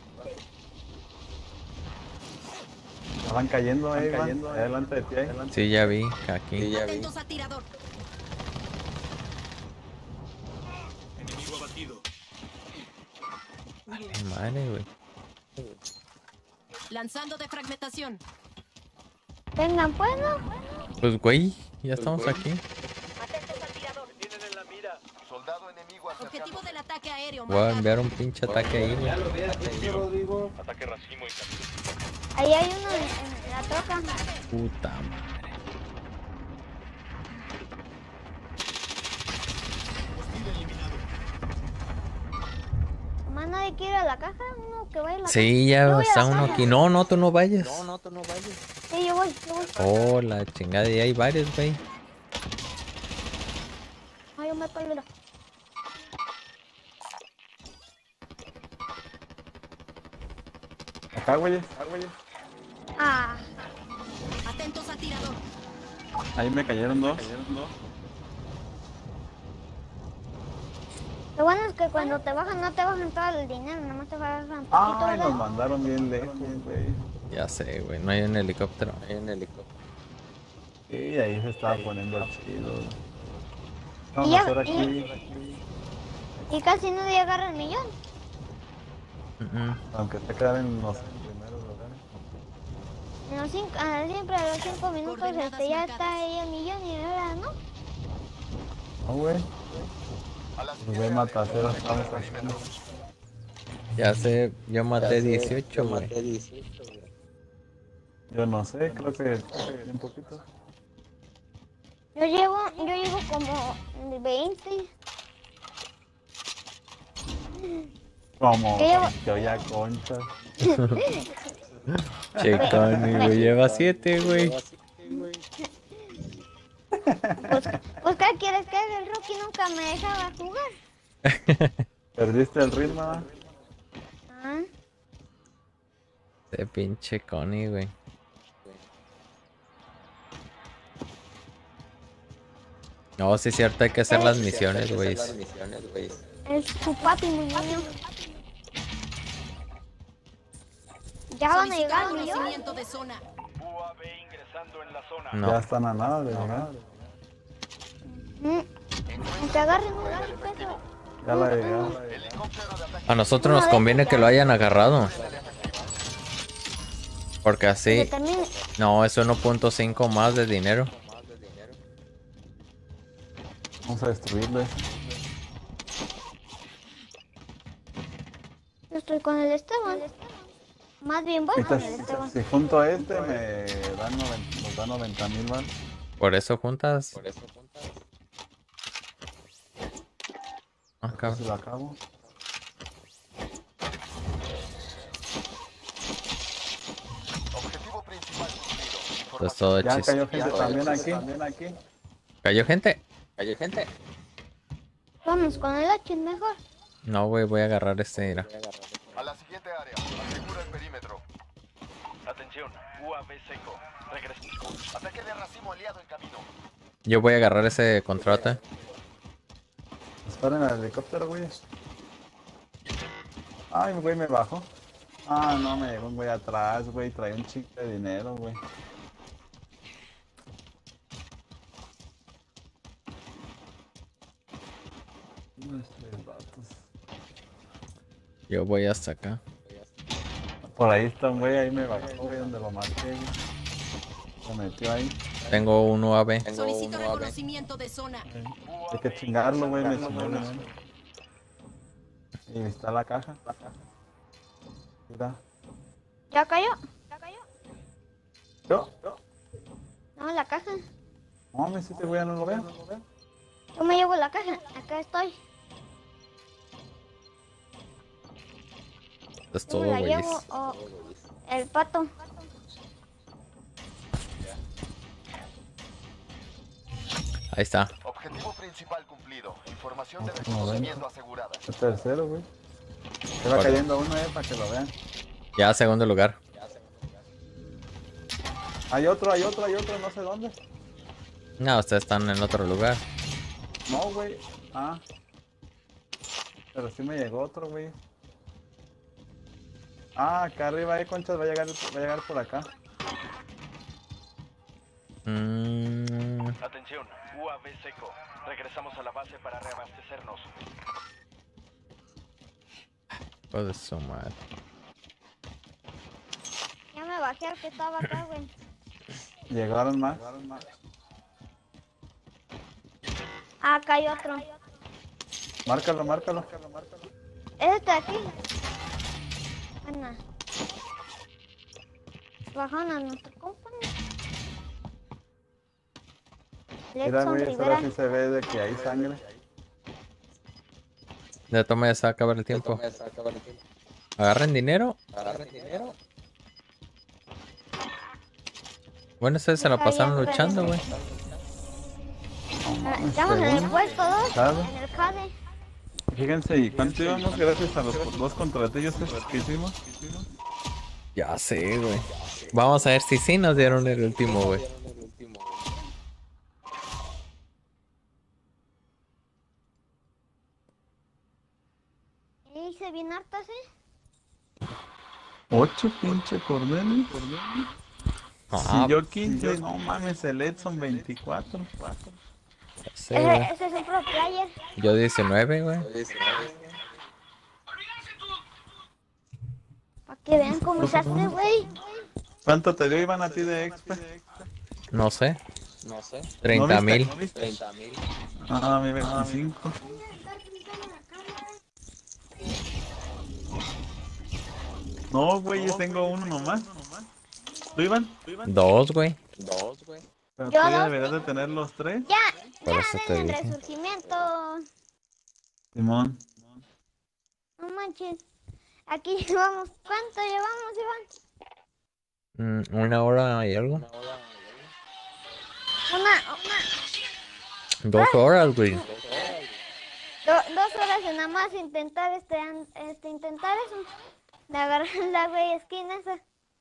Estaban cayendo, eh, cayendo adelante de ti, ahí. Sí, ya vi. Aquí. Sí, ya vi. Atentos a tirador. Enemigo abatido. Vale, madre, güey. Lanzando de fragmentación. Vengan, pues, ¿no? Pues, güey, ya estamos aquí. Soldado enemigo Objetivo acercándose. del ataque aéreo. Voy a marcado. enviar un pinche ataque ahí, güey. Ataque racimo y camino. Ahí hay uno en, en la troca. Puta madre. Más nadie quiere ir a la caja. Uno que vaya a la Sí, caja. Yo ya voy a está la uno caja. aquí. No, no, tú no vayas. No, no, tú no vayas. Sí, yo voy, yo voy. Oh, la chingada. Y hay varios, güey. Ay, yo me perdí. Acá, güey, acá, güey. Ah, Atentos a tirador. Ahí me cayeron dos. Cayeron dos. Lo bueno es que cuando te bajan no te bajan todo el dinero, nomás te bajan poquito, Ay, nos ¿verdad? mandaron bien lejos, güey. Ya sé, güey. No hay un helicóptero. Hay un helicóptero. Sí, ahí se estaba poniendo chido. Vamos Y a ya- hacer aquí. y- Y casi nadie agarra el millón. Mm-mm. Aunque te quedan en los primeros lugares. En los cinco, ah, siempre a los cinco minutos este, ya está ahí el millón y ahora no. No, güey. Pues güey, matacero estamos haciendo. Ya sé, yo maté Ya sé, dieciocho, yo güey. maté dieciocho, güey. Yo no sé, creo que un poquito. Yo llevo, yo llevo como veinte. Como ¿Qué llevo? yo ya concha. Che, Connie, güey. Lleva siete, güey. Pues, pues ¿qué quieres que haga? El Rocky nunca me dejaba jugar. Perdiste el ritmo, ¿no? Ah, Ese pinche Connie, güey. No, sí es cierto, hay que hacer las misiones, güey. Las misiones, güey. es su papi, mi niño. Ya van a llegar al millón. Reconocimiento de zona. U A V ingresando en la zona. No. Ya están a nada de llegar. Mm, que agarren un gran peso. Ya la llegaron. A nosotros nos conviene que lo hayan agarrado. Porque Que así... también, No, es uno punto cinco más de dinero. Vamos a destruirlo. yo estoy con el Esteban. Más bien voy Ahorita, con el Esteban. si junto a este me dan noventa, nos da noventa mil más. Por eso juntas... Por eso juntas. Ah, Si cabrón. lo acabo. Objetivo principal cumplido. Esto es todo Ya chiste. cayó gente también aquí. También aquí. ¿Cayó gente? Hay gente. Vamos con el H mejor. No, güey, voy a agarrar este, mira. A la siguiente área. Asegura el perímetro. Atención, U A V seco. Regresa. Ataque de racimo aliado en camino. Yo voy a agarrar ese contrato. Disparen al helicóptero, güey. Ay, güey, me bajo. Ah, no, me llegó un güey atrás, güey. Trae un chico de dinero, güey. Nuestros vatos. Yo voy hasta acá. Por ahí está un güey, ahí me bajó, güey, donde lo marqué, güey. Se metió ahí. Tengo un U A V. Tengo Solicito uno A V. reconocimiento de zona. Hay que chingarlo, güey, me chingó, güey. Y está la caja. Mira. ¿Ya cayó? ¿Ya cayó? ¿Yo? ¿Yo? No, la caja. No, me hiciste, güey, no lo veo. Yo me llevo la caja. Acá estoy. Esto es Yo todo, me la güey. llevo. O el pato. Ahí está. Objetivo principal cumplido. Información de No, no, reconocimiento asegurada. El tercero, güey. Se va Vale. cayendo uno, eh, para que lo vean. Ya, segundo lugar. Hay otro, hay otro, hay otro, no sé dónde. No, ustedes están en otro lugar. No, güey. Ah. Pero sí me llegó otro, güey. Ah, acá arriba hay conchas, va a llegar, va a llegar por acá. Mm, Atención, U A V seco. Regresamos a la base para reabastecernos. hijo de su madre. Ya me bajé al que estaba acá, güey. Llegaron más. Ah, acá hay otro. Márcalo, márcalo. Este de aquí. Ana. Bajaron a nuestro compa. Mira, Letson güey, eso Rivera. ahora sí se ve de que hay sangre. De toma ya se va a acabar el tiempo. Esto me saca acabar el tiempo. Agarren dinero. Agarren dinero. Bueno, ustedes se la pasaron luchando, güey. Ah, estamos en el puesto dos. ¿Sabe? En el Cade. Fíjense, ¿y cuánto íbamos gracias a los dos contratillos que hicimos? Ya sé, güey. Vamos a ver si sí nos dieron el último, güey. Hice bien hartas, ¿eh? Ocho pinche Cordelis. Ah, Si yo quince, no mames, el Edson veinticuatro. sí, güey. Ese, ese es un pro player. Yo diecinueve, güey. Para que vean cómo se hace, güey. ¿Cuánto te dio Iván a ti de expa? No sé. No sé. treinta ¿No viste? mil. ¿No viste? treinta mil. Ah, mi veinticinco. No, güey, yo tengo uno nomás. ¿Tú, Iván? Dos, güey. Dos, güey. Pero tú Yo ya dos. deberías de tener los tres. Ya, Por ya eso te ven el dije. resurgimiento. Simón. No manches. Aquí llevamos. ¿Cuánto llevamos, Iván? Mm, una hora y algo. Una, una, Dos horas, güey. do- dos horas de nada más intentar este, an- este intentar eso. De agarrar la güey esquina esa.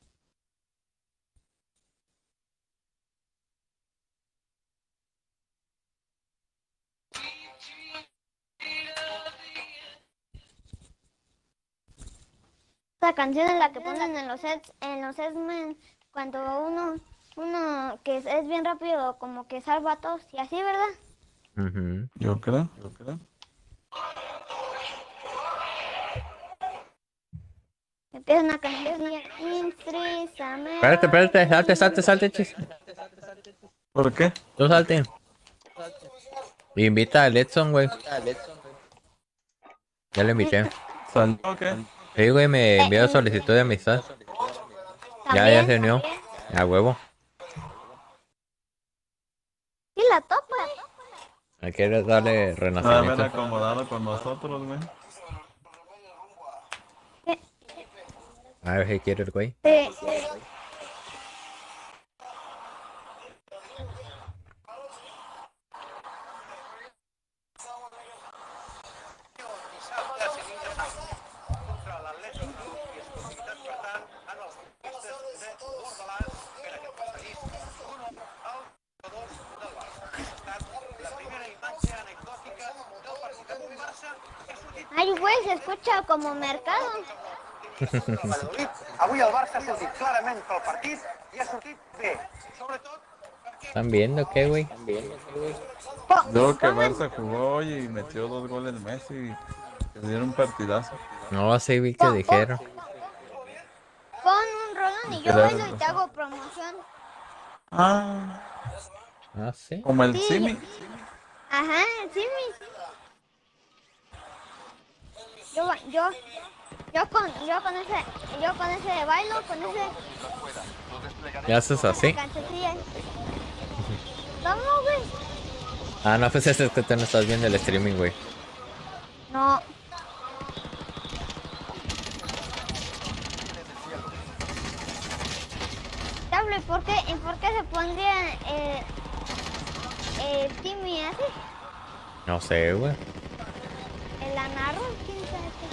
Esa canción es la que ponen en los sets, en los X-Men cuando uno, uno que es, es bien rápido como que salva a todos y así, ¿verdad? Ujú. Yo creo, yo creo. Empieza una canción intrísame. Espérate, espérate, salte, salte, salte, chis. ¿Por qué? Tú salte. Invita a Edson, güey. Ya le invité. ¿Salió o qué? Sí, güey, me envió solicitud de amistad. Ya, ya se unió. A huevo. Y la topa. Hay que darle Va a haber renacimiento. acomodado con nosotros, güey. A ver si quiere el güey. Sí. Ay, güey, se escucha como mercado. Avui el Barça ha sortit clarament pel partit i ha sortit bé. Sobretot ¿Están viendo qué, güey? Luego que Barça jugó hoy y metió dos goles Messi y que dieron un partidazo. No, sí vi que dijeron. Pon un rolón y yo Claro. bailo y te hago promoción. Ah, Ah, sí. como el Sí. Simi. Ajá, sí, mi. Yo, ba- yo, yo con, yo con ese, yo con ese bailo, con ese ¿Qué haces así? canchecilla. ¿Cómo, güey? Ah, no, pues es que tú no estás viendo el streaming, güey. No. Diablo, ¿y por qué, y por qué se pondría eh, eh, Timmy así? No sé, güey. El anarro, quién sabe qué.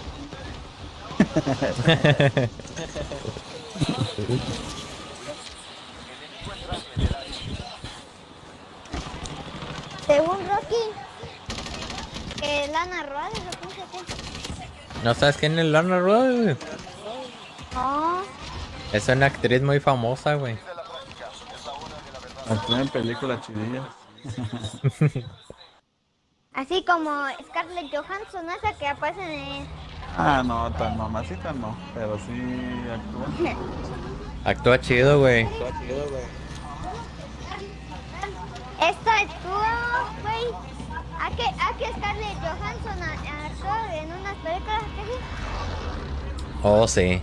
Según Rocky, que Lana Rhoades o quién sabe qué. ¿No sabes quién es Lana Rhoades, güey? No. Es una actriz muy famosa, güey. Actúa en películas chidillas. Así como Scarlett Johansson, esa que aparece en... Ah, no, tan mamacita no, pero sí actúa. Actúa chido, güey. Esta actúa, güey. ¿A qué, a qué Scarlett Johansson a- actuó en unas películas que sí? Oh, sí.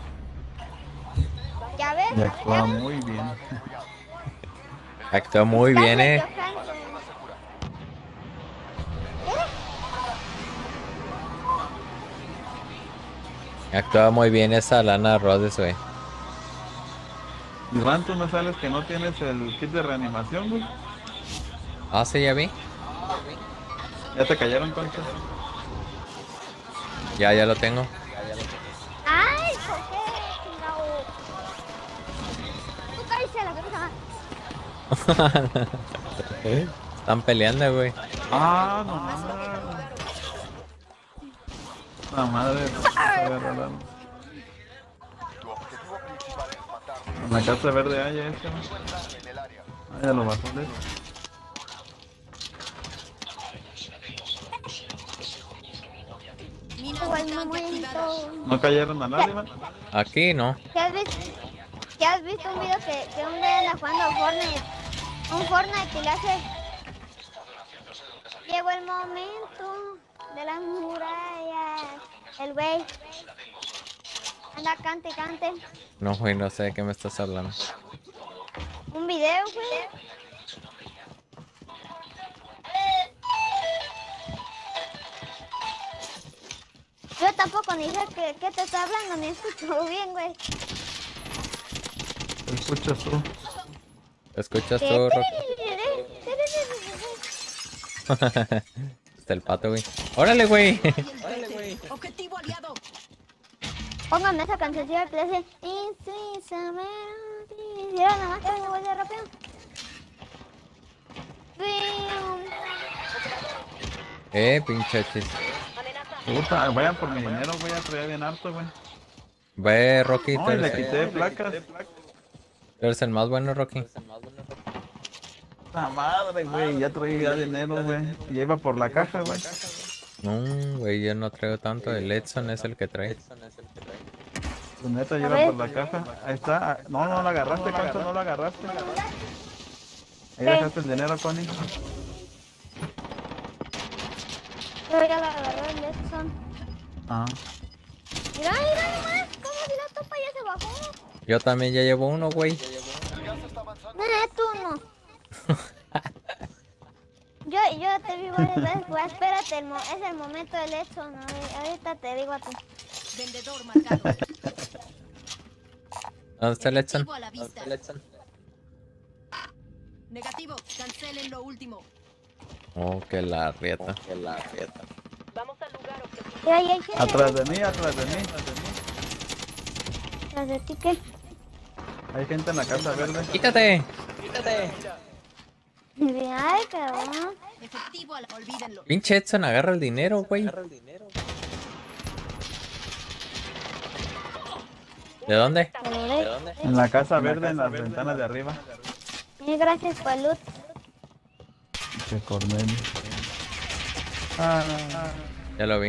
Ya ves, Y actúa muy bien. Actúa muy bien, eh. Scarlett Johansson. Actúa muy bien esa Lana Rhoades, güey. Iván, tú me sales que no tienes el kit de reanimación, güey. Ah, sí, ya vi. ¿Ya te cayeron, Concha? Ya, ya lo tengo. Ay, ¿por qué? Chingao. Tú cállate a la cabeza. Están peleando, güey. Ah, no mames. La madre. En la casa verde hay este. Ah, ya lo bajó de. ¿No cayeron a nadie, man? Aquí no. ¿Ya has visto, ya has visto un video que, que un día anda jugando Fortnite? Un Fortnite y le hace... Llegó el momento de las murallas. El güey anda cante y cante. No, güey, no sé de qué me estás hablando. Un video, güey. Yo tampoco ni sé qué, qué te está hablando, ni escucho bien, güey. ¿Te escuchas tú? ¿Te escuchas tú, Rocky? Está el pato, güey. ¡Órale, güey! ¡Órale, güey! ¡Objetivo aliado! Póngame esa cancioncilla que dice... Y sin saber... Y ahora nada más que me voy de rápido. Eh, pinche chis. Puta, vayan por mi dinero, güey, ya traía bien harto, güey. Ve, Rocky, No, tú y le eres, quité placas. tú eres el más bueno, Rocky. La madre, güey, ya traía dinero, güey. Y iba por la caja, güey. No, güey, yo no traigo tanto. El Edson es el que trae. Tu neta lleva por la caja. Ahí está. No, no la agarraste, Concho, no la agarraste. Ahí dejaste el dinero, Connie. Yo ya la agarré el Edson. Ah. Mira, mira nomás, cómo si la topa ya se bajó. Yo también ya llevo uno, güey. No, tú no. Yo, yo te vi varias veces, pues espérate, el mo es el momento del Edson, ¿no? Ahorita te digo a ti. Vendedor marcado. ¿Dónde está el Edson? A la vista. Negativo, cancelen lo último. Oh, que la rieta. Que la rieta. Vamos al lugar objetivo. Ya, ya, ya, Atrás de mí, atrás de mí. ¿Atrás de ti qué? Hay gente en la casa verde. ¡Quítate! Quítate. Ay, cabrón. Efectivo, al- olvídenlo. Pinche Edson, agarra el dinero, güey. Agarra el dinero. ¿De dónde? ¿De dónde? En la casa verde, en las ventanas de arriba. Y gracias por el loot. Che, Cornelio. Ah, Ya lo vi.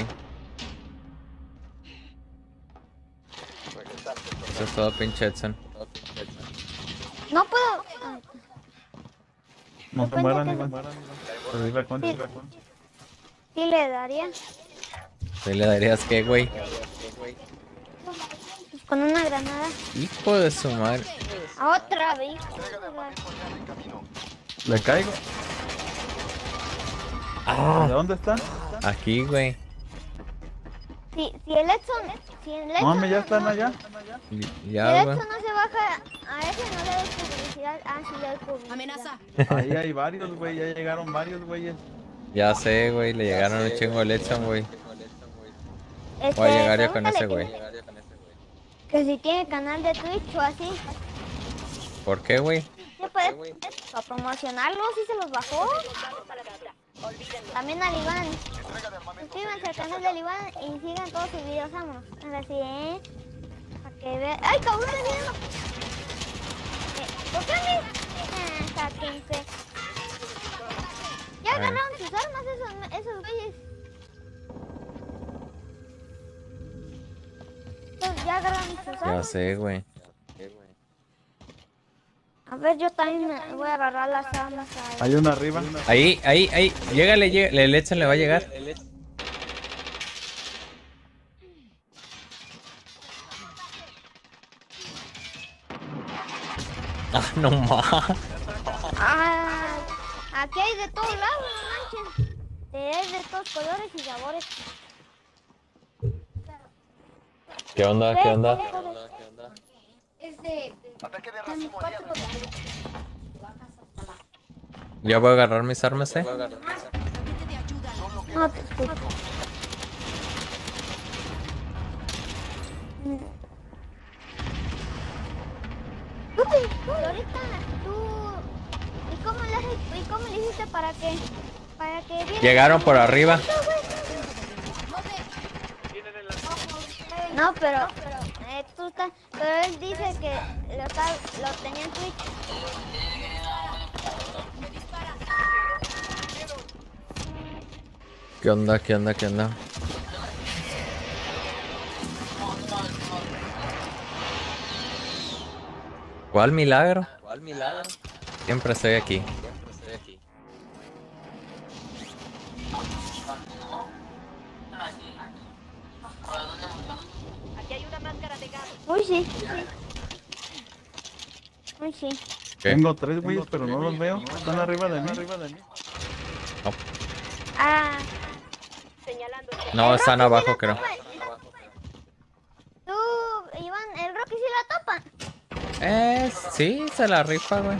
Eso es todo, pinche Edson. No puedo. Ay, no te mueran, Iván. Pero iba con Sí. Sí le daría. ¿Tú le darías qué, güey? Pues con una granada. Hijo de su madre. A otra vez. ¿Le caigo? Ah, ¿De dónde está? aquí, güey. Si, si el Edson. Si el Edson. Mami, ya están allá. Y- Si el Ya, güey. Edson no se baja. A ese no le doy publicidad. Ah, sí le doy publicidad. Amenaza. Ahí hay varios, güey. Ya llegaron varios, güeyes. Ya sé, güey. Le llegaron un chingo al Edson, güey. Este, Voy a llegar yo con pregúntale ese, que- güey. Que si tiene canal de Twitch o así. ¿Por qué, güey? ¿Se puede para promocionarlo? ¿Sí se los bajó? También al Iván. Suscríbanse al canal del Iván y sigan todos sus videos, vámonos. Ahora sí, ¿eh? Para que vean. ¡Ay, cabrón! ¡Viendo! ¿Por qué me...? Ah, sáquense. Ya agarraron sus armas esos, esos güeyes. Esos ya agarraron sus Ya armas. sé, güey. A ver, yo también me voy a agarrar las armas ahí. Hay uno arriba. Ahí, ahí, ahí. Llégale, llégale. El Edson le va a llegar. Ah, no más. Ah, aquí hay de todos lados, no manchen. Hay de todos colores y sabores. ¿Qué onda? ¿Qué onda? Es de... Ataque de racimo aliado. Ya voy a agarrar mis armas, eh. No te escucho. Tú te- tú ahorita tú... ¿Y cómo le haces- y cómo le hiciste para que... para que viera- Llegaron por arriba. Tienen el No, pero eh, tú estás, pero él dice que lo, está, lo tenía en Twitch. ¿Qué onda? ¿Qué onda? ¿Qué onda? ¿Cuál milagro? ¿Cuál milagro? Siempre estoy aquí. Siempre estoy aquí. Aquí hay una máscara de gas. Uy, sí. Uy, sí. ¿Qué? Tengo tres güeyes, pero no los veo. Están arriba de mí. No, Ah, Señalando. no, el están Rocky abajo, sí la creo. topa. Tú, Iván, el Rocky sí la topa. Eh, sí, se la rifa, güey.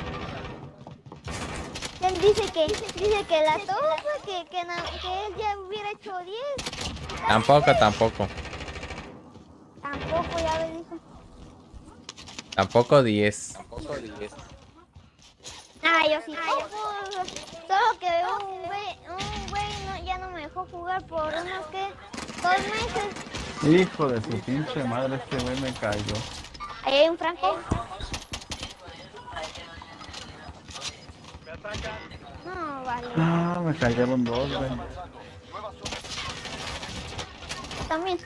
Él dice que, dice que la topa, que, que, na- que él ya hubiera hecho diez. Tampoco, tampoco. Tampoco, ya le dijo. Tampoco diez. Tampoco diez. Ah, yo sí topo. Solo que un güey, un güey no, ya no me dejó jugar por unos, ¿qué? Dos meses. Hijo de su pinche madre, este güey me cayó. Ahí hay un Franco. No, vale. Ah, me cayeron dos, güey. También.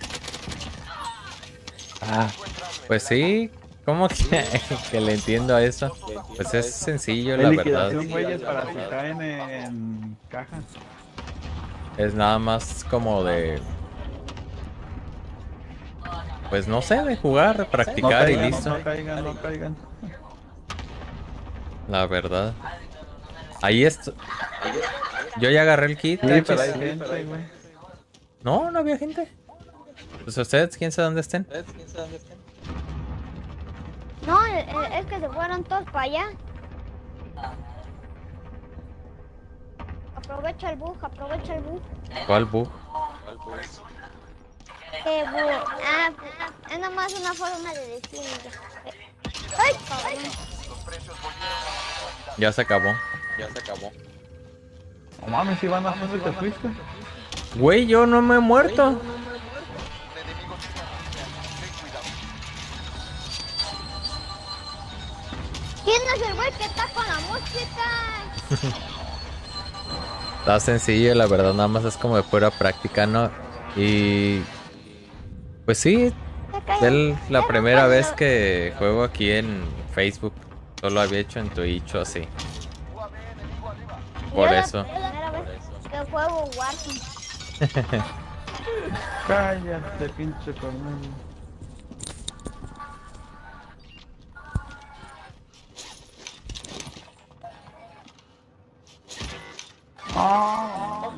Ah, pues sí. ¿Cómo que, que le entiendo a eso? Pues es sencillo, la Hay verdad. liquidación, güeyes, para si caen en cajas. Es nada más como de... Pues no sé, de jugar, de No practicar y caigan, listo. no caigan, no caigan. La verdad. Ahí está. Yo ya agarré el kit. Sí, pero hay Tachis. gente, güey. No, no había gente. Pues ustedes, quién sabe dónde estén. ¿Ustedes quién sabe dónde están? No, eh, es que se fueron todos para allá. Aprovecha el bug, aprovecha el bug. ¿Cuál bug? ¿Cuál bus? ¿Qué bug? Ah, es nomás una forma de decirlo. ¡Ay, cabrón! Ya se acabó. Ya se acabó. No mames, Iván, ¿a dónde te fuiste? Güey, yo no me he muerto. ¿Quién es el güey que está con la música? Está sencillo, la verdad, nada más es como de pura práctica, ¿no? Y... Pues sí, es la primera vez que juego aquí en Facebook. Solo había hecho en Twitch o así. Por Yo la eso. primera vez que juego Warzone. Cállate, pinche Cornelio. Ah,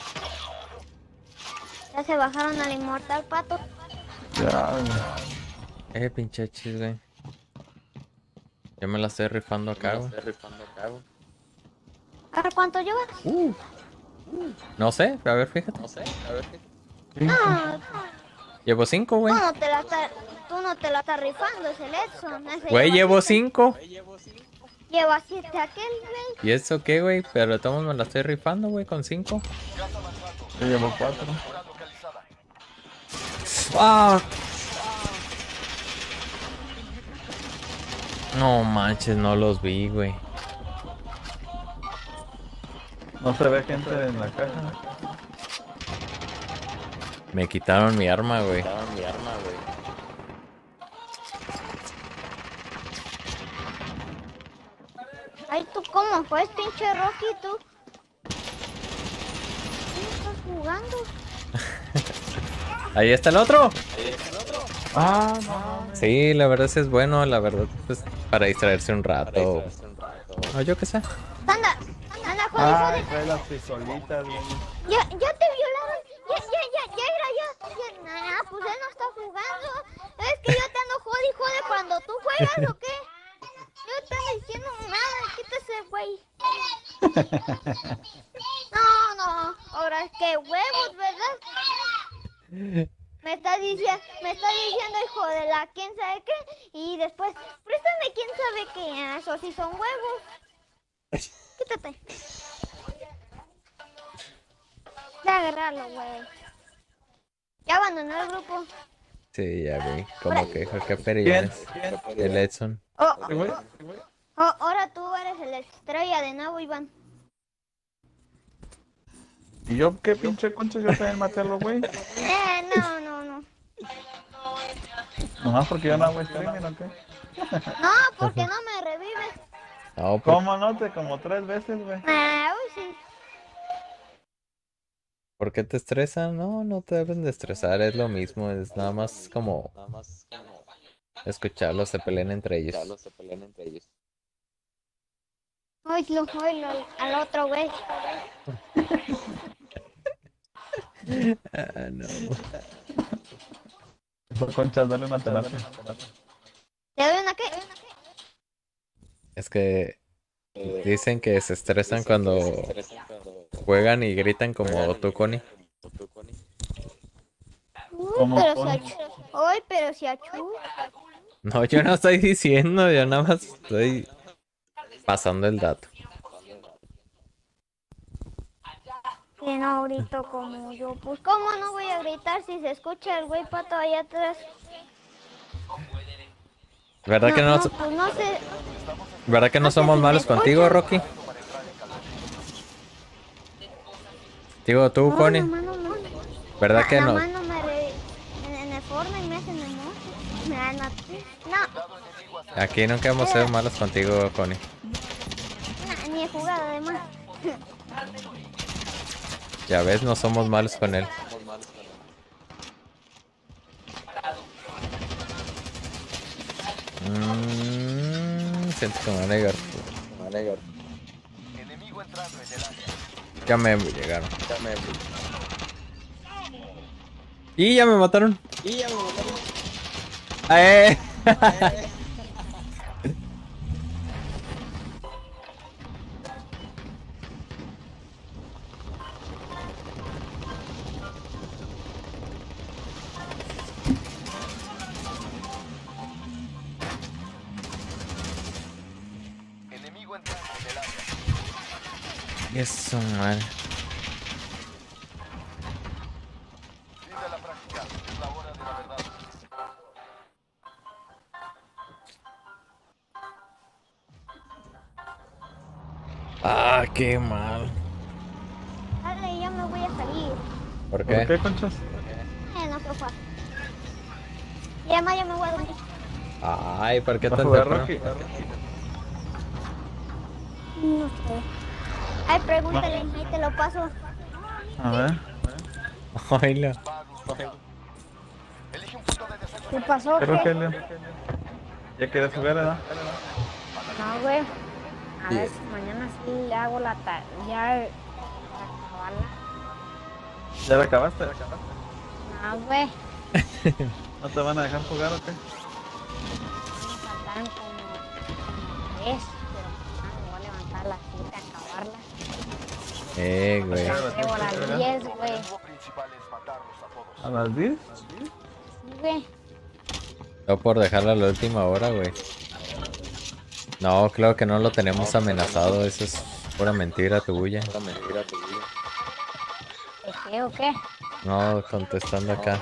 Ya se bajaron al inmortal pato. ya, güey. Eh, pinche chis, güey. Yo me la estoy rifando acá, güey. Estoy rifando acá, güey. ¿A ver cuánto llevas? Uh. No sé, a ver, fíjate. No sé, a ver qué. No, Llevo cinco, güey. tú no te la estás, tú no te la estás rifando, es el Edson. ese Güey, lleva llevo siete. cinco. Lleva siete aquel, güey. ¿Y eso qué, güey? Pero de todos me la estoy rifando, güey, con cinco. Yo llevo cuatro. Ah. No manches, no los vi, güey. No se ve gente en la caja. Me quitaron mi arma, güey. Quitaron mi arma, güey. Ay, ¿tú cómo fue, pinche Rocky, tú? ¿Qué estás jugando? Ahí está el otro. Ahí está el otro. Ah, no. Sí, la verdad sí es bueno, la verdad, pues para distraerse un Para rato. distraerse un rato. O yo qué sé. Anda, anda, joder, Ay, joder. trae las pistolitas, güey. Ya, ya te violaron. Ya, ya, ya, ya era, ya. ya. Nah, pues él no está jugando. Es que yo te ando jode y jode cuando tú juegas, ¿o qué? Yo te ando diciendo nada, quítese, güey. No, no, ahora es que huevos, ¿verdad? Me está diciendo, me está diciendo hijo de la quién sabe qué. Y después, préstame quién sabe qué. Ah, eso sí son huevos. Quítate. De agarrarlo, güey. Ya abandonó el grupo. Sí, ya vi. Como que dijo que perillones. El Edson. Oh, oh, oh, ahora tú eres el estrella de nuevo, Iván. ¿Y yo qué pinche concha? Yo también maté a los güey. Eh, no, no, no. Nomás porque yo no hago streaming, ¿o qué? No, porque no me revives. No, por- ¿Cómo no? Te como tres veces, güey. Ah, uy, sí. ¿Por qué te estresan? No, no te deben de estresar, es lo mismo, es nada más como escucharlos se peleen entre ellos. Oílo, oílo, al, al otro güey. Ah, no. Por conchas, dale una terapia. ¿Te doy una qué? Es que dicen que se estresan cuando juegan y gritan como tú, Connie. Uy, ¿Cómo, pero cómo? si achú. Uy, pero si achú. No, yo no estoy diciendo, yo nada más estoy pasando el dato. Que no grito como yo. Pues, ¿cómo no voy a gritar si se escucha el güey pato allá atrás? ¿Verdad que no, no, pues no sé. ¿verdad que no no sé somos si malos me contigo, escuchan. Rocky? Digo tú, No, Connie. nomás no, no. ¿Verdad Na- que no? nomás no me re... en, en el Fortnite me hacen emoji. Me dan a ti. No, Aquí nunca hemos sido malos contigo, Connie. no, ni he jugado además. Ya ves, no somos malos con él. Mmm, siento que me van a negar. Enemigo entrando en el área. Ya me llegaron. Y ya me mataron. Y ya me mataron. ¡Eh! Enemigo entrando en el área. Eso, man. Fin de la práctica. Es la hora de la verdad. Ah, qué mal. Dale, ya me voy a salir. ¿Por ¿Por qué? qué, conchas? Eh, no, profa. Y además ya me voy a dormir. Ay, ¿por qué ¿Vas a tan jugar temprano? Rocky? No sé. Ay, pregúntale, ahí te lo paso. A ver. Oílo. ¿Qué pasó? ¿Qué, ¿Qué? Rogelio? ¿Ya quieres jugar, verdad? No, güey. A ver si mañana sí le hago la tarea. Ya. Para acabarla. ¿Ya la acabaste? No, güey. ¿No te van a dejar jugar o qué? Me faltaron como, como tres. Pero ah, me voy a levantar a las siete a acabarla. Eh, güey. Ya llevo a las diez, güey. ¿A las diez? Sí, güey. No por dejarla a la última hora, güey. No, claro que no lo tenemos amenazado. Eso es pura mentira tuya. ¿De qué o qué? No, contestando acá.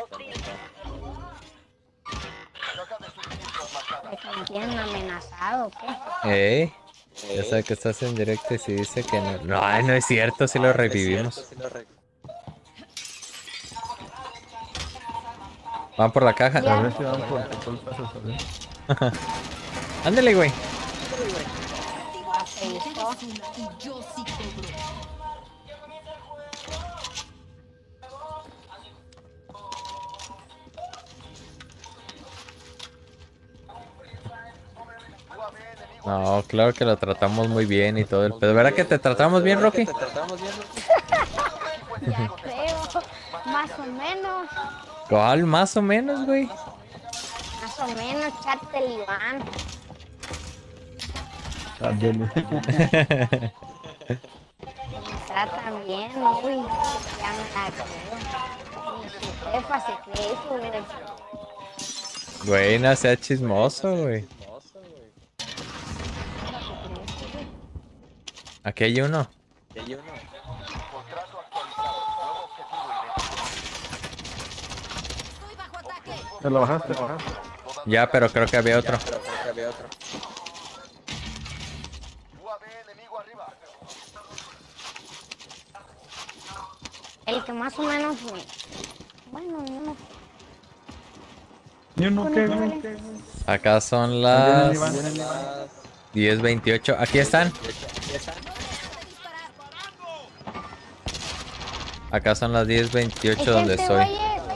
¿De que me tienen amenazado o qué? ¿Eh? Ya sabe que estás en directo y si dice que no. No, ay, no es cierto, si lo revivimos. Van por la caja. A ver si van por tu culpa eso, ¿sabes? Ándale, güey. Y yo sí cobro. No, claro que lo tratamos muy bien y todo el pedo. ¿Verdad que te tratamos bien, Rocky? Creo, más o menos. ¿Cuál? Más o menos, güey. Más o menos, chate el Iván. Ándale. Me tratan bien, uy. Ya me la creo. Y su jefa se cree eso, güey. Güey, no sea chismoso, güey. Aquí hay uno. Estoy bajo ataque. Te lo bajaste, lo bajaste. Ya, pero creo que había otro. Pero creo que había otro. El que más o menos me... Bueno, no. Yo no qué, güey. Acá son Ahí las viene el Iván, viene el Iván. diez veintiocho. Aquí están. Acá son las diez veintiocho donde estoy.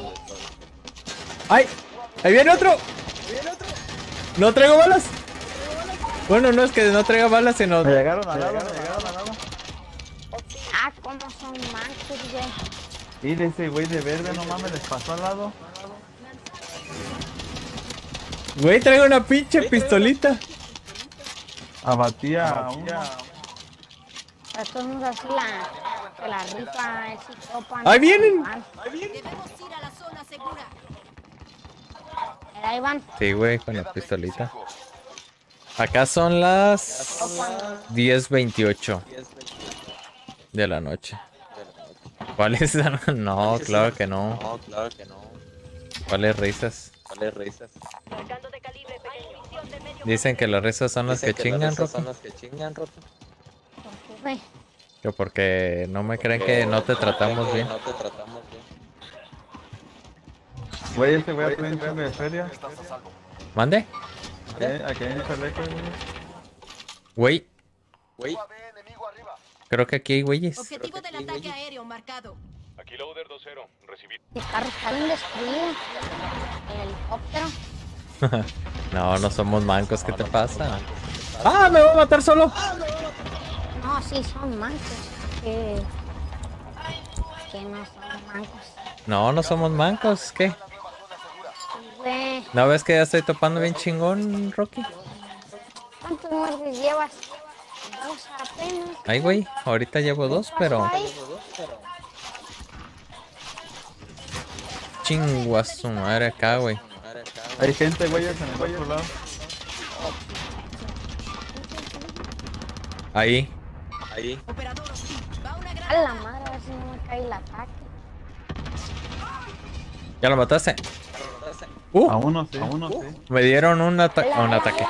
¡Ay! ¡Ahí viene otro! ¡No traigo balas! Bueno, no es que no traiga balas, sino... Me llegaron al lado, me llegaron al lado. Ah, cómo son manchos, güey. Y de ese güey de verde, no mames, les pasó al lado. Güey, traigo una pinche pistolita. Abatía a uno. Estos no así la... Que la rifa es psicópata. ¡Ahí vienen! Debemos ir a la zona segura. Ahí van. Sí, güey, con la pistolita. Acá son las diez veintiocho de la noche. ¿Cuáles? No, claro que no. No, claro que no. ¿Cuáles risas? ¿Cuáles risas? Cargando de calibre pequeño. Dicen que las risas son las que Dicen que chingan, las risas Rocky. son las que chingan, Rocky. Güey. Que porque no me creen que no te tratamos bien. No te tratamos bien. Güey, este güey aprende un chingo de feria. ¿Mande? Eh, Aquí hay un chaleco, güey. Güey, Güey, creo que aquí hay güeyes. Objetivo del ataque aéreo marcado. Aquí Loader dos cero. Recibí. El carro está bien destruido. El helicóptero. No, no somos mancos, ¿qué te pasa? ¡Ah, me voy a matar solo! No, sí, son mancos. Que... Que no son mancos. No, no somos mancos, ¿qué? Güey, ¿No ves que ya estoy topando bien chingón, Rocky? ¿cuántos muertes llevas? Dos apenas. Ay, güey, ahorita llevo dos, pero... Ay, Chingua su madre acá, güey. Hay gente, güey, en el otro lado. Ahí. ahí. Operador hostil. Va una a gran... la madre, a ver si no me cae el ataque. ¿Ya lo mataste? A Uh, uno sí, a uno sí. me dieron un, ata un ataque.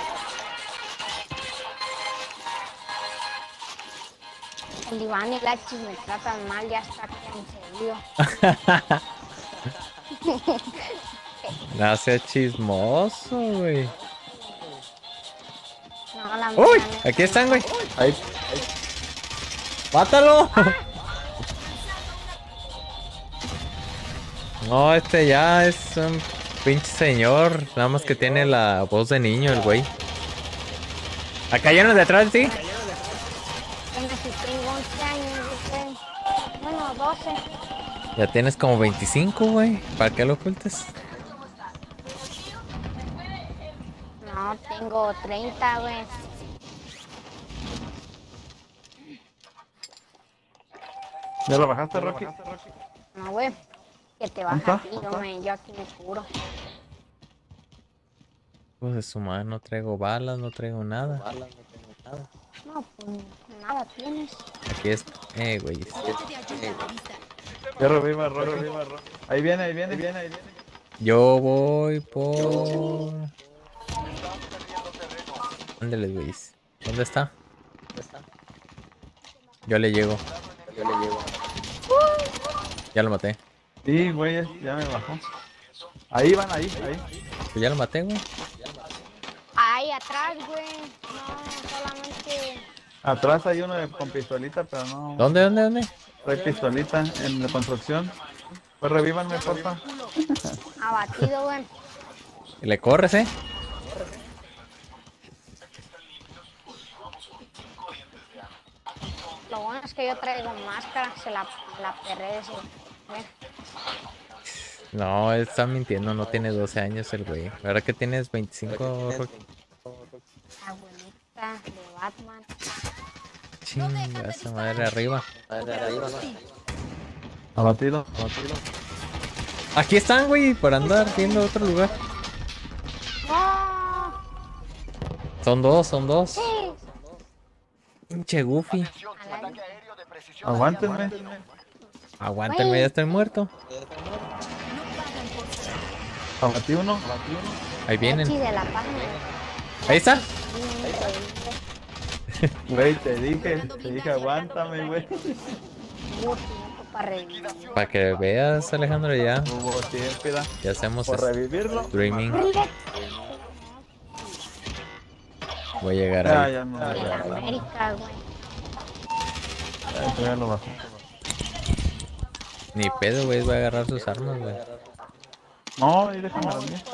El Iván y la Chis me tratan mal, ya está conseguido. No sea chismoso, güey. No, la ¡Uy! mía no. Aquí están, güey. Ahí, ¡Mátalo! No, este ya es un pinche señor. Nada más que tiene la voz de niño, el güey. Acá hay uno de atrás, sí. Bueno, si tengo once años, yo creo. Bueno, doce. Ya tienes como veinticinco, güey. ¿Para qué lo ocultes? No, tengo treinta, güey. ¿ya lo bajaste, Rocky? No, güey. Que te ¿Dónde baja a está? ti, yo, me, yo aquí me curo. Pues de su madre, no traigo balas, no traigo nada. Balas, no tengo nada. No, pues nada tienes. Aquí es... Eh, güey. Bote de ayuda a la vista. Ya reviva, Rocky, reviva, Rocky. Ahí viene, ahí viene, ahí viene, ahí viene. Yo voy por... Ándale, güey. ¿Dónde está? ¿Dónde está? Yo le llego. Yo le llevo. Ya lo maté. Sí, güey, ya me bajó. Ahí van, ahí, ahí. Pues ya lo maté, güey. Ahí atrás, güey. No, solamente. Atrás hay uno de- con pistolita, pero no. ¿Dónde, dónde, dónde? Trae pistolita en la construcción. Pues revívanme, porfa. Abatido, güey. Le corres, eh. Lo bueno es que yo traigo máscara, se la, la perré de ese. güey. No, él está mintiendo, no tiene doce años el güey. ¿Verdad que tienes veinticinco, Rocky? Abuelita de Batman. Chinga, esa madre arriba. Madre arriba. Abatido, abatido. Aquí están, güey, por andar viendo otro lugar. ¡No! Son dos, son dos. Sí. Pinche Goofy. Aguántenme. Aguántenme, ya estoy muerto. Abatí uno, abatí uno. Ahí vienen. Sí, de la página. Ahí están. Güey, te dije, te dije, aguántame, güey. Para que veas, Alejandro, ya. Hubo tiempo, da. Ya hacemos Por revivirlo. streaming. Voy a llegar Ya, ahí. ya no. En Ya, América, güey. ya, ya lo bajó. Ni pedo, güey, voy a agarrar sus armas, güey. No, ahí déjame las mías.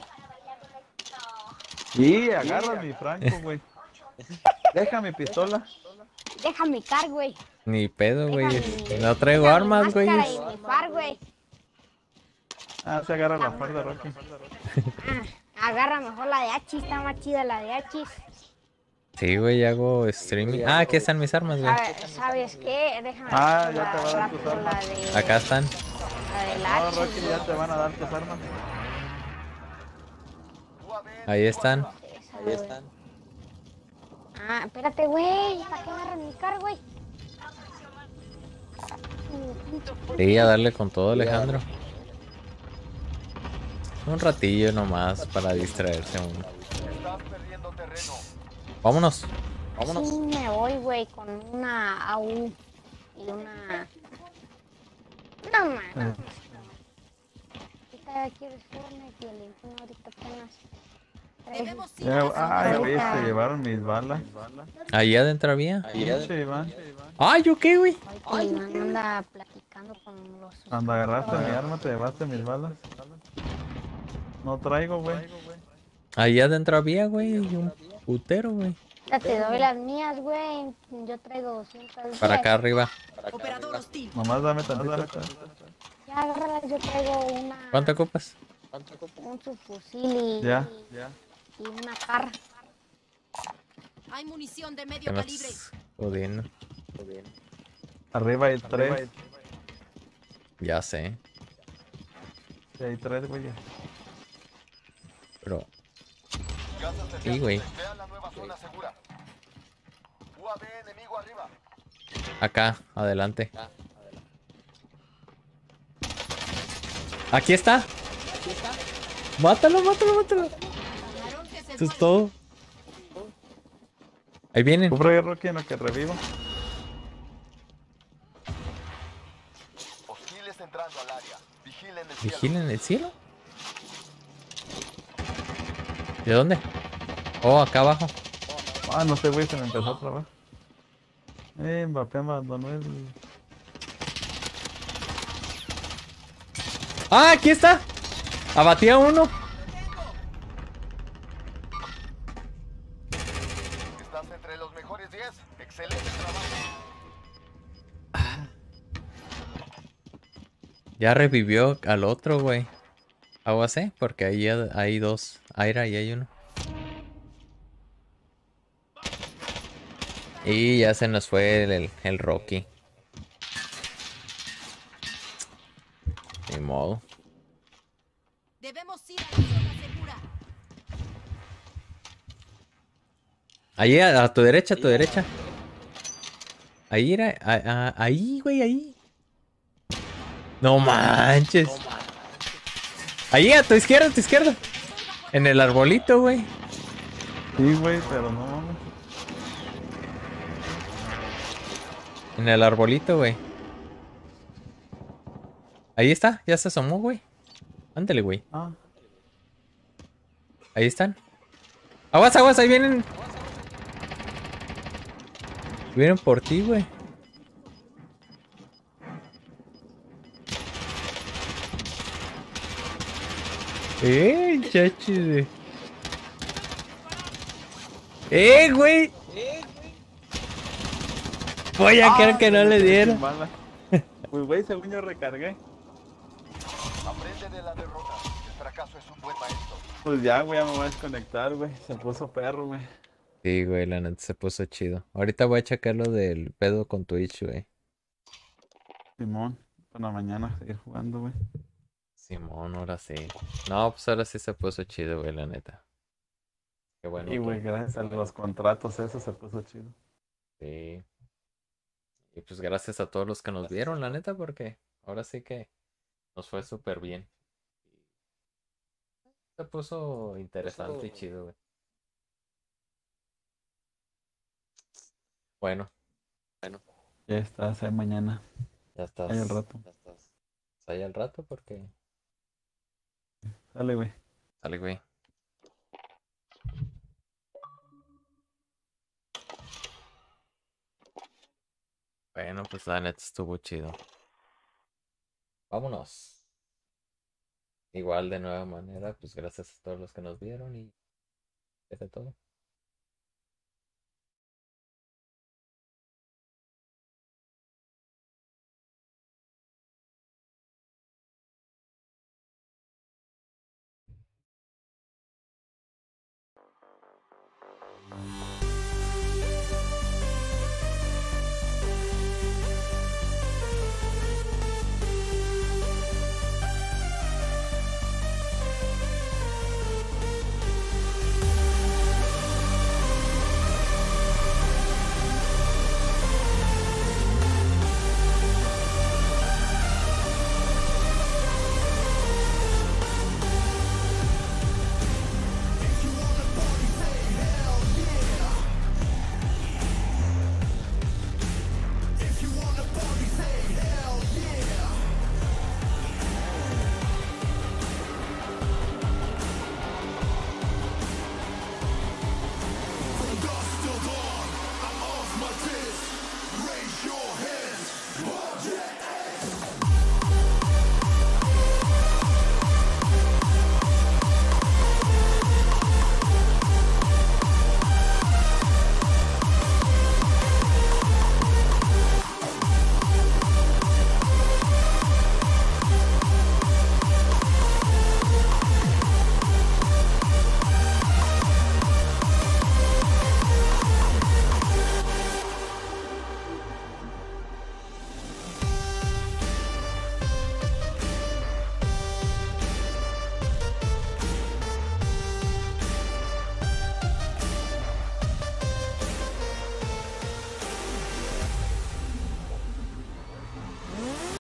Sí, agarra mi franco, güey. Deja mi pistola. Deja mi car, güey. Ni pedo, güey. Déjame- No traigo Deja mi armas, güey. máscara y mi far, güey. Ah, se agarra la far de Rocky. Ah, agarra mejor la de H, está más chida la de H. Sí, güey, hago streaming. Ah, aquí están mis armas, güey. ¿Sabes, ¿Sabes qué? Déjame Ah, ver ya te va a dar rápido tus armas. la de... Acá están. La de la No, H. Rocky, ya te van a dar tus armas. Ahí están. Ahí están. Ah, espérate, güey. ¿Para qué agarran mi car, güey? Sí, a darle con todo, Alejandro. Un ratillo nomás para distraerse uno. Vámonos. Vámonos. Sí, me voy, güey, con una A U y una... No, man. Ahorita ya quieres Fortnite y el veintiuno ahorita apenas... Ya, ay, güey, se llevaron mis balas. Ahí adentro había. Ahí adentro. Iván. Ay, ¿yo qué, güey? Ay, Iván anda platicando con los... Cuando agarraste mi arma, te llevaste mis balas. No traigo, güey. Ahí adentro había, güey. Un putero, güey. Ya te doy las mías, güey. Yo traigo doscientas. Para acá arriba. Operador hostil. Nomás dame tantito. Ya, agárralas, yo traigo una... ¿Cuánto ocupas? Un subfusil y... Ya, ya. Y una carra. Hay munición de Que medio nos calibre. jodiendo. Arriba hay tres. Ya sé. Sí, hay tres, güey. Pero... Sí, güey. Acá, adelante. Aquí está. Mátalo, mátalo, mátalo. Eso es todo. Ahí vienen. Cubre, Rocky, en lo que revivo. Hostiles entrando al área. Vigilen el cielo. ¿Vigilen el cielo? ¿De dónde? Oh, acá abajo. Ah, no sé, güey, se me empezó a trabar. Eh, Mbappé abandonó el... ¡Ah, aquí está! Abatí a uno. Estás entre los mejores diez. Excelente trabajo. Ya revivió al otro, güey. Aguas, ¿eh? Porque ahí hay dos. Aira y hay uno. Y ya se nos fue el, el, el Rocky. Ni modo. Debemos ir a la zona segura. Ahí, a, a tu derecha, a tu derecha. Ahí era. a- a- ahí, güey, ahí. No manches. Ahí, a tu izquierda, a tu izquierda. En el arbolito, güey. Sí, güey, pero no mames. En el arbolito, güey. Ahí está, ya se asomó, güey. Ándale, güey. Ah. Ahí están. Aguas, aguas, ahí vienen. Vienen por ti, güey. Eh, chachi. Eh, güey. Voy a querer que no le dieron. Pues, güey, según yo recargué. Aprende de la derrota. El fracaso es un buen maestro. Pues ya, güey, ya me voy a desconectar, güey. Se puso perro, güey. Sí, güey, la neta se puso chido. Ahorita voy a checar lo del pedo con Twitch, güey. Simón, para mañana seguir jugando, güey. Simón, ahora sí. No, pues ahora sí se puso chido, güey, la neta. Qué bueno. Y, güey, gracias a los contratos, eso se puso chido. Sí. Y pues gracias a todos los que nos vieron, la neta, porque ahora sí que nos fue súper bien. Se puso interesante y chido, güey. Bueno. Bueno. Ya estás ahí mañana. Ya estás. Ahí al rato. Ya estás. Ahí al rato porque. Sale, güey. Sale, güey. Bueno, pues la neta estuvo chido. Vámonos. Igual de nueva manera, pues gracias a todos los que nos vieron y eso es todo.